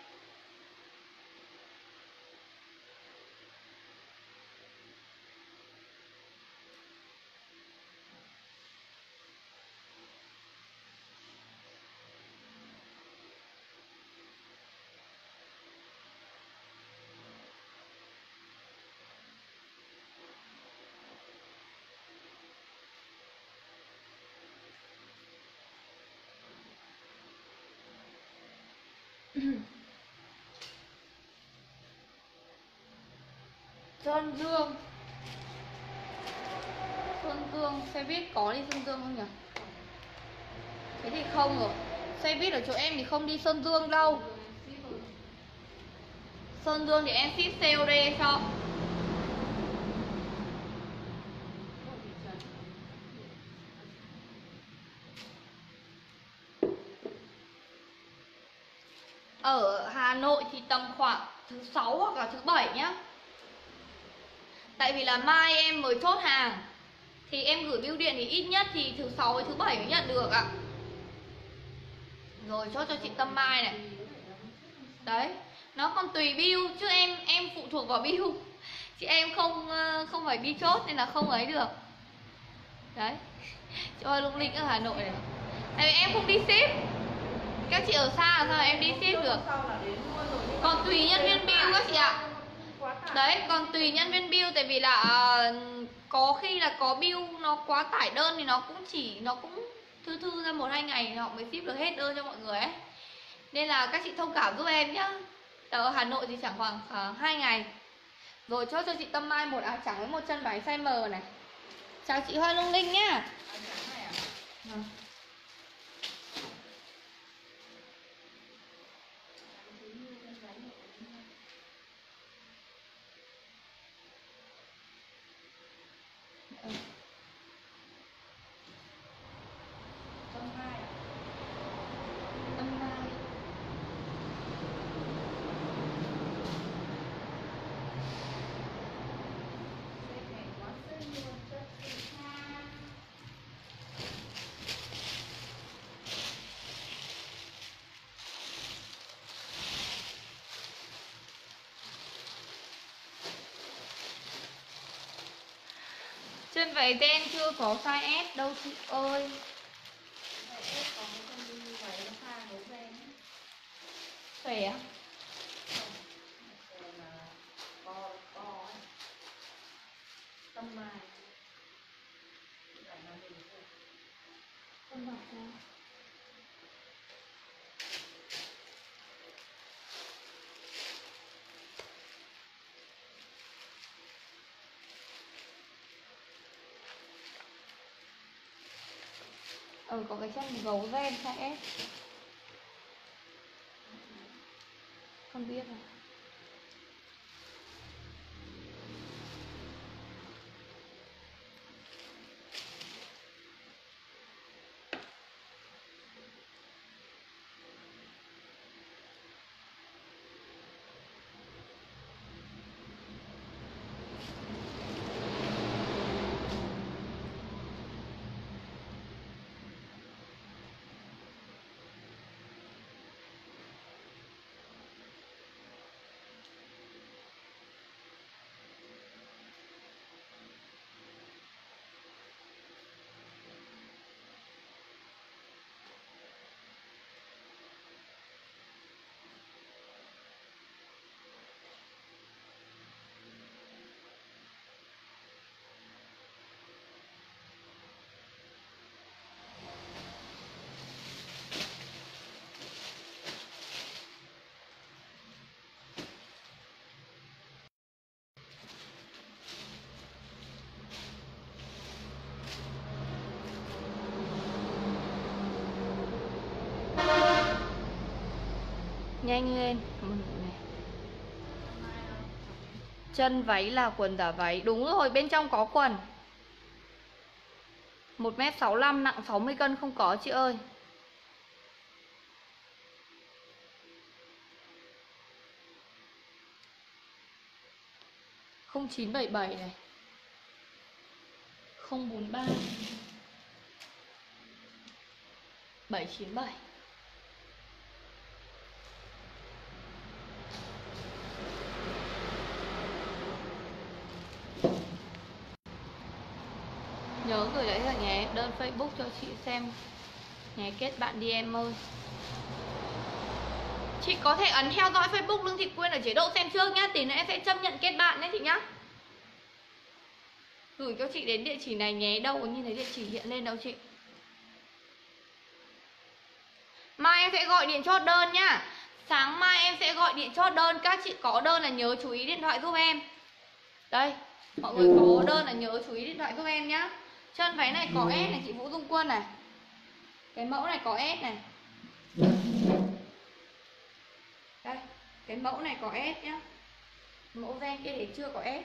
Sơn Dương. Sơn Dương, xe buýt có đi Sơn Dương không nhỉ? Thế thì không rồi. Xe buýt ở chỗ em thì không đi Sơn Dương đâu. Sơn Dương thì em ship COD cho. Ở Hà Nội thì tầm khoảng thứ 6 hoặc là thứ 7 nhá. Tại vì là mai em mới chốt hàng thì em gửi bưu điện thì ít nhất thì thứ 6 với thứ 7 mới nhận được ạ. Rồi chốt cho chị Tâm Mai này. Đấy, nó còn tùy bưu chứ em phụ thuộc vào bưu. Chị em không phải đi chốt nên là không ấy được. Đấy. Chị ơi Lung Linh ở Hà Nội này. Tại vì em không đi ship. Các chị ở xa làm sao em đi ship được. Còn tùy nhân viên bưu các chị ạ. Đấy, còn tùy nhân viên bưu. Tại vì là có khi là có bưu nó quá tải đơn thì nó cũng thư ra 1-2 ngày họ mới ship được hết đơn cho mọi người ấy. Nên là các chị thông cảm giúp em nhá. Ở Hà Nội thì chẳng khoảng 2 ngày. Rồi chốt cho chị Tâm Mai một áo trắng với một chân váy size M này. Chào chị Hoa Lung Linh nhá. Chân váy đen chưa có size S đâu chị ơi. Khỏe á? Tâm Mai. Tâm Mai sao? Có cái chân gấu ren size S. Không biết rồi. Nhanh lên. Chân váy là quần giả váy. Đúng rồi, bên trong có quần. 1m65, nặng 60 cân không có chị ơi. Không 977 này, 043 797. Nhớ gửi lại rồi nhé, đơn Facebook cho chị xem nhé, kết bạn đi em ơi. Chị có thể ấn theo dõi Facebook Lương Thị Quyên ở chế độ xem trước nhá, tí nữa em sẽ chấp nhận kết bạn nhé chị nhá. Gửi cho chị đến địa chỉ này nhé, đâu có nhìn thấy địa chỉ hiện lên đâu chị. Mai em sẽ gọi điện chốt đơn nhá. Sáng mai em sẽ gọi điện chốt đơn. Các chị có đơn là nhớ chú ý điện thoại giúp em. Đây, mọi người có đơn là nhớ chú ý điện thoại giúp em nhá. Chân váy này có S này chị Vũ Dung Quân này. Cái mẫu này có S này. Đây, cái mẫu này có S nhá. Mẫu ren kia thì chưa có S.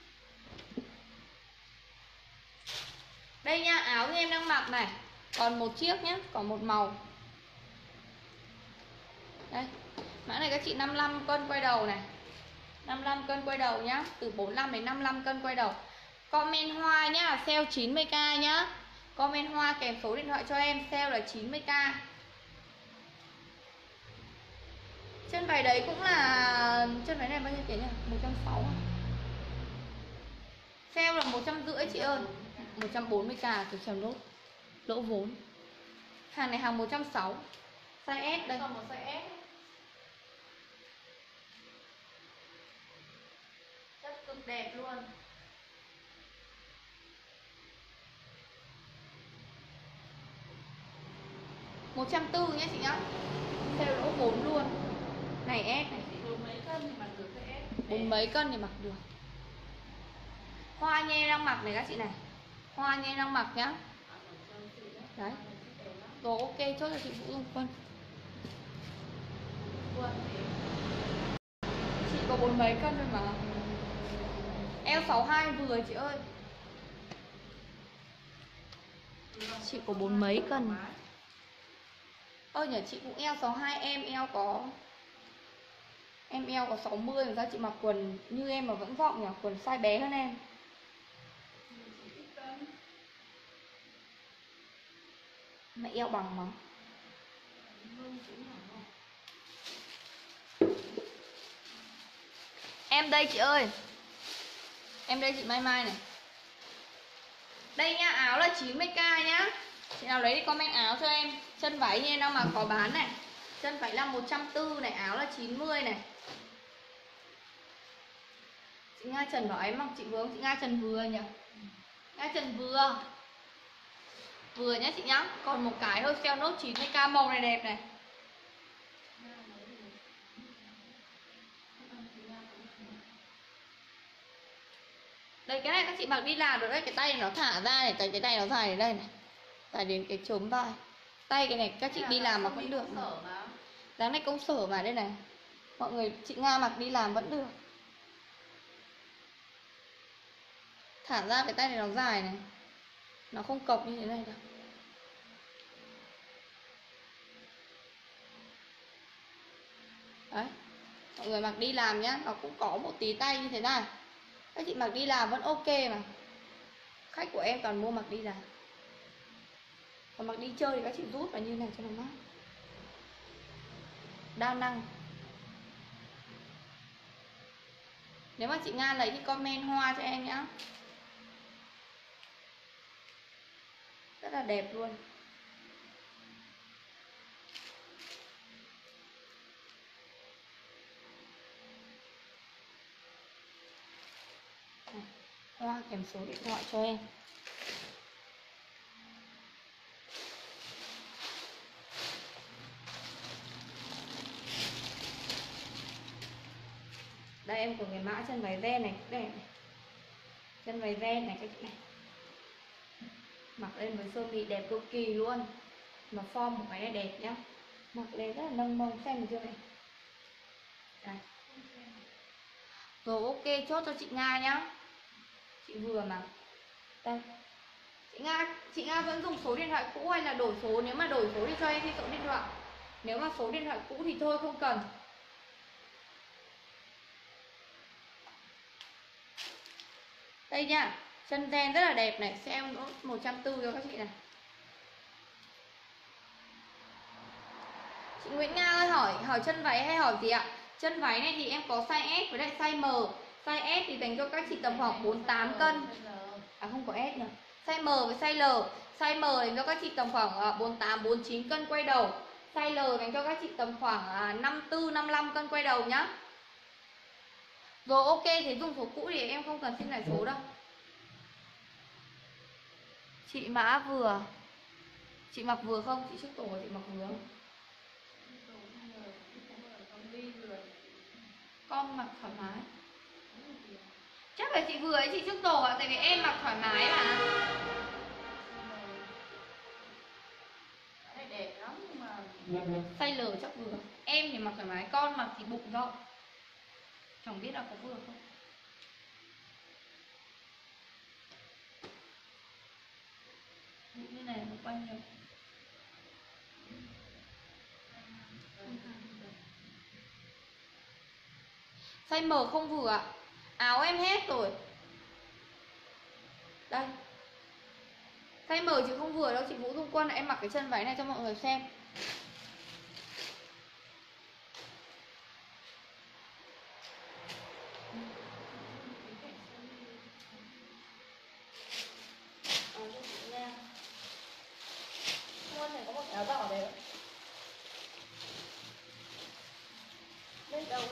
Đây nha, áo như em đang mặc này, còn một chiếc nhá, còn một màu. Đây, mã này các chị 55 cân quay đầu này, 55 cân quay đầu nhá, từ 45 đến 55 cân quay đầu. Comment hoa nhá, sale 90k nhá. Comment hoa kèm số điện thoại cho em, sale là 90k. Chân váy đấy cũng là, chân váy này bao nhiêu tiền nhá? 160 à? Sale là 150 chị ơi. 140k từ chầm lỗ vốn. Hàng này hàng 160. Size S đây. Còn một size S. Chất cực đẹp luôn. Một 140 nhé chị nhá. Sale lỗ vốn luôn. Này S này. 4 mấy cân thì mặc được size S. 4 mấy cân thì mặc được. Hoa nhe đang mặc này các chị này. Hoa nhe đang mặc nhá. Đấy. Rồi ok, chốt cho chị Vũ Dung Quân. Chị có 4 mấy cân thôi mà. Eo 62 vừa chị ơi. Chị có 4 mấy cân. Ơ nhờ chị cũng eo 62, em eo có 60 mà sao chị mặc quần như em mà vẫn rộng nhỉ, quần size bé hơn em. Mẹ eo bằng mà. Em đây chị ơi. Em đây chị Mai Mai này. Đây nha, áo là 90k nhá. Chị nào lấy đi comment áo cho em. Chân váy như em đang mặc có bán này. Chân váy là 140 này, áo là 90 này. Chị Nga Trần bảo em mặc chị vừa không? Chị Nga Trần vừa nhỉ? Nga Trần vừa. Vừa nhá chị nhá. Còn một cái thôi, sale nốt 90k, màu này đẹp này. Đây cái này các chị mặc đi làm được đấy, cái tay nó thả ra này, cái tay nó dài đến đây này. Tải đến cái chốm vai. Tay cái này các chị đi làm mà vẫn được. Dáng này công sở mà đây này. Mọi người, chị Nga mặc đi làm vẫn được. Thả ra cái tay này nó dài này, nó không cộc như thế này đâu. Đấy, mọi người mặc đi làm nhá, nó cũng có một tí tay như thế này. Các chị mặc đi làm vẫn ok mà. Khách của em toàn mua mặc đi làm. Còn mặc đi chơi thì các chị rút vào như này cho nó mát. Đa năng. Nếu mà chị Nga lấy thì comment hoa cho em nhá. Rất là đẹp luôn. Hoa kèm số điện thoại cho em. Đây em có cái mã chân váy ren này, đẹp này. Chân váy ren này các chị này. Mặc lên với sơ mi đẹp cực kỳ luôn. Mà form một cái này đẹp nhá. Mặc lên rất là nâng mông, xem được chưa này. Đây. Rồi ok, chốt cho chị Nga nhá. Chị vừa mà. Đây. Chị Nga vẫn dùng số điện thoại cũ hay là đổi số? Nếu mà đổi số thì cho em số điện thoại. Nếu mà số điện thoại cũ thì thôi không cần. Đây nha, chân ren rất là đẹp này, xem 140 cho các chị này. Chị Nguyễn Nga ơi, hỏi chân váy hay hỏi gì ạ? Chân váy này thì em có size S với lại size M. Size S thì dành cho các chị tầm khoảng 48 cân. À không có S nhỉ. Size M với size L. Size M dành cho các chị tầm khoảng 48 49 cân quay đầu. Size L dành cho các chị tầm khoảng 54 55 cân quay đầu nhá. Rồi ok, thế dùng số cũ thì em không cần xin lại số đâu. Chị mã vừa. Chị mặc vừa không? Chị trước tổ chị mặc vừa không? Con mặc thoải mái. Chắc là chị vừa ấy, chị trước tổ ạ. Tại vì em mặc thoải mái mà. Cái đẹp lắm nhưng mà Size L chắc vừa. Em thì mặc thoải mái, con mặc thì bụng rộng. Chẳng biết là có vừa không. Bụng như này nó bao nhiêu? Size M không vừa ạ. Áo em hết rồi. Đây. Size M chứ không vừa đâu chị Vũ Dung Quân. Em mặc cái chân váy này cho mọi người xem. Có một áo đỏ đấy. Lên đâu?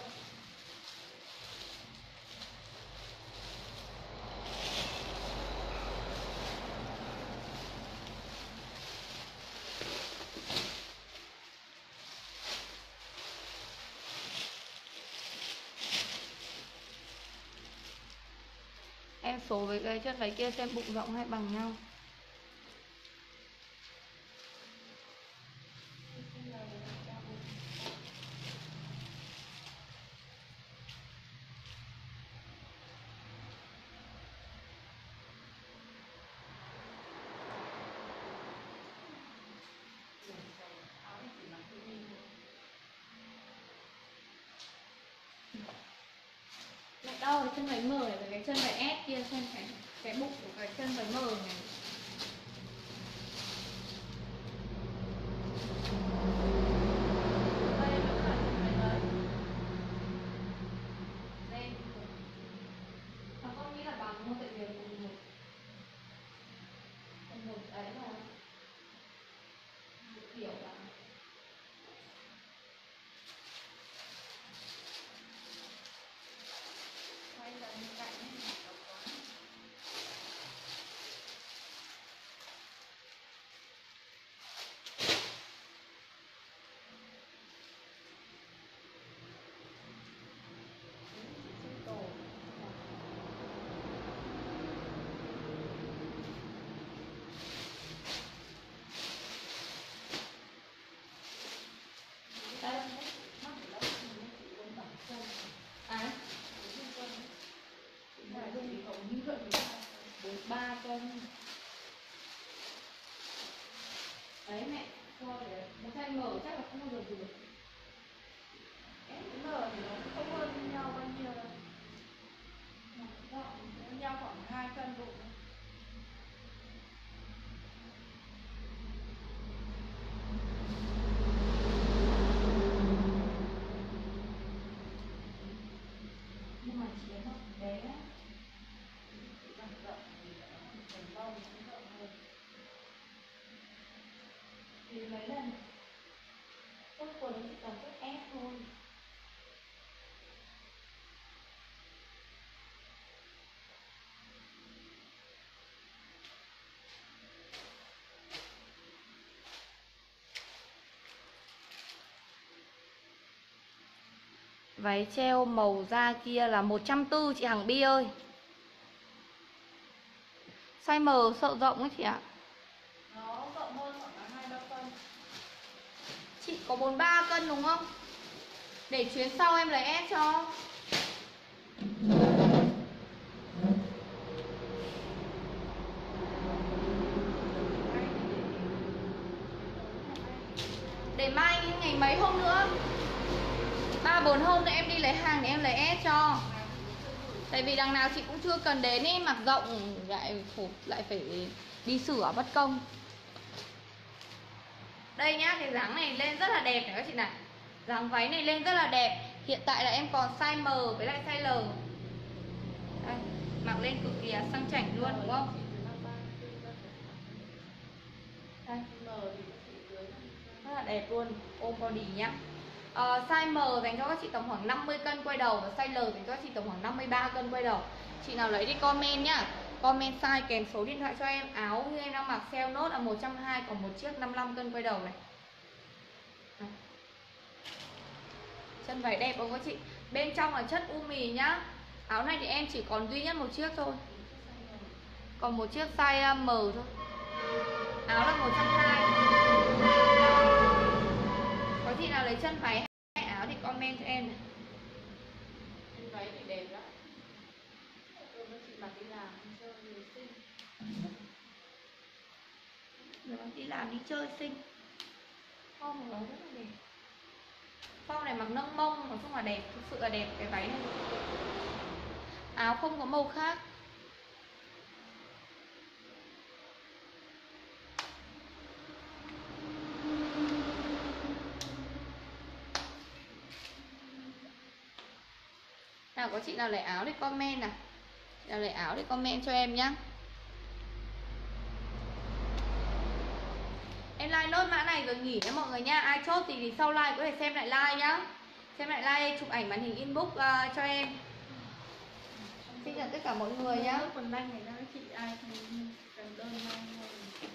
Em số với cái chân váy kia xem bụng rộng hay bằng nhau. Lại đo cái chân váy M này với cái chân váy S kia xem cái bụng của cái chân váy M này. Đây vẫn là chân váy đấy. Đây. Mà con nghĩ là bằng không, tại vì một ấy là một kiểu là quay ra bên cạnh ấy. size M chắc là không bao giờ vừa. S với M thì nó cũng không hơn nhau bao nhiêu đâu. Nó rộng nhau khoảng 2 cân độ. Nhưng mà chỉ nó bé Rộng rộng thì phần bông cũng rộng hơn. thì mấy lần tôi quần chỉ cần cái S thôi. Váy treo màu da kia là 140 chị Hằng Bi ơi. Size M sợ rộng ấy chị ạ. Nó rộng hơn khoảng là 2-3 cân. Chị có 43 cân đúng không? Để chuyến sau em lấy S cho. Để mai ngày mấy hôm nữa 3-4 hôm nữa em đi lấy hàng để em lấy S cho. Tại vì đằng nào chị cũng chưa cần đến ấy, mặc rộng lại phải đi sửa bất công. Đây nhá, cái dáng này lên rất là đẹp này các chị này. Dáng váy này lên rất là đẹp. Hiện tại là em còn size M với lại size L. Đây, mặc lên cực kỳ sang chảnh luôn đúng không? Đây, rất là đẹp luôn, ôm body nhá. Size M dành cho các chị tầm khoảng 50 cân quay đầu, và size L dành cho các chị tầm khoảng 53 cân quay đầu. Chị nào lấy đi comment nhá. Comment size kèm số điện thoại cho em. Áo như em đang mặc sale nốt là 120, còn một chiếc 55 cân quay đầu này. Đây. Chân váy đẹp không các chị? Bên trong là chất u mì nhá. Áo này thì em chỉ còn duy nhất một chiếc thôi. Còn một chiếc size M thôi. Áo là 120. Có chị nào lấy chân váy hay áo thì comment cho em này. Chân váy thì đẹp lắm. Chị mặc đi làm đi chơi thì xinh. Đi làm đi chơi xinh. Form của nó rất là đẹp. Form này mặc nâng mông, nói chung là đẹp, thực sự là đẹp cái váy này. Áo không có màu khác. Nào có chị nào lấy áo thì comment nào. Chị nào lấy áo thì comment cho em nhá. Em like nốt mã này rồi nghỉ nha mọi người nha. Ai chốt thì sau like có thể xem lại like nhá. Xem lại like, chụp ảnh màn hình inbox cho em. Xin chào tất cả mọi người nhá. Quần lanh này các chị ai cần đơn mang thôi.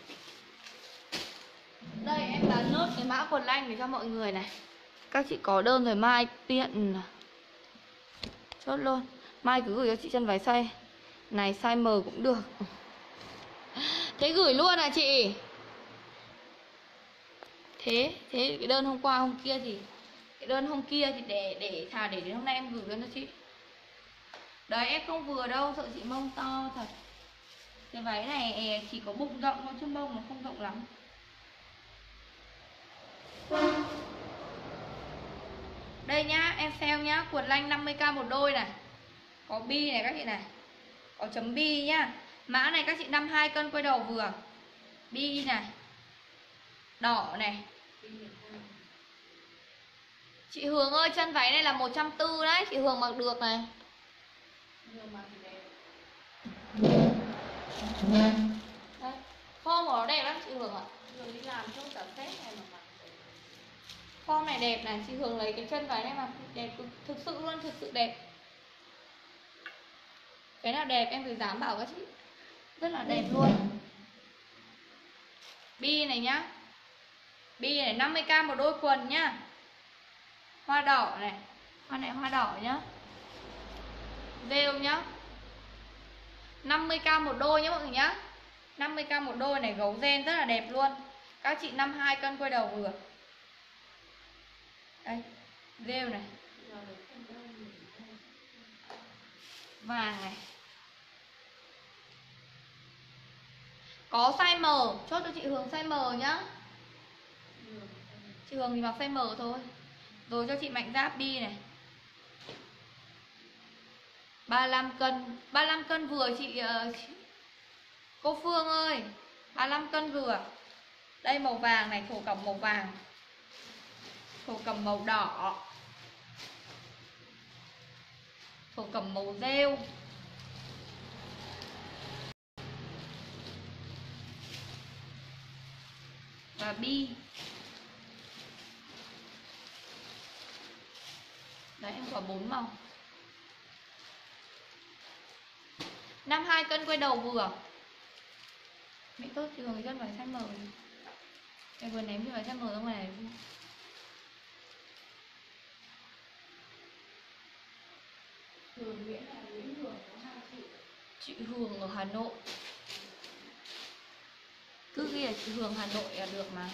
Đây em dán nốt cái mã quần lanh để cho mọi người này. Các chị có đơn rồi mai tiện chốt luôn. Mai cứ gửi cho chị chân váy size này, size M cũng được. Thế gửi luôn à chị? Thế cái đơn hôm qua hôm kia thì cái đơn hôm kia thì để thà để đến hôm nay em gửi luôn cho chị. Đấy em không vừa đâu, sợ chị mông to thật. Cái váy này chỉ có bụng rộng thôi chứ mông nó không rộng lắm. Đây nhá, em sale nhá, quần lanh 50k một đôi này. Có bi này các chị này. Có chấm bi nhá. Mã này các chị 52 cân quay đầu vừa. Bi này. Đỏ này. Chị Hường ơi, chân váy này là 140 đấy, chị Hường mặc được này. Đấy. Form của nó đẹp lắm chị Hường ạ. Hường đi làm chỗ cả Tết này mà mặc. Form này đẹp này, chị Hường lấy cái chân váy này mặc đẹp, thực sự luôn, thực sự đẹp. Cái nào đẹp em phải dám bảo các chị. Rất là đẹp luôn. Bi này nhá. Bi này 50k một đôi quần nhá. Hoa đỏ này. Hoa này hoa đỏ nhá. Rêu nhá. 50k một đôi nhá mọi người nhá. 50k một đôi này, gấu ren rất là đẹp luôn. Các chị 52 cân quay đầu vừa. Đây, rêu này. Vàng này. Có size M, chốt cho chị Hường size M nhá. Chị Hường thì mặc size M thôi. Rồi cho chị Mạnh Giáp bi này. 35 cân vừa chị cô Phương ơi. 35 cân vừa. Đây màu vàng này, thổ cẩm màu vàng. Thổ cẩm màu đỏ. Thổ cẩm màu rêu. Và bi. Đấy em có 4 màu. 52 cân quay đầu vừa. Mẹ tốt thì Hường dân phải size M. Em vừa ném cho phải size M ra ngoài này. Hường Nguyễn là Nguyễn Hường có 2 chị. Chị Hường ở Hà Nội. Cứ ghi là chị Hường Hà Nội là được mà.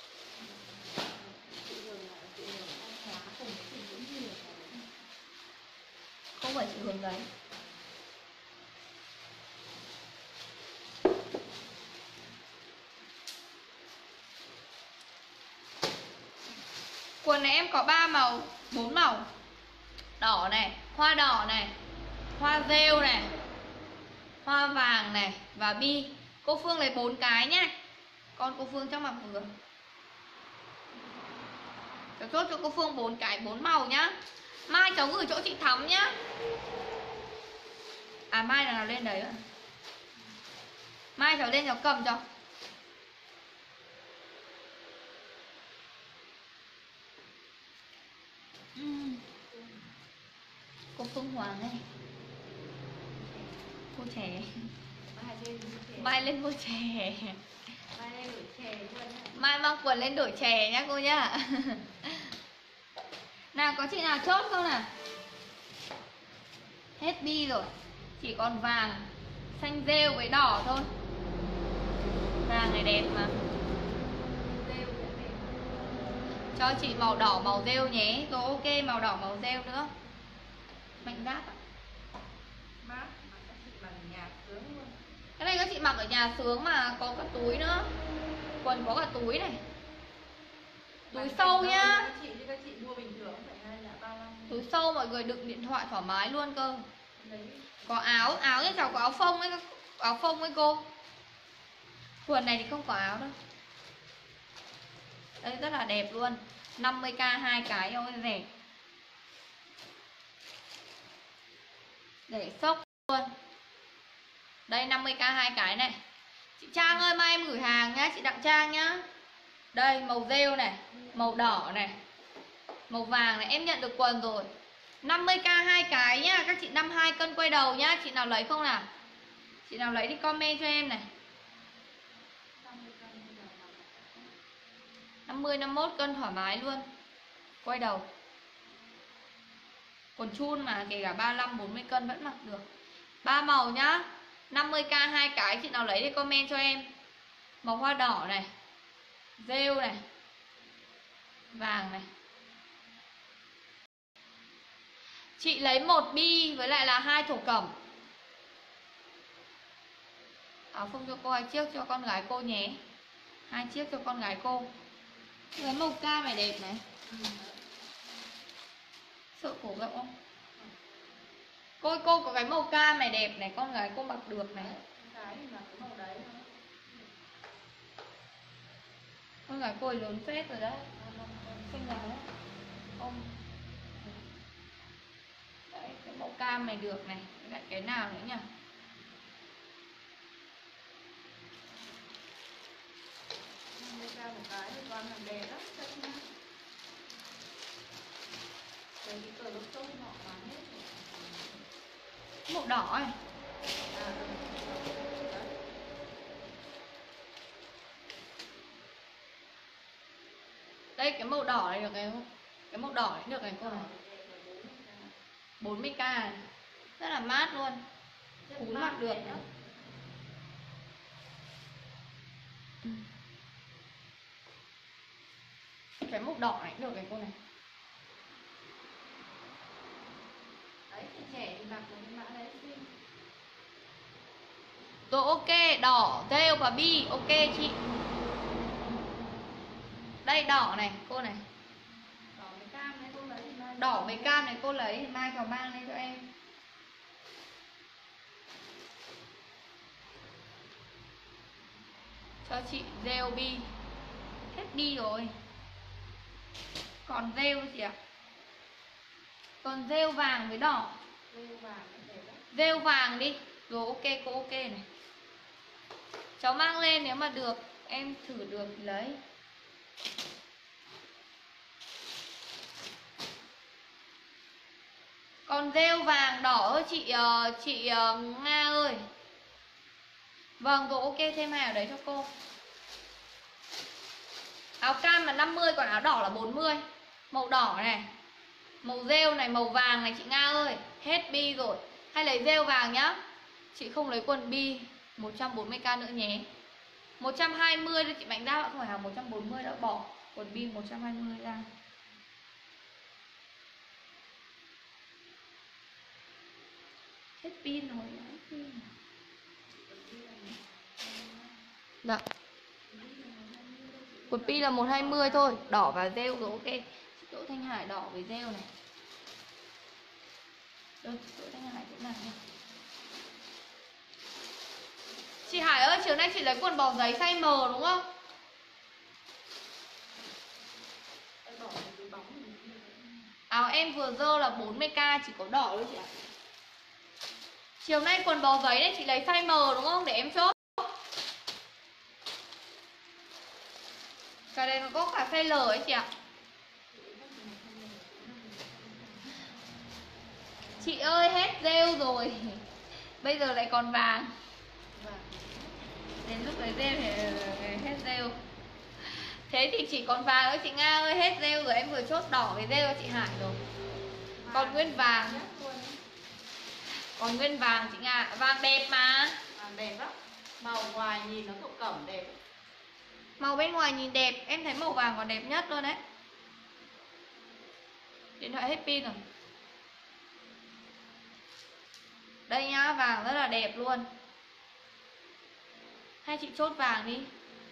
Chị Hường là chị Hường Thanh Hóa cùng với chị Nguyễn Hường. Không phải chị Hường đấy. Quần này em có 3 màu, 4 màu. Đỏ này, hoa đỏ này, hoa rêu này, hoa vàng này và bi. Cô Phương lấy 4 cái nhé. Con cô Phương chắc mặc vừa. Cháu chốt cho cô Phương 4 cái, 4 màu nhá. Mai cháu gửi chỗ chị Thắm nhá. À mai là nào lên đấy ạ. Mai cháu lên cháu cầm cho. Cô Phương Hoàng ấy. Cô trẻ. Mai lên mua chè. Mai lên đổi chè luôn. Mai mang quần lên đổi chè nhá cô nhá. Nào có chị nào chốt không nào? Hết bi rồi. Chỉ còn vàng, xanh rêu với đỏ thôi. Vàng này đẹp mà. Cho chị màu đỏ màu rêu nhé. Rồi ok màu đỏ màu rêu nữa. Mạnh Giáp ạ. Mát mà các chị bằng nhà sướng luôn. Cái này các chị mặc ở nhà sướng mà có cả túi nữa. Quần có cả túi này. Túi sâu nhá. Các chị mua bình thường phải hay là 35. Túi sâu mọi người đựng điện thoại thoải mái luôn cơ. Đấy. Có áo, áo như cháu có áo phông ấy, áo phông ấy cô. Quần này thì không có áo đâu. Đây rất là đẹp luôn. 50k 2 cái ôi rẻ. Để sốc luôn. Đây 50k 2 cái này. Chị Trang ơi mai em gửi hàng nhá, chị Đặng Trang nhá. Đây màu rêu này, màu đỏ này, màu vàng này, em nhận được quần rồi. 50k 2 cái nhá, các chị 52 cân quay đầu nhá, chị nào lấy không nào? Chị nào lấy thì comment cho em này. 50 51 cân thoải mái luôn. Quay đầu. Quần chun mà kể cả 35 40 cân vẫn mặc được. 3 màu nhá. 50k 2 cái, chị nào lấy thì comment cho em. Màu hoa đỏ này, rêu này, vàng này. Chị lấy 1 bi với lại là 2 thổ cẩm. Áo phông cho cô 2 chiếc cho con gái cô nhé. 2 chiếc cho con gái cô. Cái màu cam này đẹp này. Sợ cổ rộng không? Cô có cái màu cam này đẹp này, con gái cô mặc được này. Cái mà cái màu đấy thôi. Con gái cô ấy lớn phết rồi đấy. Xinh lắm đấy. Không. Đấy, cái màu cam này được này. Lại cái nào nữa nhỉ? Ra một cái thì con làm đẹp lắm. Đây cái cờ lốc tốt họ bán hết rồi. Màu đỏ ấy. Đây cái màu đỏ này được cái không? Cái màu đỏ này được này cô này. 40k này. Rất là mát luôn. Cúi mặc được này. Cái màu đỏ này được cái cô này. Đấy, trẻ thì mặc một cái mã đấy xinh. Rồi ok, đỏ, rêu và bi, ok chị. Đây đỏ này cô này. Đỏ với cam này cô lấy thì mai. Đỏ với cam này cô lấy, mai vào mang lên cho em. Cho chị rêu bi. Hết đi rồi. Còn rêu chị ạ. Còn rêu vàng với đỏ. Rêu vàng đẹp lắm. Rêu vàng đi. Rồi ok cô ok này. Cháu mang lên nếu mà được, em thử được thì lấy. Còn rêu vàng đỏ ơi chị Nga ơi. Vâng rồi ok, thêm hai ở đấy cho cô. Áo cam là 50, còn áo đỏ là 40. Màu đỏ này, màu rêu này, màu vàng này chị Nga ơi. Hết bi rồi. Hay lấy rêu vàng nhá. Chị không lấy quần bi 140k nữa nhé. 120 thôi chị Mạnh Đao ạ, không phải hàng 140 đã bỏ quần bi 120 ra. Hết pin rồi. Dạ. Quần pi là 120 thôi, đỏ và rêu rồi ok. Chị Đỗ Thanh Hải đỏ với rêu này. Đâu chị Đỗ Thanh Hải chỗ nào nhỉ? Chị Hải ơi, chiều nay chị lấy quần bò giấy size M đúng không? Áo em vừa dơ là 40k, chỉ có đỏ thôi chị ạ. Chiều nay quần bò giấy đấy chị lấy size M đúng không? Để em chốt. Cái này nó có cả size L ấy chị ạ. Chị ơi hết rêu rồi. Bây giờ lại còn vàng. Đến lúc lấy rêu thì hết rêu. Thế thì chỉ còn vàng thôi chị Nga ơi, hết rêu rồi, em vừa chốt đỏ với rêu cho chị Hải rồi. Còn nguyên vàng. Còn nguyên vàng chị Nga, vàng đẹp mà. Vàng đẹp lắm. Màu ngoài nhìn nó thổ cẩm đẹp. Màu bên ngoài nhìn đẹp, em thấy màu vàng còn đẹp nhất luôn đấy. Điện thoại hết pin rồi. Đây nhá, vàng rất là đẹp luôn. Hai chị chốt vàng đi.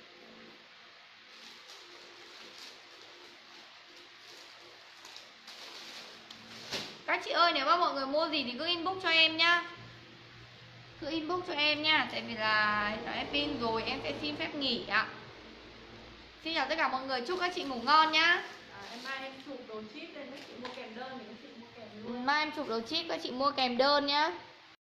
Các chị ơi, nếu mà mọi người mua gì thì cứ inbox cho em nhá. Cứ inbox cho em nha. Tại vì là hiện tại hết pin rồi, em sẽ xin phép nghỉ ạ. Xin chào tất cả mọi người, chúc các chị ngủ ngon nhá. Em mai em chụp đồ chip lên, các chị mua kèm đơn thì các chị mua kèm luôn. Mai em chụp đồ chip, các chị mua kèm đơn nhá.